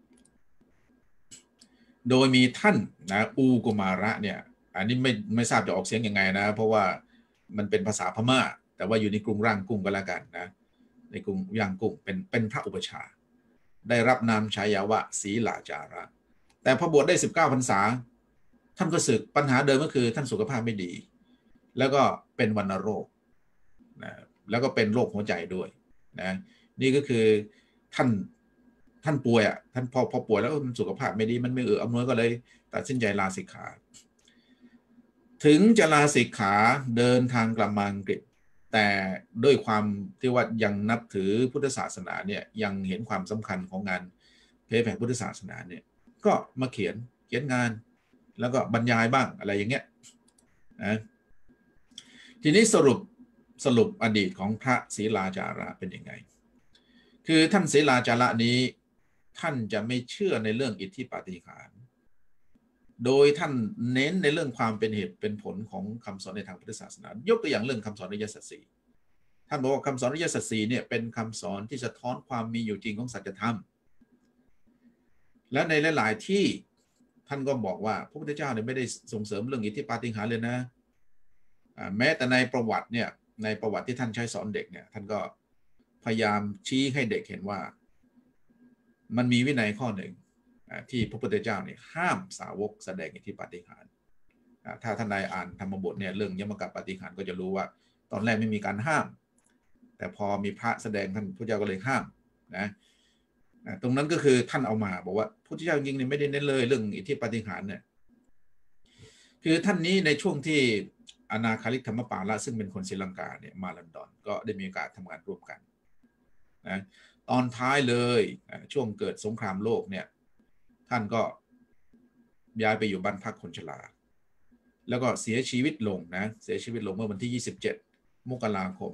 โดยมีท่านนะอูกุมาระเนี่ยอันนี้ไม่ทราบจะออกเสียงยังไงนะเพราะว่ามันเป็นภาษาพม่าแต่ว่าอยู่ในกรุงร่างกุ้งก็แล้วกันนะในกรุงย่างกุ้งเป็นพระอุปชาได้รับนามฉายาว่าศีลาจาระแต่พอบวชได้19 พรรษาท่านก็สึกปัญหาเดิมก็คือท่านสุขภาพไม่ดีแล้วก็เป็นวัณโรคนะแล้วก็เป็นโรคหัวใจด้วยนะนี่ก็คือท่านป่วยอ่ะท่านพอป่วยแล้วมันสุขภาพไม่ดีมันไม่อำนวยก็เลยตัดสินใจลาสิกขาถึงจะลาสิกขาเดินทางกลับมาอังกฤษแต่ด้วยความที่ว่ายังนับถือพุทธศาสนาเนี่ยยังเห็นความสำคัญของงานเผยแผ่พุทธศาสนาเนี่ยก็มาเขียนงานแล้วก็บรรยายบ้างอะไรอย่างเงี้ยนะทีนี้สรุปอดีตของพระศีลาจาระเป็นยังไงคือท่านศีลาจาระนี้ท่านจะไม่เชื่อในเรื่องอิทธิปาฏิหาริย์โดยท่านเน้นในเรื่องความเป็นเหตุเป็นผลของคำสอนในทางพุทธศาสนายกตัวอย่างเรื่องคำสอนอริยสัจสี่ท่านบอกว่าคำสอนอริยสัจสี่เนี่ยเป็นคำสอนที่สะท้อนความมีอยู่จริงของสัจธรรมและในหลายๆที่ท่านก็บอกว่าพระพุทธเจ้าเนี่ยไม่ได้ส่งเสริมเรื่องอิทธิปาฏิหาริย์เลยนะแม้แต่ในประวัติเนี่ยในประวัติที่ท่านใช้สอนเด็กเนี่ยท่านก็พยายามชี้ให้เด็กเห็นว่ามันมีวินัยข้อหนึ่งที่พระพุทธเจ้าเนี่ยห้ามสาวกแสดงอิทธิปาฏิหาริย์ถ้าท่านใดอ่านธรรมบทเนี่ยเรื่องยมกัปปาฏิหาริย์ก็จะรู้ว่าตอนแรกไม่มีการห้ามแต่พอมีพระแสดงท่านพระเจ้าก็เลยห้ามนะตรงนั้นก็คือท่านเอามาบอกว่าพระพุทธเจ้าจริงๆเนี่ยไม่ได้เน้นเลยเรื่องอิทธิปาฏิหาริย์เนี่ยคือท่านนี้ในช่วงที่อนาคาลิกธรรมปาละซึ่งเป็นคนศรีลังกาเนี่ยมาลอนดอนก็ได้มีโอกาสทำงานร่วมกันนะตอนท้ายเลยช่วงเกิดสงครามโลกเนี่ยท่านก็ย้ายไปอยู่บ้านพักคนชราแล้วก็เสียชีวิตลงนะเสียชีวิตลงเมื่อวันที่27 มกราคม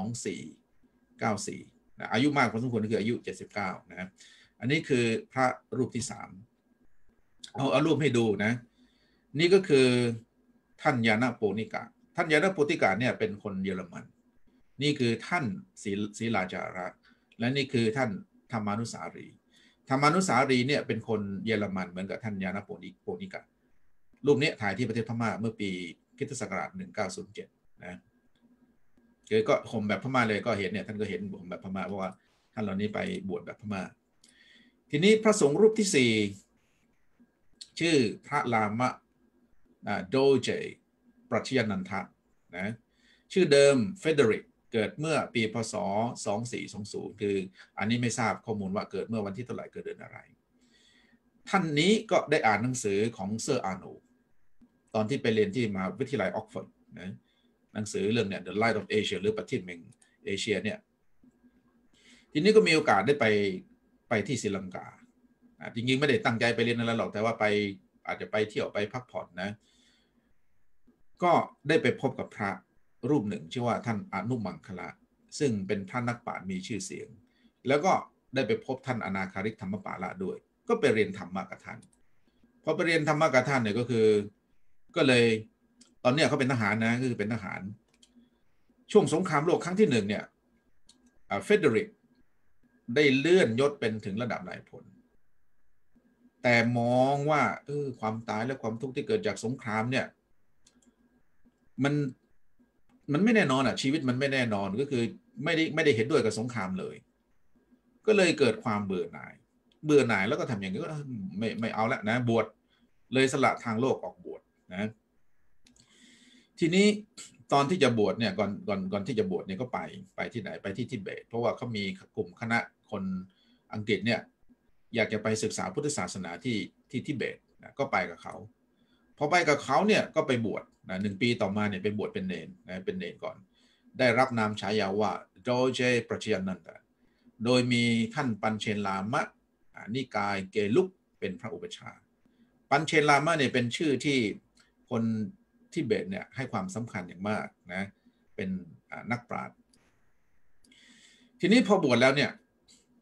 2494นะอายุมากพอสมควรคืออายุ79นะอันนี้คือพระรูปที่3เอารูปให้ดูนะนี่ก็คือท่านยานะโปนิกะท่านยานะโปนิกะเนี่ยเป็นคนเยอรมันนี่คือท่านศีลาจาระและนี่คือท่านธรรมานุสารีเนี่ยเป็นคนเยอรมันเหมือนกับท่านยานะโปนิกะรูปนี้ถ่ายที่ประเทศพม่าเมื่อปีค.ศ. 1907นะก็ห่มแบบพม่าเลยก็เห็นเนี่ยท่านก็เห็นห่มแบบพม่าเพราะว่าท่านเหล่านี้ไปบวชแบบพม่าทีนี้พระสงฆ์รูปที่4ชื่อพระรามะโดเจปรัชญานันทะนะชื่อเดิมเฟเดริกเกิดเมื่อปีพศ2420คืออันนี้ไม่ทราบข้อมูลว่าเกิดเมื่อวันที่เท่าไหร่เกิดเดือนอะไรท่านนี้ก็ได้อ่านหนังสือของเซอร์อาร์โนตอนที่ไปเรียนที่มหาวิทยาลัยออกฟอร์ดนะหนังสือเรื่องเนี่ย The Light of Asia หรือประทีปแห่งเอเชียเนี่ยทีนี้ก็มีโอกาสได้ไปที่ศรีลังกาจริงๆไม่ได้ตั้งใจไปเรียนอะไรหรอกแต่ว่าไปอาจจะไปเที่ยวไปพักผ่อนนะก็ได้ไปพบกับพระรูปหนึ่งชื่อว่าท่านอนุมังคละซึ่งเป็นพระนักปราชญ์มีชื่อเสียงแล้วก็ได้ไปพบท่านอนาคาริกธรรมปาละด้วยก็ไปเรียนธรรมะกับท่านพอไปเรียนธรรมะกับท่านเนี่ยก็เลยตอนนี้เขาเป็นทหารนะคือเป็นทหารช่วงสงครามโลกครั้งที่1เนี่ยเฟเดริกได้เลื่อนยศเป็นถึงระดับนายพลแต่มองว่าความตายและความทุกข์ที่เกิดจากสงครามเนี่ยมันไม่แน่นอนอ่ะชีวิตมันไม่แน่นอนก็คือไม่ได้เห็นด้วยกับสงครามเลยก็เลยเกิดความเบื่อหน่ายแล้วก็ทำอย่างนี้ก็ไม่เอาละนะบวชเลยสละทางโลกออกบวชนะทีนี้ตอนที่จะบวชเนี่ยก่อนที่จะบวชเนี่ยก็ไปที่ไหนไปที่ทิเบตเพราะว่าเขามีกลุ่มคณะคนอังกฤษเนี่ยอยากจะไปศึกษาพุทธศาสนาที่ทิเบตนะก็ไปกับเขาพอไปกับเขาเนี่ยก็ไปบวชนะ1 ปีต่อมาเนี่ยไปบวชเป็นเณรนะเป็นเณรก่อนได้รับนามฉายาว่าโดเจปรัชญานันทะโดยมีท่านปัญเชนลามะนิกายเกลุกเป็นพระอุปชาปัญเชนลามะเนี่ยเป็นชื่อที่คนทิเบตเนี่ยให้ความสำคัญอย่างมากนะเป็นนักปราชญ์ทีนี้พอบวชแล้วเนี่ย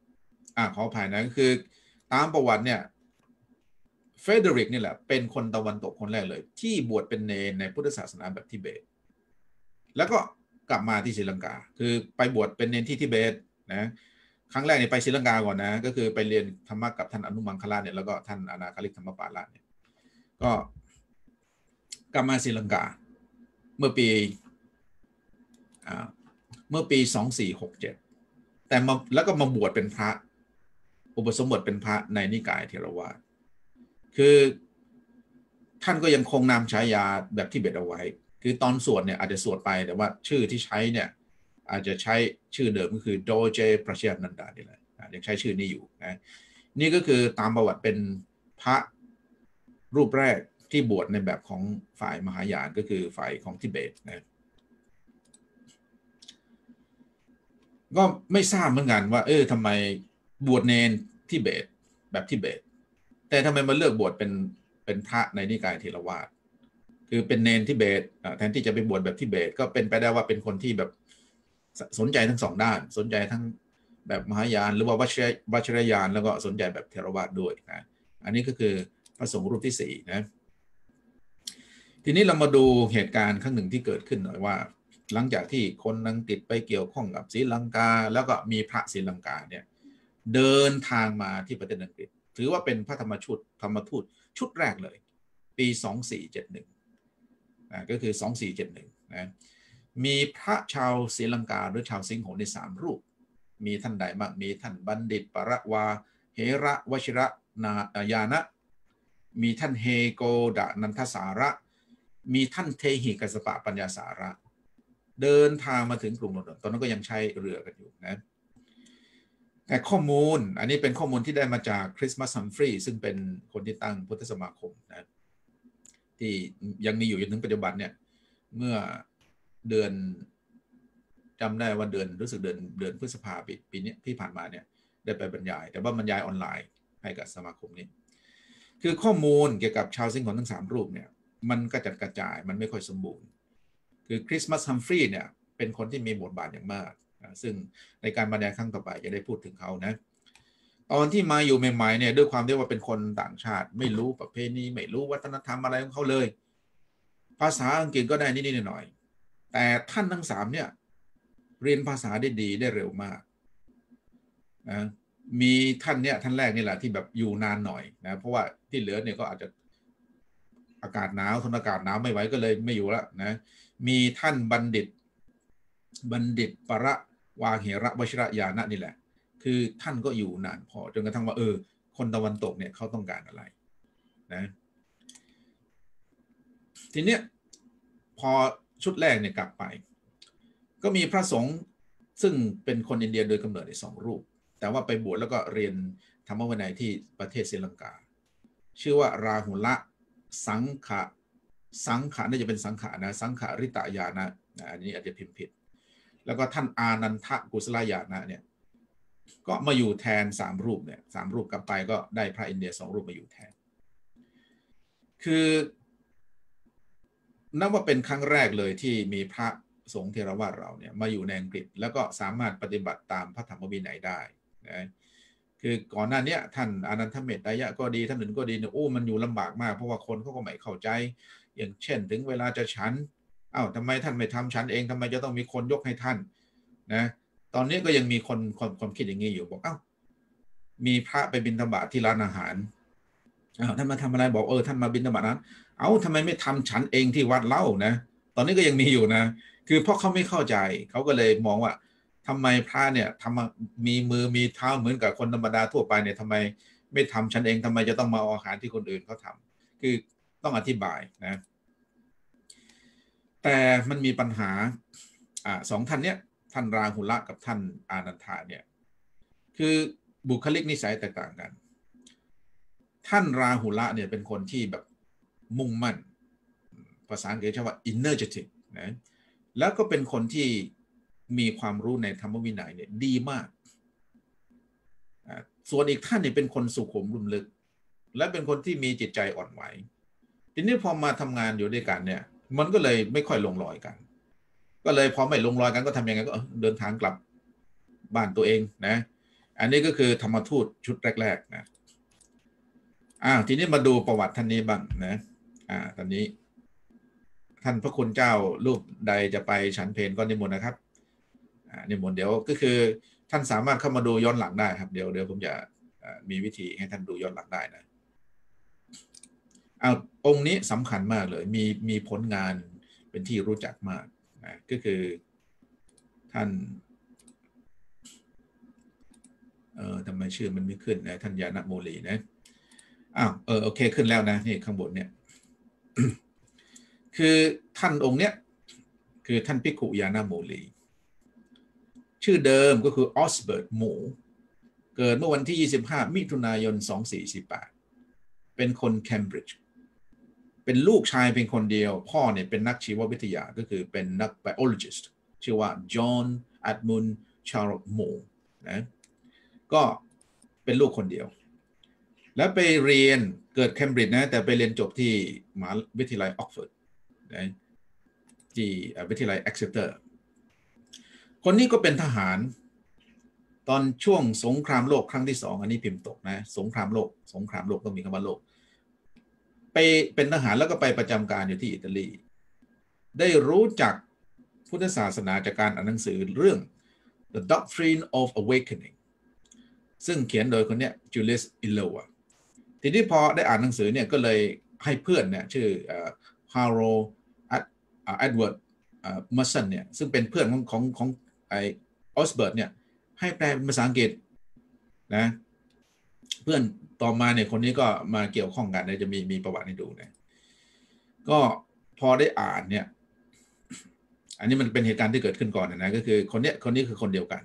ขออภัยนะคือตามประวัติเนี่ยเฟเดริกนี่แหละเป็นคนตะวันตกคนแรกเลยที่บวชเป็นเนรในพุทธศาสนาแบบทิเบตแล้วก็กลับมาที่ศรีลังกาคือไปบวชเป็นเนรที่ทิเบตนะครั้งแรกนี่ไปศรีลังกาก่อนนะก็คือไปเรียนธรรมะกับท่านอนุมังคลาเนี่ยแล้วก็ท่านอนาคาลิกธรรมปาละเนี่ยก็กลับมาศรีลังกาเมื่อปี2467แต่มาแล้วก็มาบวชเป็นพระอุปสมบทเป็นพระในนิกายเถรวาทคือท่านก็ยังคงนามฉายาแบบทิเบตเอาไว้คือตอนสวดเนี่ยอาจจะสวดไปแต่ว่าชื่อที่ใช้เนี่ยอาจจะใช้ชื่อเดิมก็คือโดเจพระเชษนันดานี่แหละยังใช้ชื่อนี้อยู่นะนี่ก็คือตามประวัติเป็นพระรูปแรกที่บวชในแบบของฝ่ายมหายานก็คือฝ่ายของทิเบตนะก็ไม่ทราบเหมือนกันว่าทำไมบวชเนรทิเบตแบบทิเบตแต่ทำไมมาเลือกบวชเป็นพระในนิกายเถรวาทคือเป็นเนรทิเบตแทนที่จะไปบวชแบบทิเบตก็เป็นไปได้ว่าเป็นคนที่แบบสนใจทั้งสองด้านสนใจทั้งแบบมหายานหรือว่าวัชรยานแล้วก็สนใจแบบเถรวาทด้วยนะอันนี้ก็คือพระสงฆ์รูปที่4นะทีนี้เรามาดูเหตุการณ์ครั้งหนึ่งที่เกิดขึ้นหน่อยว่าหลังจากที่คนอังกฤษไปเกี่ยวข้องกับศรีลังกาแล้วก็มีพระศรีลังกาเนี่ยเดินทางมาที่ประเทศอังกฤษถือว่าเป็นพระธรรมทูตชุดแรกเลยปี2471ก็คือ2471นะมีพระชาวศรีลังกาหรือชาวสิงห์ใน3รูปมีท่านใดบ้างมีท่านบัณฑิตปรวาเหระวชิระยานะมีท่านเฮโกดะนันทสาระมีท่านเทหิกัสปะปัญญาสาระเดินทางมาถึงกรุงลอนดอนตอนนั้นก็ยังใช้เรือกันอยู่นะแต่ข้อมูลอันนี้เป็นข้อมูลที่ได้มาจากคริสมัสฮัมฟรีย์ซึ่งเป็นคนที่ตั้งพุทธสมาคมนะที่ยังมีอยู่จนถึงปัจจุบันเนี่ยเมื่อเดือนจำได้ว่าเดือนรู้สึกเดือนพฤษภาคมปีนี้ที่ผ่านมาเนี่ยได้ไปบรรยายแต่ว่าบรรยายออนไลน์ให้กับสมาคมนี้คือข้อมูลเกี่ยวกับชาวสิงห์ทั้ง3รูปเนี่ยมันกระจัดกระจายมันไม่ค่อยสมบูรณ์คือคริสมัสฮัมฟรีย์เนี่ยเป็นคนที่มีบทบาทอย่างมากซึ่งในการบรรยายครั้งต่อไปจะได้พูดถึงเขานะตอนที่มาอยู่ใหม่ๆเนี่ยด้วยความที่ว่าเป็นคนต่างชาติไม่รู้ประเพณีไม่รู้วัฒนธรรมอะไรของเขาเลยภาษาอังกฤษก็ได้นิดๆหน่อยๆแต่ท่านทั้ง3เนี่ยเรียนภาษาได้ดีได้เร็วมากนะมีท่านเนี่ยท่านแรกนี่แหละที่แบบอยู่นานหน่อยนะเพราะว่าที่เหลือเนี่ยก็อาจจะอากาศหนาวทนอากาศหนาวไม่ไหวก็เลยไม่อยู่แล้วนะมีท่านบัณฑิตปรวาเหระวชิระยานะนี่แหละคือท่านก็อยู่นานพอจนกระทั่งว่าคนตะวันตกเนี่ยเขาต้องการอะไรนะทีเนี้ยพอชุดแรกเนี่ยกลับไปก็มีพระสงฆ์ซึ่งเป็นคนอินเดียโดยกำเนิดใน2รูปแต่ว่าไปบวชแล้วก็เรียนธรรมวินัยที่ประเทศศรีลังกาชื่อว่าราหุละสังขะน่าจะเป็นสังขะนะสังขะริตายานะอันนี้อาจจะพิมพ์ผิดแล้วก็ท่านอานันทกุศลญาณะเนี่ยก็มาอยู่แทน3รูปเนี่ย3รูปกลับไปก็ได้พระอินเดีย2รูปมาอยู่แทนคือนับว่าเป็นครั้งแรกเลยที่มีพระสงฆ์เทรวาทเราเนี่ยมาอยู่ในอังกฤษแล้วก็สามารถปฏิบัติตามพระธรรมวินัยได้นะคือก่อนหน้านี้ท่านอนันทเมตตายะก็ดีท่านอื่นก็ดีเนี่ยมันอยู่ลำบากมากเพราะว่าคนเขาก็ไม่เข้าใจอย่างเช่นถึงเวลาจะฉันทำไมท่านไม่ทำฉันเองทำไมจะต้องมีคนยกให้ท่านนะตอนนี้ก็ยังมีคนความคิดอย่างนี้อยู่บอกมีพระไปบิณฑบาตที่ร้านอาหารท่านมาทำอะไรบอกท่านมาบิณฑบาตนั้นทำไมไม่ทำฉันเองที่วัดเล่านะตอนนี้ก็ยังมีอยู่นะคือเพราะเขาไม่เข้าใจเขาก็เลยมองว่าทำไมพระเนี่ยมีมือมีเท้าเหมือนกับคนธรรมดาทั่วไปเนี่ยทำไมไม่ทำฉันเองทำไมจะต้องมาเอาอาหารที่คนอื่นเขาทำคือต้องอธิบายนะแต่มันมีปัญหา2ท่านเนี่ยท่านราหุละกับท่านอานันทาเนี่ยคือบุคลิกนิสัยแตกต่างกันท่านราหุละเนี่ยเป็นคนที่แบบมุ่งมั่นภาษาอังกฤษใช้ว่า energetic นะแล้วก็เป็นคนที่มีความรู้ในธรรมวินัยเนี่ยดีมากส่วนอีกท่านเนี่ยเป็นคนสุขุมลุ่มลึกและเป็นคนที่มีจิตใจอ่อนไหวทีนี้พอมาทำงานอยู่ด้วยกันเนี่ยมันก็เลยไม่ค่อยลงรอยกันก็เลยพอไม่ลงรอยกันก็ทำยังไงก็เดินทางกลับบ้านตัวเองนะอันนี้ก็คือธรรมทูตชุดแรกๆนะทีนี้มาดูประวัติท่านนี้บ้างนะตอนนี้ท่านพระคุณเจ้ารูปใดจะไปฉันเพลก็นิมนต์นะครับนิมนต์เดี๋ยวก็คือท่านสามารถเข้ามาดูย้อนหลังได้ครับเดี๋ยวผมจะมีวิธีให้ท่านดูย้อนหลังได้นะองค์นี้สำคัญมากเลยมีผลงานเป็นที่รู้จักมากนะก็คือท่านทำไมชื่อมันไม่ขึ้นนะท่านยานะโมลีนะโอเคขึ้นแล้วนะนี่ข้างบนเนี่ย คือท่านองค์เนี้ยคือท่านภิกขุยานะโมลีชื่อเดิมก็คือออสเบิร์ตโมเกิดเมื่อวันที่25มิถุนายน2448เป็นคนเคมบริดจ์เป็นลูกชายเป็นคนเดียวพ่อเนี่ยเป็นนักชีววิทยาก็คือเป็นนัก biologist ชื่อว่าจอห์นแอดมุนด์ชาร์ลส์โมนะก็เป็นลูกคนเดียวแล้วไปเรียนเกิดเคมบริดจ์นะแต่ไปเรียนจบที่มหาวิทยาลัยออกฟอร์ดนะที่วิทยาลัยเอ็กเซเตอร์คนนี้ก็เป็นทหารตอนช่วงสงครามโลกครั้งที่2อันนี้พิมพ์ตกนะสงครามโลกต้องมีคำว่าโลกไปเป็นทหารแล้วก็ไปประจำการอยู่ที่อิตาลีได้รู้จักพุทธศาสนาจากการอ่านหนังสือเรื่อง The Doctrine of Awakening ซึ่งเขียนโดยคนเนี้ยจูเลียสอิโลวาทีนี้พอได้อ่านหนังสือเนี่ยก็เลยให้เพื่อนเนี่ยชื่อฮาโรลด์เอ็ดเวิร์ดมัสสันเนี่ยซึ่งเป็นเพื่อนของไอออสเบิร์ตเนี่ยให้แปลเป็นภาษาอังกฤษนะเพื่อนต่อมาเนี่ยคนนี้ก็มาเกี่ยวข้องกันนะจะมีประวัติให้ดูนะก็พอได้อ่านเนี่ยอันนี้มันเป็นเหตุการณ์ที่เกิดขึ้นก่อนนะก็คือคนนี้คือคนเดียวกัน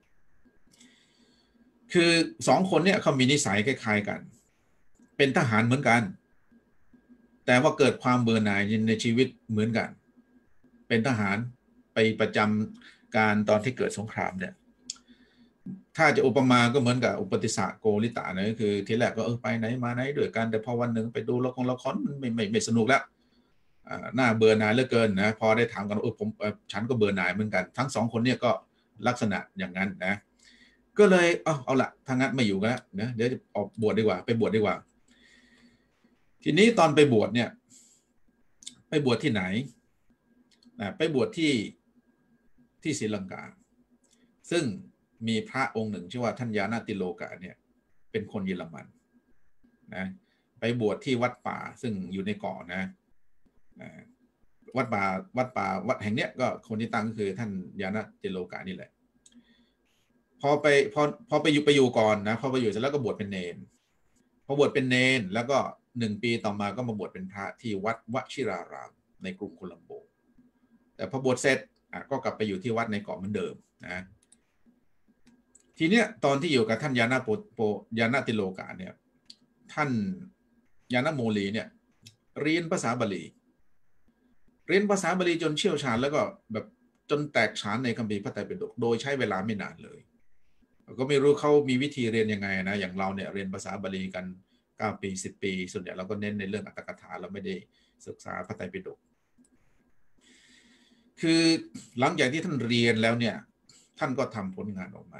คือ2คนเนี่ยเขามีนิสัยคล้ายๆกันเป็นทหารเหมือนกันแต่ว่าเกิดความเบื่อหน่ายในชีวิตเหมือนกันเป็นทหารไปประจำการตอนที่เกิดสงครามเนี่ยถ้าจะอุปมาก็เหมือนกับอุปติสสะโกริตะนะก็คือทีแรกก็ไปไหนมาไหนด้วยกันแต่พอวันหนึ่งไปดูละครมันไม่สนุกแล้วน่าเบื่อหน่ายเหลือเกินนะพอได้ถามกันฉันก็เบื่อหน่ายเหมือนกันทั้ง2คนเนี่ยก็ลักษณะอย่างนั้นนะก็เลยเอาละทางนั้นไม่อยู่กันแล้วนะเดี๋ยวจะออกบวชดีกว่าไปบวชดีกว่าทีนี้ตอนไปบวชเนี่ยไปบวชที่ไหนไปบวชที่ศรีลังกาซึ่งมีพระองค์หนึ่งชื่อว่าท่านยานะติโลกะเนี่ยเป็นคนเยอรมันนะไปบวชที่วัดป่าซึ่งอยู่ในเกาะนะวัดแห่งเนี้ยก็คนที่ตั้งก็คือท่านยานะติโลกะนี่แหละพอไปอยู่ก่อนนะพอไปอยู่เสร็จแล้วก็บวชเป็นเนนพอบวชเป็นเนนแล้วก็1 ปีต่อมาก็มาบวชเป็นพระที่วัดวชิรารามในกรุงโคลัมโบแต่พอบวชเสร็จก็กลับไปอยู่ที่วัดในเกาะเหมือนเดิมนะทีเนี้ยตอนที่อยู่กับท่านยานะติโลกะเนี่ยท่านยานะโมลีเนี่ยเรียนภาษาบาลีจนเชี่ยวชาญแล้วก็แบบจนแตกฉานในคัมภีร์พระไตรปิฎกโดยใช้เวลาไม่นานเลยก็ไม่รู้เขามีวิธีเรียนยังไงนะอย่างเราเนี่ยเรียนภาษาบาลีกัน9 ปี10 ปีส่วนใหญ่เราก็เน้นในเรื่องอัตถกถาเราไม่ได้ศึกษาพระไตรปิฎกคือหลังจากที่ท่านเรียนแล้วเนี่ยท่านก็ทำผลงานออกมา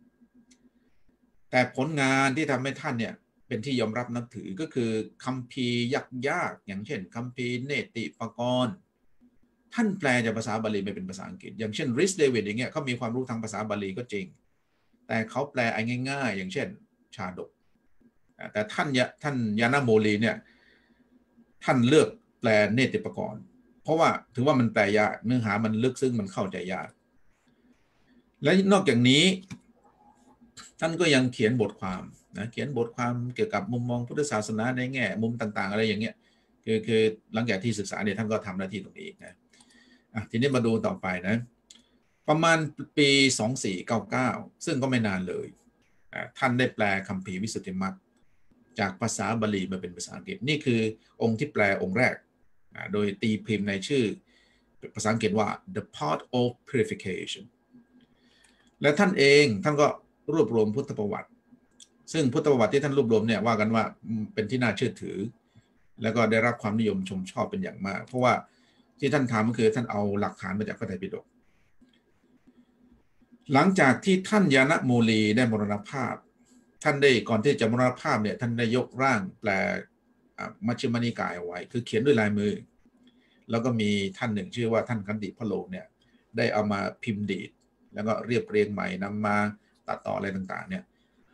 แต่ผลงานที่ทำให้ท่านเนี่ยเป็นที่ยอมรับนับถือก็คือคัมภีร์ยากๆอย่างเช่นคัมภีร์เนติปกรณ์ท่านแปลจากภาษาบาลีไปเป็นภาษาอังกฤษอย่างเช่นริชเดวิดอย่างเงี้ยเขามีความรู้ทางภาษาบาลีก็จริงแต่เขาแปลง่ายๆอย่างเช่นชาดกแต่ท่านยานะโมลีเนี่ยท่านเลือกแปลเนติปกรณ์เพราะว่าถือว่ามันแปลยากเนื้อหามันลึกซึ้งมันเข้าใจยากและนอกจากนี้ท่านก็ยังเขียนบทความนะเขียนบทความเกี่ยวกับมุมมองพุทธศาสนาในแง่มุมต่างๆอะไรอย่างเงี้ยคือหลังจากที่ศึกษาเนี่ยท่านก็ทำหน้าที่ตรงนี้นะทีนี้มาดูต่อไปนะประมาณปี2499ซึ่งก็ไม่นานเลยท่านได้แปลคัมภีร์วิสุทธิมรรคจากภาษาบาลีมาเป็นภาษาอังกฤษนี่คือองค์ที่แปลองค์แรกโดยตีพิมพ์ในชื่อภาษาอังกฤษว่า The Path of Purification และท่านก็รวบรวมพุทธประวัติซึ่งพุทธประวัติที่ท่านรวบรวมเนี่ยว่ากันว่าเป็นที่น่าเชื่อถือแล้วก็ได้รับความนิยมชมชอบเป็นอย่างมากเพราะว่าที่ท่านทำก็คือท่านเอาหลักฐานมาจากพระไตรปิฎกหลังจากที่ท่านยานะโมลีได้มรณภาพท่านได้ก่อนที่จะมรณภาพเนี่ยท่านได้ยกร่างแปลมัชฌิมานิกายเอาไว้คือเขียนด้วยลายมือแล้วก็มีท่านหนึ่งชื่อว่าท่านคันติพะโลเนี่ยได้เอามาพิมพ์ดีดแล้วก็เรียบเรียงใหม่นำมาตัดต่ออะไรต่างๆเนี่ย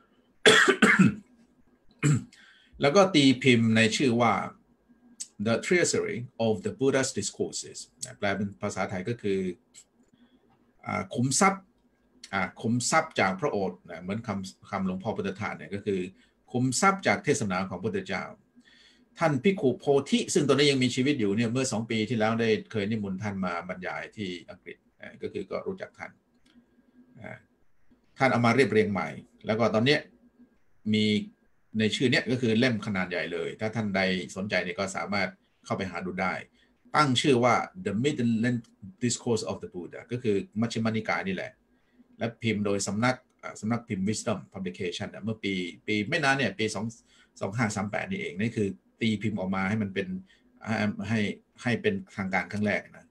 แล้วก็ตีพิมพ์ในชื่อว่า The Treasury of the Buddha's Discourses แปลเป็นภาษาไทยก็คือขุมทรัพย์จากพระโอษฐ์เหมือนคำหลวงพ่อพุทธทาสเนี่ยก็คือขุมทรัพย์จากเทศนาของพระพุทธเจ้าท่านภิกขุโพธิซึ่งตอนนี้ยังมีชีวิตอยู่เนี่ยเมื่อ2 ปีที่แล้วได้เคยนิมนต์ท่านมาบรรยายที่อังกฤษก็คือก็รู้จักท่านเอามาเรียบเรียงใหม่แล้วก็ตอนนี้มีในชื่อเนี้ยก็คือเล่มขนาดใหญ่เลยถ้าท่านใดสนใจเนี่ยก็สามารถเข้าไปหาดูได้ตั้งชื่อว่า The Middle Discourse of the Buddha ก็คือมัชฌิมานิกายนี่แหละและพิมพ์โดยสำนักพิมพ์ Wisdom Publication เมื่อปีไม่นานเนี่ยปี2538นี่เองนี่คือตีพิมพ์ออกมาให้มันเป็นให้เป็นทางการครั้งแรกนะ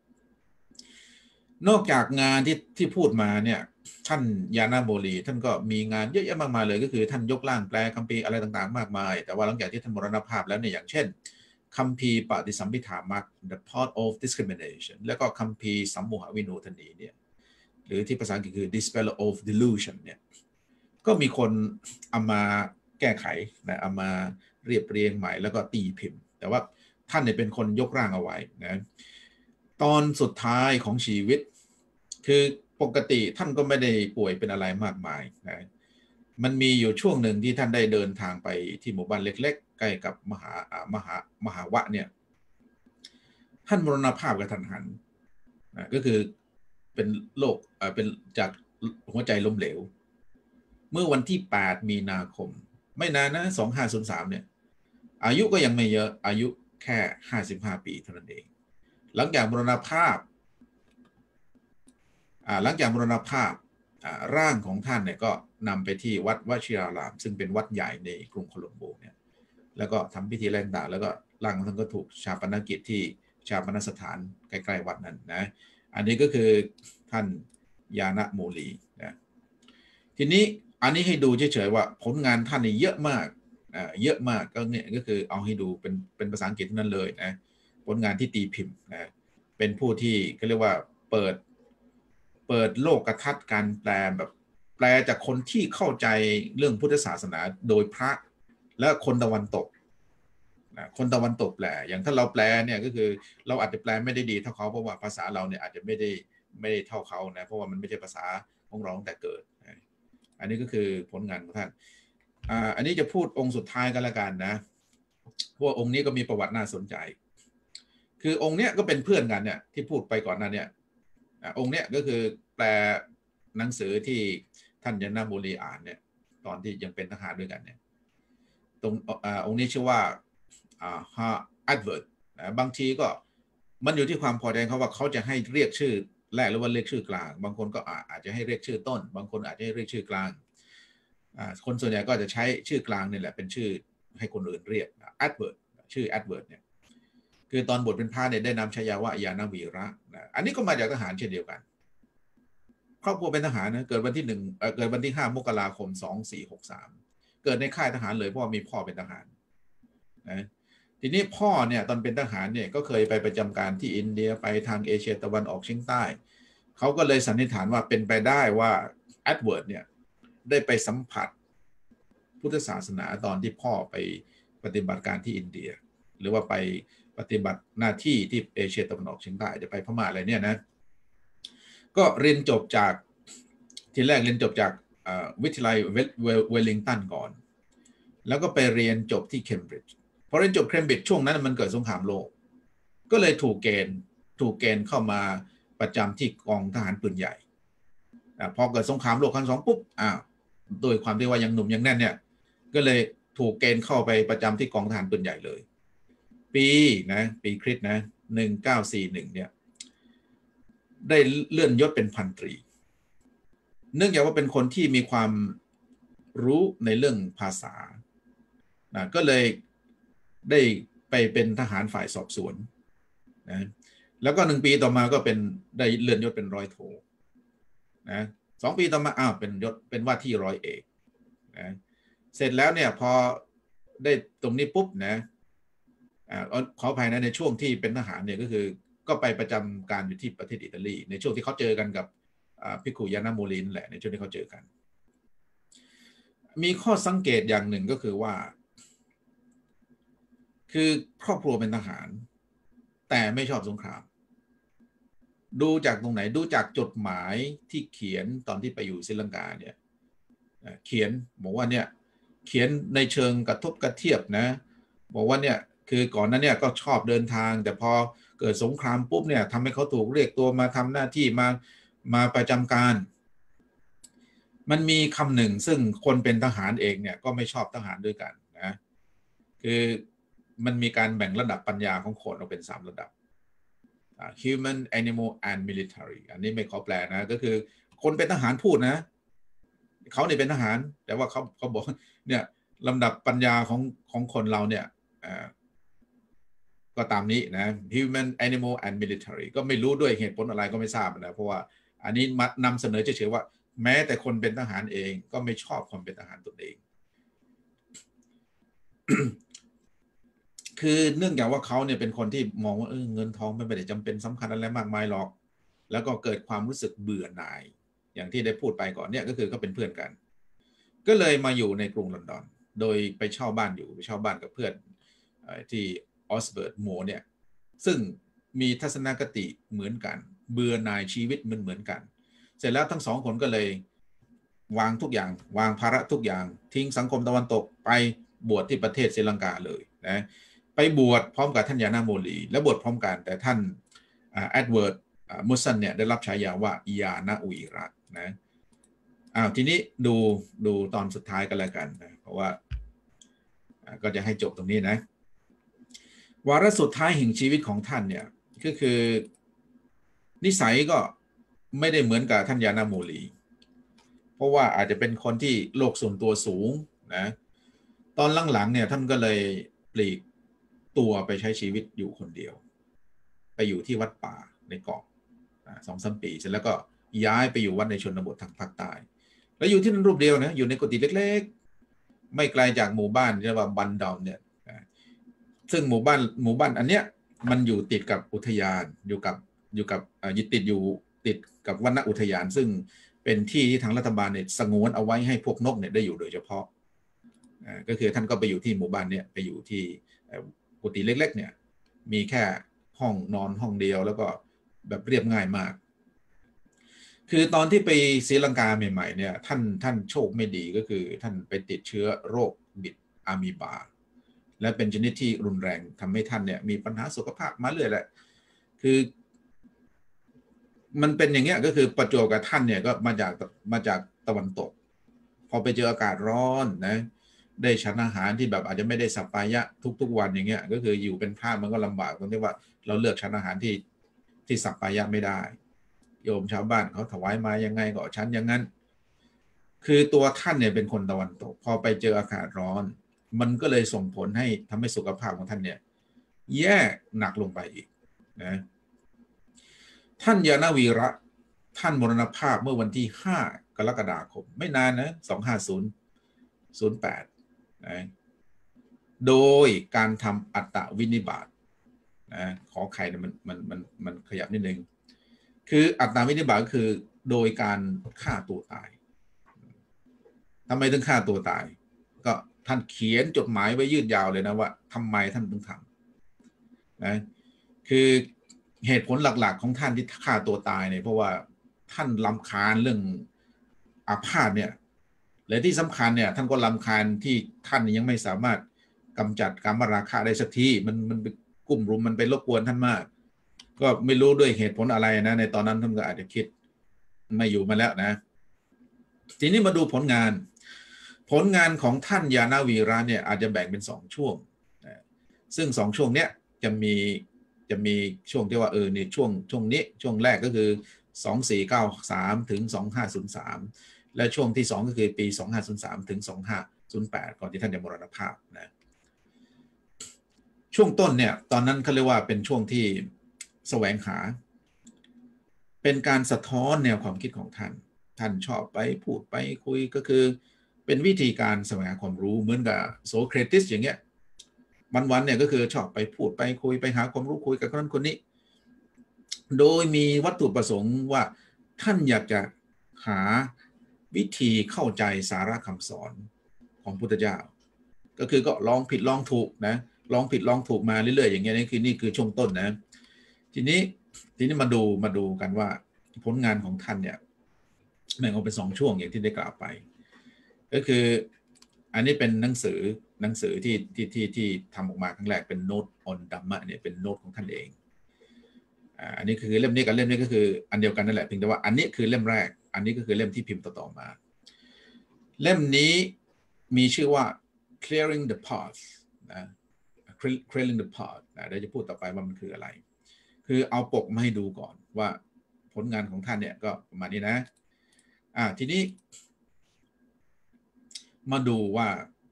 นอกจากงานที่พูดมาเนี่ยท่านยานะโมลีท่านก็มีงานเยอะแยะมากมายเลยก็คือท่านยกร่างแปลคัมภีร์อะไรต่างๆมากมายแต่ว่าหลังจากที่ท่านมรณภาพแล้วเนี่ยอย่างเช่นคัมภีร์ปฏิสัมภิธามรรค The Path of Discrimination แล้วก็คัมภีร์สัมโมหวิโนทนีเนี่ยหรือที่ภาษาอังกฤษคือ Dispeller of Delusion เนี่ยก็มีคนเอามาแก้ไขนะเอามาเรียบเรียงใหม่แล้วก็ตีพิมพ์แต่ว่าท่านเนี่ยเป็นคนยกร่างเอาไว้นะตอนสุดท้ายของชีวิตคือปกติท่านก็ไม่ได้ป่วยเป็นอะไรมากมายนะมันมีอยู่ช่วงหนึ่งที่ท่านได้เดินทางไปที่หมู่บ้านเล็กๆใกล้กับมหาวะเนี่ยท่านมรณภาพกระทันหันนะก็คือเป็นโรคเป็นจากหัวใจล้มเหลวเมื่อวันที่8 มีนาคมไม่นานนะ2503เนี่ยอายุก็ยังไม่เยอะอายุแค่55 ปีเท่านั้นเองหลังจากมรณภาพร่างของท่านเนี่ยก็นำไปที่วัดวชิรารามซึ่งเป็นวัดใหญ่ในกรุงโคลัมโบเนี่ยแล้วก็ทำพิธีแรงต่างแล้วก็ร่างของท่านก็ถูกชาปนกิจที่ชาปนสถานใกล้ๆวัดนั้นนะอันนี้ก็คือท่านยานะโมลีนะทีนี้อันนี้ให้ดูเฉยๆว่าผลงานท่านนี่เยอะมากก็เนี่ยก็คือเอาให้ดูเป็นภาษาอังกฤษนั่นเลยนะผลงานที่ตีพิมพ์นะเป็นผู้ที่เขาเรียกว่าเปิดโลกทัศน์การแปลแบบแปลจากคนที่เข้าใจเรื่องพุทธศาสนาโดยพระและคนตะวันตกนะคนตะวันตกแปลอย่างถ้าเราแปลเนี่ยก็คือเราอาจจะแปลไม่ได้ดีเท่าเขาเพราะว่าภาษาเราเนี่ยอาจจะไม่ได้เท่าเขานะเพราะว่ามันไม่ใช่ภาษาของเราตั้งแต่เกิดอันนี้ก็คือผลงานของท่านอันนี้จะพูดองค์สุดท้ายกันละกันนะเพราะองค์นี้ก็มีประวัติน่าสนใจคือองค์เนี้ยก็เป็นเพื่อนกันเนี่ยที่พูดไปก่อนหน้าเนี่ยองค์เนี้ยก็คือแปลหนังสือที่ท่านยานะโมลีอ่านเนี่ยตอนที่ยังเป็นทหารด้วยกันเนี่ยตรงองค์นี้ชื่อว่าadvert นะบางทีก็มันอยู่ที่ความพอใจเขาว่าเขาจะให้เรียกชื่อแรกหรือว่าเรียกชื่อกลางบางคนก็อาจจะให้เรียกชื่อต้นบางคนอาจจะให้เรียกชื่อกลางคนส่วนใหญ่ก็จะใช้ชื่อกลางนี่แหละเป็นชื่อให้คนอื่นเรียกadvert ชื่อ advert เนี่ยคือตอนบวชเป็นพระเนี่ยได้นำฉายาว่ายานะวีระนะอันนี้ก็มาจากทหารเช่นเดียวกันครอบครัวเป็นทหารนะเกิดวันที่เกิดวันที่5 มกราคม 2463เกิดในค่ายทหารเลยเพราะมีพ่อเป็นทหารนะทีนี้พ่อเนี่ยตอนเป็นทหารเนี่ยก็เคยไปประจำการที่อินเดียไปทางเอเชียตะวันออกเฉียงใต้เขาก็เลยสันนิษฐานว่าเป็นไปได้ว่าแอดเวิร์ดเนี่ยได้ไปสัมผัสพุทธศาสนาตอนที่พ่อไปปฏิบัติการที่อินเดียหรือว่าไปปฏิบัติหน้าที่ที่เอเชียตะวันออกเฉียงใต้จะไปพม่าอะไรเนี่ยนะก็เรียนจบจากทีแรกเรียนจบจากวิทยาลัยเวลลิงตันก่อนแล้วก็ไปเรียนจบที่เคมบริดจ์พอเรียนจบเคมบริดจ์ช่วงนั้นมันเกิดสงครามโลกก็เลยถูกเกณฑ์เข้ามาประจำที่กองทหารปืนใหญ่พอเกิดสงครามโลกครั้ง2ปุ๊บโดยความที่ว่ายังหนุ่มยังแน่นเนี่ยก็เลยถูกเกณฑ์เข้าไปประจำที่กองทหารปืนใหญ่เลยปีคริสต์นะ1941เนี่ยได้เลื่อนยศเป็นพันตรีเนื่องจากว่าเป็นคนที่มีความรู้ในเรื่องภาษาก็เลยได้ไปเป็นทหารฝ่ายสอบสวนนะแล้วก็1 ปีต่อมาก็ได้เลื่อนยศเป็นร้อยโทนะ 2 ปีต่อมาเป็นยศเป็นว่าที่ร้อยเอกนะเสร็จแล้วเนี่ยพอได้ตรงนี้ปุ๊บนะขออภัยนะในช่วงที่เป็นทหารเนี่ยก็คือก็ไปประจำการอยู่ที่ประเทศอิตาลีในช่วงที่เขาเจอกันกับภิกขุยานาโมลีนแหละในช่วงที่เขาเจอกันมีข้อสังเกตอย่างหนึ่งก็คือว่าคือครอบครัวเป็นทหารแต่ไม่ชอบสงครามดูจากตรงไหนดูจากจดหมายที่เขียนตอนที่ไปอยู่ศรีลังกาเนี่ยเขียนบอกว่าเนี่ยเขียนในเชิงกระทบกระเทียบนะบอกว่าเนี่ยคือก่อนนั้นเนี่ยก็ชอบเดินทางแต่พอเกิดสงครามปุ๊บเนี่ยทำให้เขาถูกเรียกตัวมาทำหน้าที่มาประจำการมันมีคำหนึ่งซึ่งคนเป็นทหารเองเนี่ยก็ไม่ชอบทหารด้วยกันนะคือมันมีการแบ่งระดับปัญญาของคนออกเป็น3ระดับhuman animal and military อันนี้ไม่ขอแปลนะก็คือคนเป็นทหารพูดนะเขาเนี่ยเป็นทหารแต่ว่าเขาบอกเนี่ยลำดับปัญญาของคนเราเนี่ยก็ตามนี้นะ human animal and military ก็ไม่รู้ด้วยเหตุผลอะไรก็ไม่ทราบนะเพราะว่าอันนี้นำเสนอเฉยๆว่าแม้แต่คนเป็นทหารเองก็ไม่ชอบคนเป็นทหารตนเอง คือเนื่องจากว่าเขาเนี่ยเป็นคนที่มองว่าเงินทองไม่ได้จำเป็นสำคัญอะไรมากมายหรอกแล้วก็เกิดความรู้สึกเบื่อหน่ายอย่างที่ได้พูดไปก่อนเนี่ยก็คือเขาเป็นเพื่อนกันก็เลยมาอยู่ในกรุงลอนดอนโดยไปเช่าบ้านกับเพื่อนที่ออสเบิร์ตโมเนี่ยซึ่งมีทัศนคติเหมือนกันเบื่อหน่ายชีวิตเหมือนกันเสร็จแล้วทั้งสองคนก็เลยวางทุกอย่างวางภาระทุกอย่างทิ้งสังคมตะวันตกไปบวชที่ประเทศศรีลังกาเลยนะไปบวชพร้อมกับท่านยานาโมลีและบวชพร้อมกันแต่ท่านเอ็ดเวิร์ดมุสซันเนี่ยได้รับฉายาว่ายานาอุยรัตนะทีนี้ดูตอนสุดท้ายกันแล้วกันนะเพราะว่าก็จะให้จบตรงนี้นะวาระสุดท้ายแห่งชีวิตของท่านเนี่ยก็คือนิสัยก็ไม่ได้เหมือนกับท่านยานาโมลีเพราะว่าอาจจะเป็นคนที่โลกส่วนตัวสูงนะตอนหลังๆเนี่ยท่านก็เลยปลีกตัวไปใช้ชีวิตอยู่คนเดียวไปอยู่ที่วัดป่าในเกาะ2-3 ปีเสร็จแล้วก็ย้ายไปอยู่วัดในชนบททางภาคใต้แล้วอยู่ที่นั่นรูปเดียวนะอยู่ในกุฏิเล็กๆไม่ไกลจากหมู่บ้านเรียกว่าบันดาวเนี่ยซึ่งหมู่บ้านอันเนี้ยมันอยู่ติดกับอุทยานอยู่ติดกับวรรณอุทยานซึ่งเป็นที่ที่ทางรัฐบาลเนี่ยสงวนเอาไว้ให้พวกนกเนี่ยได้อยู่โดยเฉพาะก็คือท่านก็ไปอยู่ที่หมู่บ้านเนี่ยไปอยู่ที่กุฏิเล็กๆเนี่ยมีแค่ห้องนอนห้องเดียวแล้วก็แบบเรียบง่ายมากคือตอนที่ไปศรีลังกาใหม่ๆเนี่ยท่านโชคไม่ดีก็คือท่านไปติดเชื้อโรคบิดอะมีบาและเป็นชนิดที่รุนแรงทำให้ท่านเนี่ยมีปัญหาสุขภาพมาเรื่อยแหละคือมันเป็นอย่างเงี้ยก็คือประจวบกับท่านเนี่ยก็มาจากตะวันตกพอไปเจออากาศร้อนนะได้ฉันอาหารที่แบบอาจจะไม่ได้สัปปายะทุกวันอย่างเงี้ยก็คืออยู่เป็นพระมันก็ลำบากตรงที่ว่าเราเลือกฉันอาหารที่สัปปายะไม่ได้โยมชาวบ้านเขาถวายมายังไงก็ฉันอย่างนั้นคือตัวท่านเนี่ยเป็นคนตะวันตกพอไปเจออากาศร้อนมันก็เลยส่งผลให้ทำให้สุขภาพของท่านเนี่ยแย่หนักลงไปอีกนะท่านยานาวีระท่านมรณภาพเมื่อวันที่5 กรกฎาคมไม่นานนะ25008นะโดยการทำอัตตวินิบาตนะขอไข่เนี่ยมันขยับนิดนึงคืออัตตวินิบาตก็คือโดยการฆ่าตัวตายทำไมถึงฆ่าตัวตายก็ท่านเขียนจดหมายไว้ยืดยาวเลยนะว่าทำไมท่านถึงทำนะคือเหตุผลหลักๆของท่านที่ฆ่าตัวตายเนี่ยเพราะว่าท่านรำคาญเรื่องอาพาธเนี่ยและที่สำคัญเนี่ยท่านก็รำคาญที่ท่านยังไม่สามารถกำจัดกามราคะได้สักทีมันไปกุ้มรุมมันไปรบกวนท่านมากก็ไม่รู้ด้วยเหตุผลอะไรนะในตอนนั้นท่านก็อาจจะคิดไม่อยู่มาแล้วนะทีนี้มาดูผลงานของท่านยานาวีระเนี่ยอาจจะแบ่งเป็น2 ช่วงซึ่ง2 ช่วงเนี้ยจะมีช่วงที่ว่าในช่วงนี้ช่วงแรกก็คือ2493ถึง2503และช่วงที่2ก็คือปี2503ถึง2508ก่อนที่ท่านจะมรณภาพนะช่วงต้นเนี่ยตอนนั้นเขาเรียกว่าเป็นช่วงที่แสวงหาเป็นการสะท้อนแนวความคิดของท่านท่านชอบไปพูดไปคุยก็คือเป็นวิธีการแสวงหาความรู้เหมือนกับโสเครติสอย่างเงี้ยวันๆเนี่ยก็คือชอบไปพูดไปคุยไปหาความรู้คุยกับคนนั้นคนนี้โดยมีวัตถุประสงค์ว่าท่านอยากจะหาวิธีเข้าใจสาระคำสอนของพุทธเจ้าก็คือก็ลองผิดลองถูกนะลองผิดลองถูกมาเรื่อยๆอย่างเงี้ยนี่คือช่วงต้นนะทีนี้มาดูกันว่าผลงานของท่านเนี่ยแบ่งออกเป็น2ช่วงอย่างที่ได้กล่าวไปก็คืออันนี้เป็นหนังสือที่ทำออกมาครั้งแรกเป็นโน้ต on Dhamma เนี่ยเป็นโน้ตของท่านเองอันนี้คือเล่มนี้กับเล่มนี้ก็คืออันเดียวกันนั่นแหละเพียงแต่ว่าอันนี้คือเล่มแรกอันนี้ก็คือเล่มที่พิมพ์ต่อมาเล่มนี้มีชื่อว่า clearing the path นะ clearing the path นะเดี๋ยวจะพูดต่อไปว่ามันคืออะไรคือเอาปกมาให้ดูก่อนว่าผลงานของท่านเนี่ยก็ประมาณนี้นะทีนี้มาดูว่า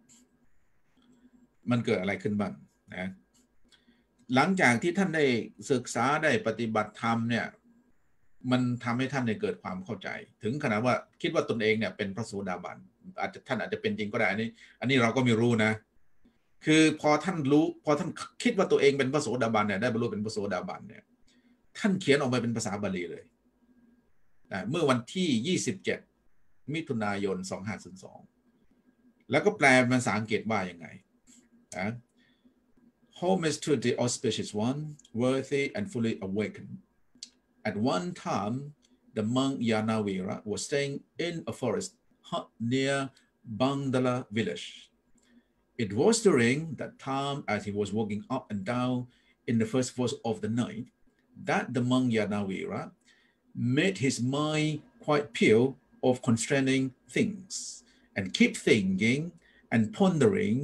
มันเกิดอะไรขึ้นบ้างนะหลังจากที่ท่านได้ศึกษาได้ปฏิบัติธรรมเนี่ยมันทำให้ท่านได้เกิดความเข้าใจถึงขนาดว่าคิดว่าตนเองเนี่ยเป็นพระโสดาบันท่านอาจจะเป็นจริงก็ได้อันนี้เราก็ไม่รู้นะคือพอท่านคิดว่าตัวเองเป็นพระโสดาบันเนี่ยได้บรรลุเป็นพระโสดาบันเนี่ยท่านเขียนออกมาเป็นภาษาบาลีเลยเมื่อวันที่27มิถุนายน2502แล้วก็แปลเป็นภาษาอังกฤษว่ายังไงHomage to the auspicious one, worthy and fully awakened. At one time, the monk Yanavira was staying in a forest hut near Bandala village. It was during that time, as he was walking up and down in the first watch of the night, that the monk Yanavira made his mind quite pure of constraining things, and kept thinking and pondering,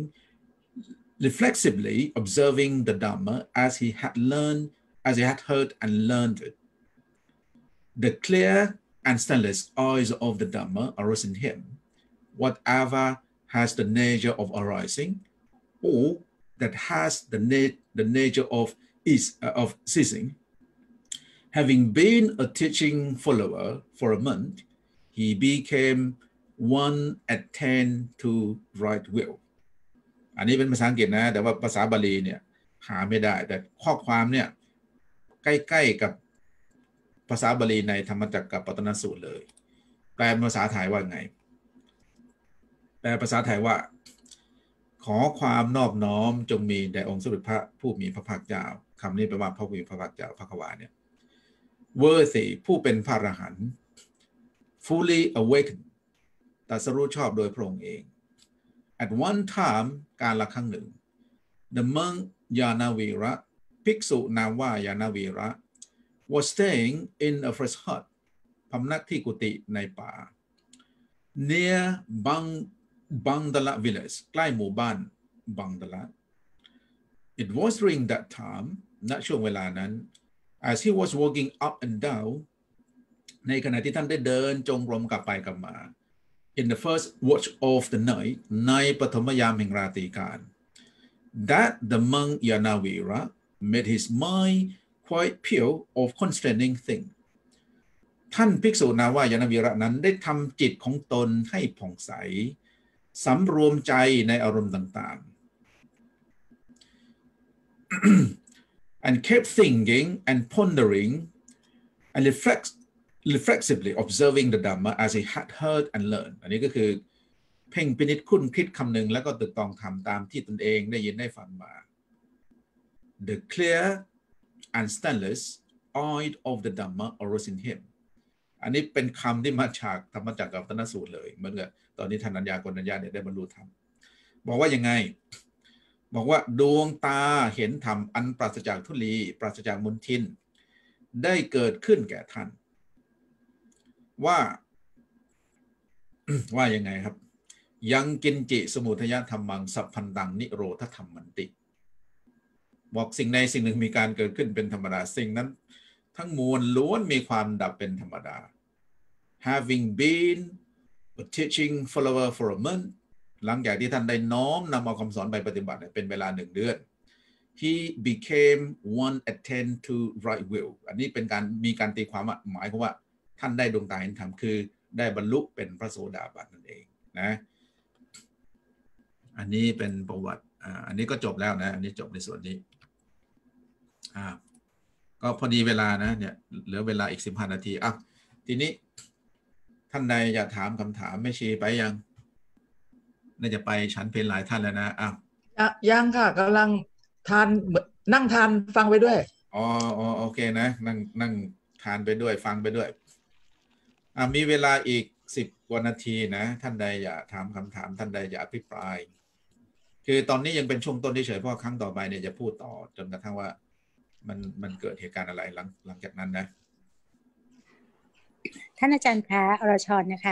reflexively observing the Dhamma as he had heard and learned it. The clear and stainless eyes of the Dhamma arose in him, whatever has the nature of arising, or that has the nature of ceasing. Having been a teaching follower for a month, he became one attained to right will. อันนี้เป็นภาษาอังกฤษนะแต่ว่าภาษาบาลีเนี่ยหาไม่ได้แต่ข้อความเนี่ยใกล้ๆกับภาษาบาลีในธรรมจักรปัตตนสูตรเลยแปลภาษาไทยว่าไงแปลภาษาไทยว่าขอความนอบน้อมจงมีแด่องค์สมเด็จพระผู้มีพระภาคเจ้าคำนี้แปลว่าพระผู้มีพระภาคเจ้าภควาเนี่ย worthy ผู้เป็นพระอรหันต์ fully awakened ตรัสรู้ชอบโดยพระองค์เอง At one time การละครั้งหนึ่ง the monk Yanavira ภิกษุนามว่ายานาวีระ was staying in a forest hut พำนักที่กุฏิในป่า near Bandala village ใกล้หมู่บ้านบังดละ It was during that time ณช่วงเวลานั้น as he was walking up and down ในขณะที่ท่านได้เดินจงกรมกลับไปกลับมาIn the first watch of the night ในปฐมยามแห่งราตรีการ that the monk Yanavira made his mind quite pure of constraining thing ท่านภิกษุนามว่ายานาวีระนั้นได้ทำจิตของตนให้ผ่องใสสำรวมใจในอารมณ์ต่างๆ and kept thinking and pondering and reflexively observing the Dhamma as he had heard and learned อันนี้ก็คือเพ่งพินิจคุ้นคิดคำหนึ่งแล้วก็ตึกตองทำตามที่ตนเองได้ยินได้ฟังมา The clear and stainless eye of the Dhamma arose in him อันนี้เป็นคำที่มาจากธรรมจักรกับตนสูตรเลยเหมือนกับตอนนี้ท่านอัญญากรณัญญาเนี่ยได้บรรลุธรรมบอกว่ายังไงบอกว่าดวงตาเห็นธรรมอันปราศจากทุลีปราศจากมลทินได้เกิดขึ้นแก่ท่านว่ายังไงครับยังกินจิสมุทัยธรรมังสัพพันตังนิโรธธรรมมันติบอกสิ่งใดสิ่งหนึ่งมีการเกิดขึ้นเป็นธรรมดาสิ่งนั้นทั้งมวลล้วนมีความดับเป็นธรรมดา having been a teaching follower for a month หลังจากที่ท่านได้น้อมนำเอาคำสอนไปปฏิบัติเป็นเวลา1 เดือน he became one attained to right will อันนี้เป็นการมีการตีความหมายความว่าท่านได้ดวงตาเห็นธรรมคือได้บรรลุเป็นพระโสดาบันนั่นเองนะอันนี้เป็นประวัติอันนี้ก็จบแล้วนะอันนี้จบในส่วนนี้ก็พอดีเวลานะเนี่ยเหลือเวลาอีก15 นาทีทีนี้ท่านใดอยากถามคำถามไม่ชี้ไปยังน่าจะไปฉันเพลหลายท่านแล้วนะยังค่ะกำลังทานนั่งทานฟังไปด้วยโอเคนะนั่งทานไปด้วยฟังไปด้วยมีเวลาอีก10 กว่านาทีนะท่านใดอยากถามคำถามท่านใดอยากอภิปรายคือตอนนี้ยังเป็นช่วงต้นเฉยๆเพราะครั้งต่อไปเนี่ยจะพูดต่อจนกระทั่งว่ามันเกิดเหตุการณ์อะไรหลังจากนั้นนะท่านอาจารย์คะอรชรนะคะ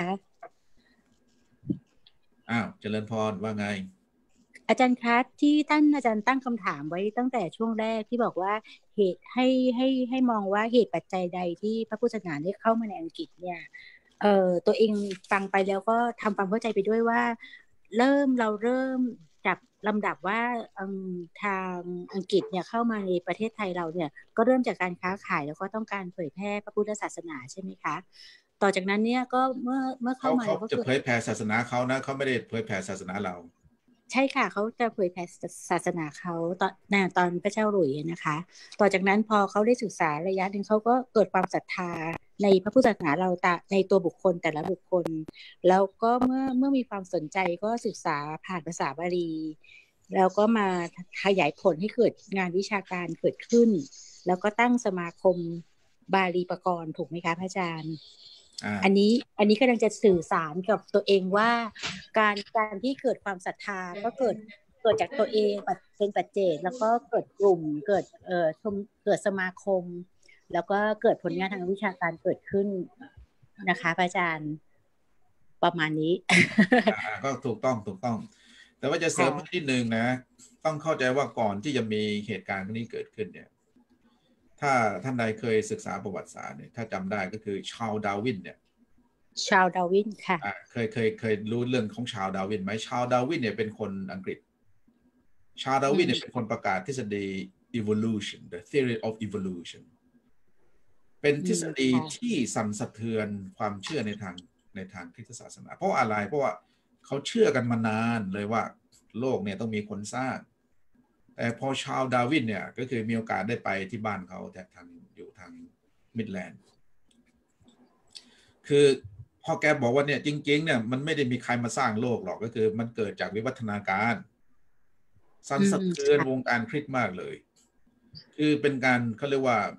เจริญพรว่าไงอาจารย์คะที่ท่านอาจารย์ตั้งคำถามไว้ตั้งแต่ช่วงแรกที่บอกว่าเหตุให้มองว่าเหตุปัจจัยใดที่พระพุทธศาสนาได้เข้ามาในอังกฤษเนี่ยตัวเองฟังไปแล้วก็ทำความเข้าใจไปด้วยว่าเราเริ่มจับลำดับว่าทางอังกฤษเนี่ยเข้ามาในประเทศไทยเราเนี่ยก็เริ่มจากการค้าขายแล้วก็ต้องการเผยแพร่พระพุทธศาสนาใช่ไหมคะต่อจากนั้นเนี่ยก็เมื่อเข้ามาเขาจะเผยแพร่ศาสนาเขานะเขาไม่ได้เผยแพร่ศาสนาเราใช่ค่ะเขาจะเผยแผ่ศาสนาเขาตอนพระเจ้าหลุยส์นะคะต่อจากนั้นพอเขาได้ศึกษาระยะหนึ่งเขาก็เกิดความศรัทธาในพระพุทธศาสนาเราในตัวบุคคลแต่ละบุคคลแล้วก็เมื่อมีความสนใจก็ศึกษาผ่านภาษาบาลีแล้วก็มาขยายผลให้เกิดงานวิชาการเกิดขึ้นแล้วก็ตั้งสมาคมบาลีปกรณ์ถูกไหมคะพระอาจารย์อันนี้กำลังจะสื่อสารกับตัวเองว่าการที่เกิดความศรัทธาก็เกิดจากตัวเองเป็นปัจเจกแล้วก็เกิดกลุ่มเกิดสมาคมแล้วก็เกิดผลงานทางวิชาการเกิดขึ้นนะคะพระอาจารย์ประมาณนี้ก็ถูกต้องแต่ว่าจะเสริมนิดนึงนะต้องเข้าใจว่าก่อนที่จะมีเหตุการณ์นี้เกิดขึ้นเนี่ยถ้าท่านใดเคยศึกษาประวัติศาสตร์เนี่ยถ้าจำได้ก็คือชาร์ลส์ดาร์วินเนี่ยชาร์ลส์ดาร์วินค่ะเคยรู้เรื่องของชาร์ลส์ดาร์วินไหมชาร์ลส์ดาร์วินเนี่ยเป็นคนอังกฤษชาร์ลส์ดาร์วินเนี่ยเป็นคนประกาศทฤษฎี evolution the theory of evolution เป็นทฤษฎีที่สั่นสะเทือนความเชื่อในทางคริสตศาสนาเพราะอะไรเพราะว่าเขาเชื่อกันมานานเลยว่าโลกเนี่ยต้องมีคนสร้างแต่พอชาร์ลส์ดาร์วินเนี่ยก็คือมีโอกาสได้ไปที่บ้านเขาแต่อยู่ทางมิดแลนด์คือพอแกบอกว่าเนี่ยจริงๆเนี่ยมันไม่ได้มีใครมาสร้างโลกหรอกก็คือมันเกิดจากวิวัฒนาการสั่นสะเทือนวงการคริสต์มากเลยคือเป็นการเขาเรียกว่า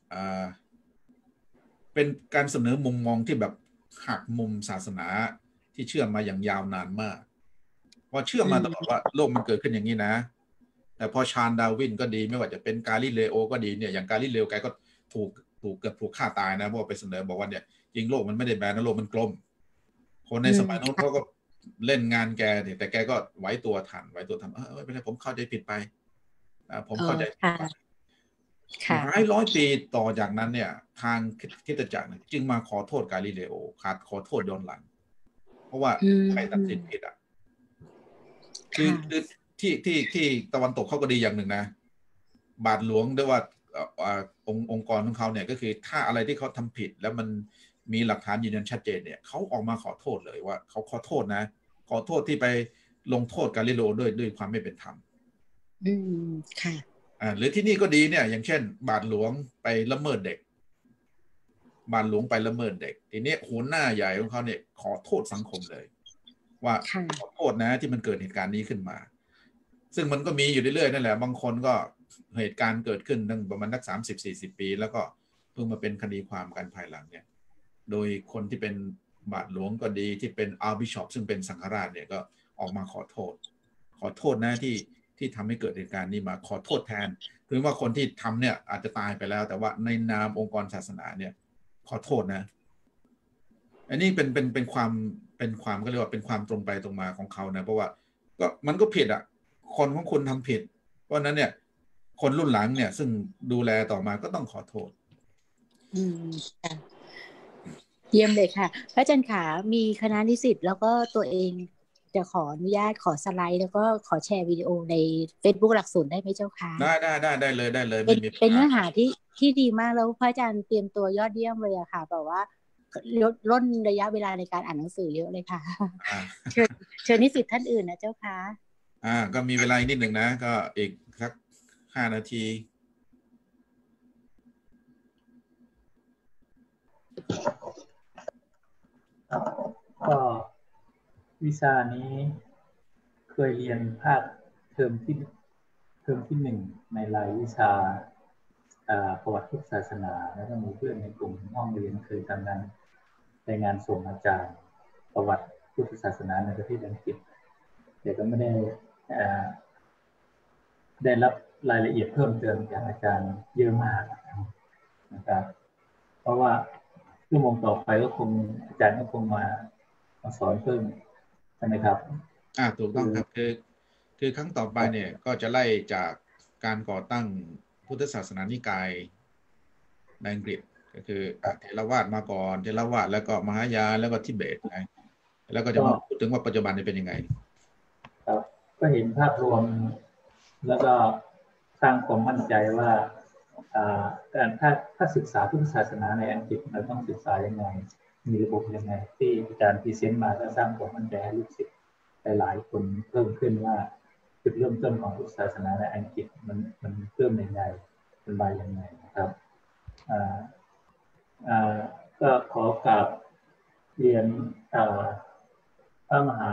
เป็นการเสนอมุมมองที่แบบหักมุมศาสนาที่เชื่อมาอย่างยาวนานมากพอเชื่อมาตลอดว่าโลกมันเกิดขึ้นอย่างนี้นะแต่พอชาร์ลส์ดาร์วินก็ดีไม่ว่าจะเป็นกาลิเลโอก็ดีเนี่ยอย่างกาลิเลโอแกก็เกือบถูกฆ่าตายนะเพราะไปเสนอบอกว่าเนี่ยจริงโลกมันไม่ได้แบนนะโลกมันกลมคนในสมัยนั้นเขาก็เล่นงานแกเนี่ยแต่แกก็ไว้ตัวทันไม่เป็นไรผมเข้าใจผิดไปผมเข้าใจหลายร้อยปีต่อจากนั้นเนี่ยทางคริสตจักรจึงมาขอโทษกาลิเลโอขอโทษย้อนหลังเพราะว่าใครตัดสินผิดคือที่ตะวันตกเขาก็ดีอย่างหนึ่งนะบาทหลวงด้วยว่าองค์กรของเขาเนี่ยก็คือถ้าอะไรที่เขาทำผิดแล้วมันมีหลักฐานยืนยันชัดเจนเนี่ยเขาออกมาขอโทษเลยว่าเขาขอโทษนะขอโทษที่ไปลงโทษกาลิเลโอด้วยความไม่เป็นธรรมค่ะหรือที่นี่ก็ดีเนี่ยอย่างเช่นบาทหลวงไปละเมิดเด็กบาทหลวงไปละเมิดเด็กทีนี้หัวหน้าใหญ่ของเขาเนี่ยขอโทษสังคมเลยว่าขอโทษนะที่มันเกิดเหตุการณ์นี้ขึ้นมาซึ่งมันก็มีอยู่เรื่อยๆนั่นแหละบางคนก็เหตุการณ์เกิดขึ้นตั้งประมาณนัก30-40 ปีแล้วก็เพิ่งมาเป็นคดีความกันภายหลังเนี่ยโดยคนที่เป็นบาทหลวงก็ดีที่เป็นอาร์บิชอปซึ่งเป็นสังฆราชเนี่ยก็ออกมาขอโทษนะที่ทำให้เกิดเหตุการณ์นี้มาขอโทษแทนถึงว่าคนที่ทำเนี่ยอาจจะตายไปแล้วแต่ว่าในนามองค์กรศาสนาเนี่ยขอโทษนะอันนี้เป็นความก็เรียกว่าเป็นความตรงไปตรงมาของเขานะเพราะว่าก็มันก็ผิดคนของคุณทำผิดเพราะนั้นเนี่ยคนรุ่นหลังเนี่ยซึ่งดูแลต่อมาก็ต้องขอโทษเยี่ยมเลยค่ะพระอาจารย์ขามีคณะนิสิตแล้วก็ตัวเองจะขออนุญาตขอสไลด์แล้วก็ขอแชร์วิดีโอใน Facebook หลักสูตรได้ไหมเจ้าค่ะได้เลยเป็นเนื้อหาที่ดีมากแล้วพระอาจารย์เตรียมตัวยอดเยี่ยมเลยอะค่ะแบบว่าล่นระยะเวลาในการอ่านหนังสือเยอะเลยค่ะเชิญนิสิตท่านอื่นนะเจ้าค่ะก็มีเวลาอีกนิดหนึ่งนะก็อีกสัก5 นาทีก็วิชานี้เคยเรียนภาคเทอมที่1ในรายวิชาประวัติพุทธศาสนาแล้วก็มีเพื่อนในกลุ่มห้องเรียนเคยทำงานส่งอาจารย์ประวัติพุทธศาสนาในประเทศอังกฤษแต่ก็ไม่ได้รับรายละเอียดเพิ่มเติมจากอาจารย์เยอะมากนะครับเพราะว่าชั่วโมงต่อไปก็คงอาจารย์ก็คงมาสอนเพิ่มใช่ไหมครับถูกต้องครับคือครั้งต่อไปเนี่ยก็จะไล่จากการก่อตั้งพุทธศาสนานิกายในอังกฤษก็คือเทรวาทมาก่อนเทรวาทแล้วก็มหายานแล้วก็ทิเบตนะแล้วก็จะมาพูดถึงว่าปัจจุบันนี้เป็นยังไงครับก็เห็นภาพรวมแล้วก็สร้างความมั่นใจว่าการถ้าศึกษาพุทธศาสนาในอังกฤษเราต้องศึกษายังไงมีระบบยังไงที่อาจารย์พรีเซนต์มาก็สร้างความมั่นใจให้ลูกศิษย์หลายคนเพิ่มขึ้นว่าจุดเริ่มต้นของพุทธศาสนาในอังกฤษมันเริ่มยังไงเป็นมาอย่างไงนะครับก็ขอกราบเรียนพระมหา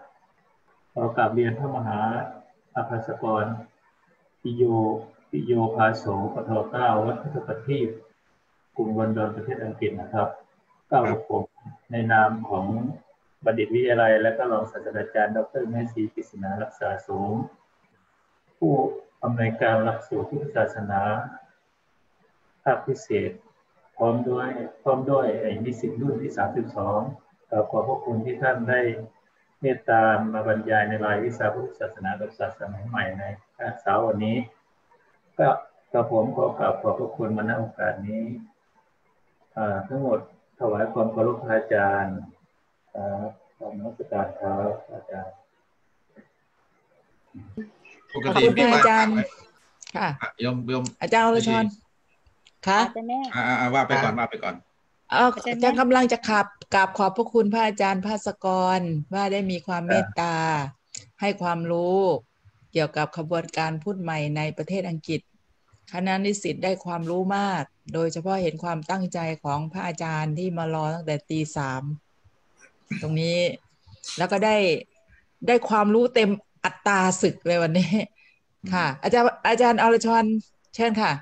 อภัสกรปิโยภาโสปท9วัดพุทธประทีปกรุงลอนดอนประเทศอังกฤษนะครับก้าวผมในนามของบัณฑิตวิทยาลัยและก็รองศาสตราจารย์ดร.แม่ชีกฤษณารักษาสงฆ์ผู้อำนวยการหลักสูตรพุทธศาสนาภาคพิเศษพร้อมด้วยนิสิตรุ่นที่32ขอบพระคุณที่ท่านได้เมตตามาบรรยายในรายวิชาพุทธศาสนาแบบศาสนาใหม่ในเช้าวันนี้ก็กระผมขอกราบขอบพระคุณมาณโอกาสนี้ทั้งหมดถวายความเคารพพระอาจารย์ขอบนมัสการครับอาจารย์ขอบคุณอาจารย์ค่ะยมอาจารย์อรชรค่ะว่าไปก่อนอาจารย์กำลังจะกราบขอบพระคุณพระอาจารย์ภาสกรว่าได้มีความเมตตาให้ความรู้เกี่ยวกับขบวนการพุทธใหม่ในประเทศอังกฤษคณะนิสิตได้ความรู้มากโดยเฉพาะเห็นความตั้งใจของพระอาจารย์ที่มารอตั้งแต่ตี 3ตรงนี้แล้วก็ได้ความรู้เต็มอัตราศึกเลยวันนี้ค่ะอาจารย์อรชรเชิญค่ะ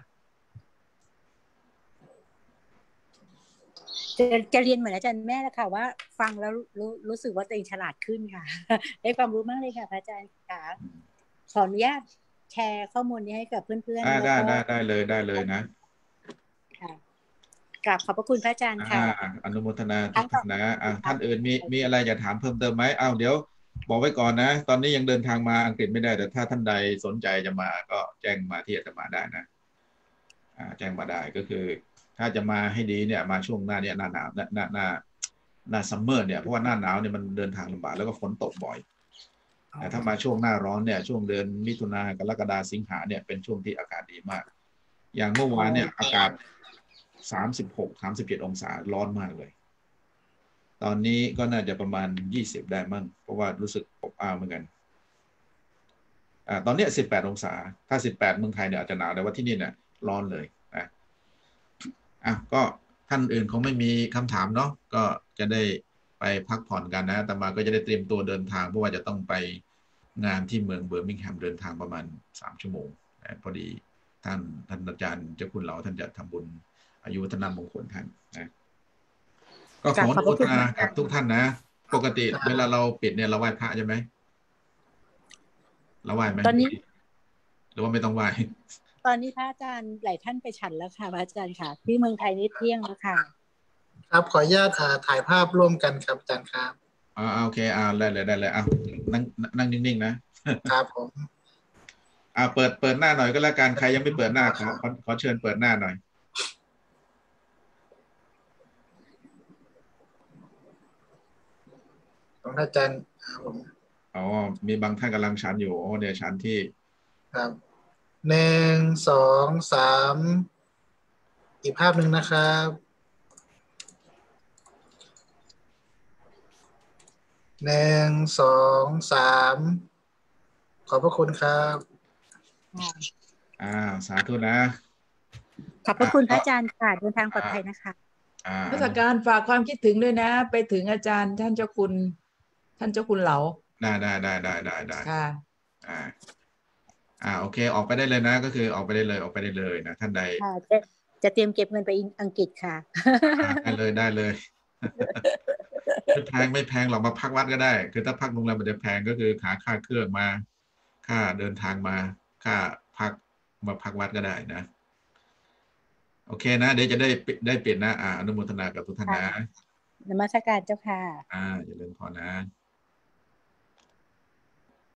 จะเรียนเหมือนอาจารย์แม่แล้วค่ะว่าฟังแล้วรู้สึกว่าตัวเองฉลาดขึ้นค่ะได้ความรู้มากเลยค่ะพระอาจารย์ค่ะขออนุญาตแชร์ข้อมูลนี้ให้กับเพื่อนๆได้เลยนะค่ะกราบขอบพระคุณพระอาจารย์ค่ะอนุโมทนาทุกท่านนะท่านอื่นมีอะไรจะถามเพิ่มเติมไหมเดี๋ยวบอกไว้ก่อนนะตอนนี้ยังเดินทางมาอังกฤษไม่ได้แต่ถ้าท่านใดสนใจจะมาก็แจ้งมาที่อาตมาได้นะแจ้งมาได้ก็คือถ้าจะมาให้ดีเนี่ยมาช่วงหน้าเนี่ยหน้าหนาวหน้าซัมเมอร์เนี่ยเพราะว่าหน้าหนาวเนี่ยมันเดินทางลำบากแล้วก็ฝนตกบ่อยแต่ถ้ามาช่วงหน้าร้อนเนี่ยช่วงเดือนมิถุนากรกฎาสิงหาเนี่ยเป็นช่วงที่อากาศดีมากอย่างเมื่อวานเนี่ยอากาศ36-37 องศาร้อนมากเลยตอนนี้ก็น่าจะประมาณ20ได้มั้งเพราะว่ารู้สึกอบอ้าวเหมือนกันตอนนี้18 องศาถ้า18เมืองไทยเนี่ยอาจจะหนาวแต่ว่าที่นี่เนี่ยร้อนเลยนะก็ท่านอื่นคงไม่มีคำถามเนาะก็จะได้ไปพักผ่อนกันนะแต่มาก็จะได้เตรียมตัวเดินทางเพราะว่าจะต้องไปงานที่เมืองเบอร์มิงแฮมเดินทางประมาณ3 ชั่วโมงพอดีท่านอาจารย์เจ้าคุณเราท่านจะทำบุญอายุวัฒนมงคลท่านนะก็ขออนุโมทนากับทุกท่านนะปกติเวลาเราปิดเนี่ยเราไหว้พระใช่ไหมเราไหว้ไหมตอนนี้หรือว่าไม่ต้องไหว้ตอนนี้พระอาจารย์หลายท่านไปฉันแล้วค่ะพระอาจารย์ค่ะที่เมืองไทยนี่เที่ยงแล้วค่ะครับขออนุญาตถ่ายภาพร่วมกันครับอาจารย์ครับโอเคได้เลยนั่งนิ่งๆนะครับผมเปิดหน้าหน่อยก็แล้วกันใครยังไม่เปิดหน้าขอเชิญเปิดหน้าหน่อยของอาจารย์มีบางท่านกำลังฉันอยู่เนี่ยฉันที่ครับ1 2 3อีกภาพหนึ่งนะครับ 1 2 3ขอบพระคุณครับสาธุนะขอบพระคุณพระอาจารย์ค่ะเดินทางปลอดภัยนะคะราชการฝากความคิดถึงด้วยนะไปถึงอาจารย์ท่านเจ้าคุณเหลาได้ค่ะโอเคออกไปได้เลยนะก็คือออกไปได้เลยนะท่านใดจะเตรียมเก็บเงินไปอังกฤษค่ะได้เลยไม่แพงเรามาพักวัดก็ได้คือถ้าพักโรงแรมมันจะแพงก็คือค่าเครื่องมาค่าเดินทางมาค่าพักมาพักวัดก็ได้นะโอเคนะเดี๋ยวจะได้เปลี่ยนนะอนุโมทนากับทุกท่านนะนมัสการเจ้าค่ะอย่าลืมพอนะ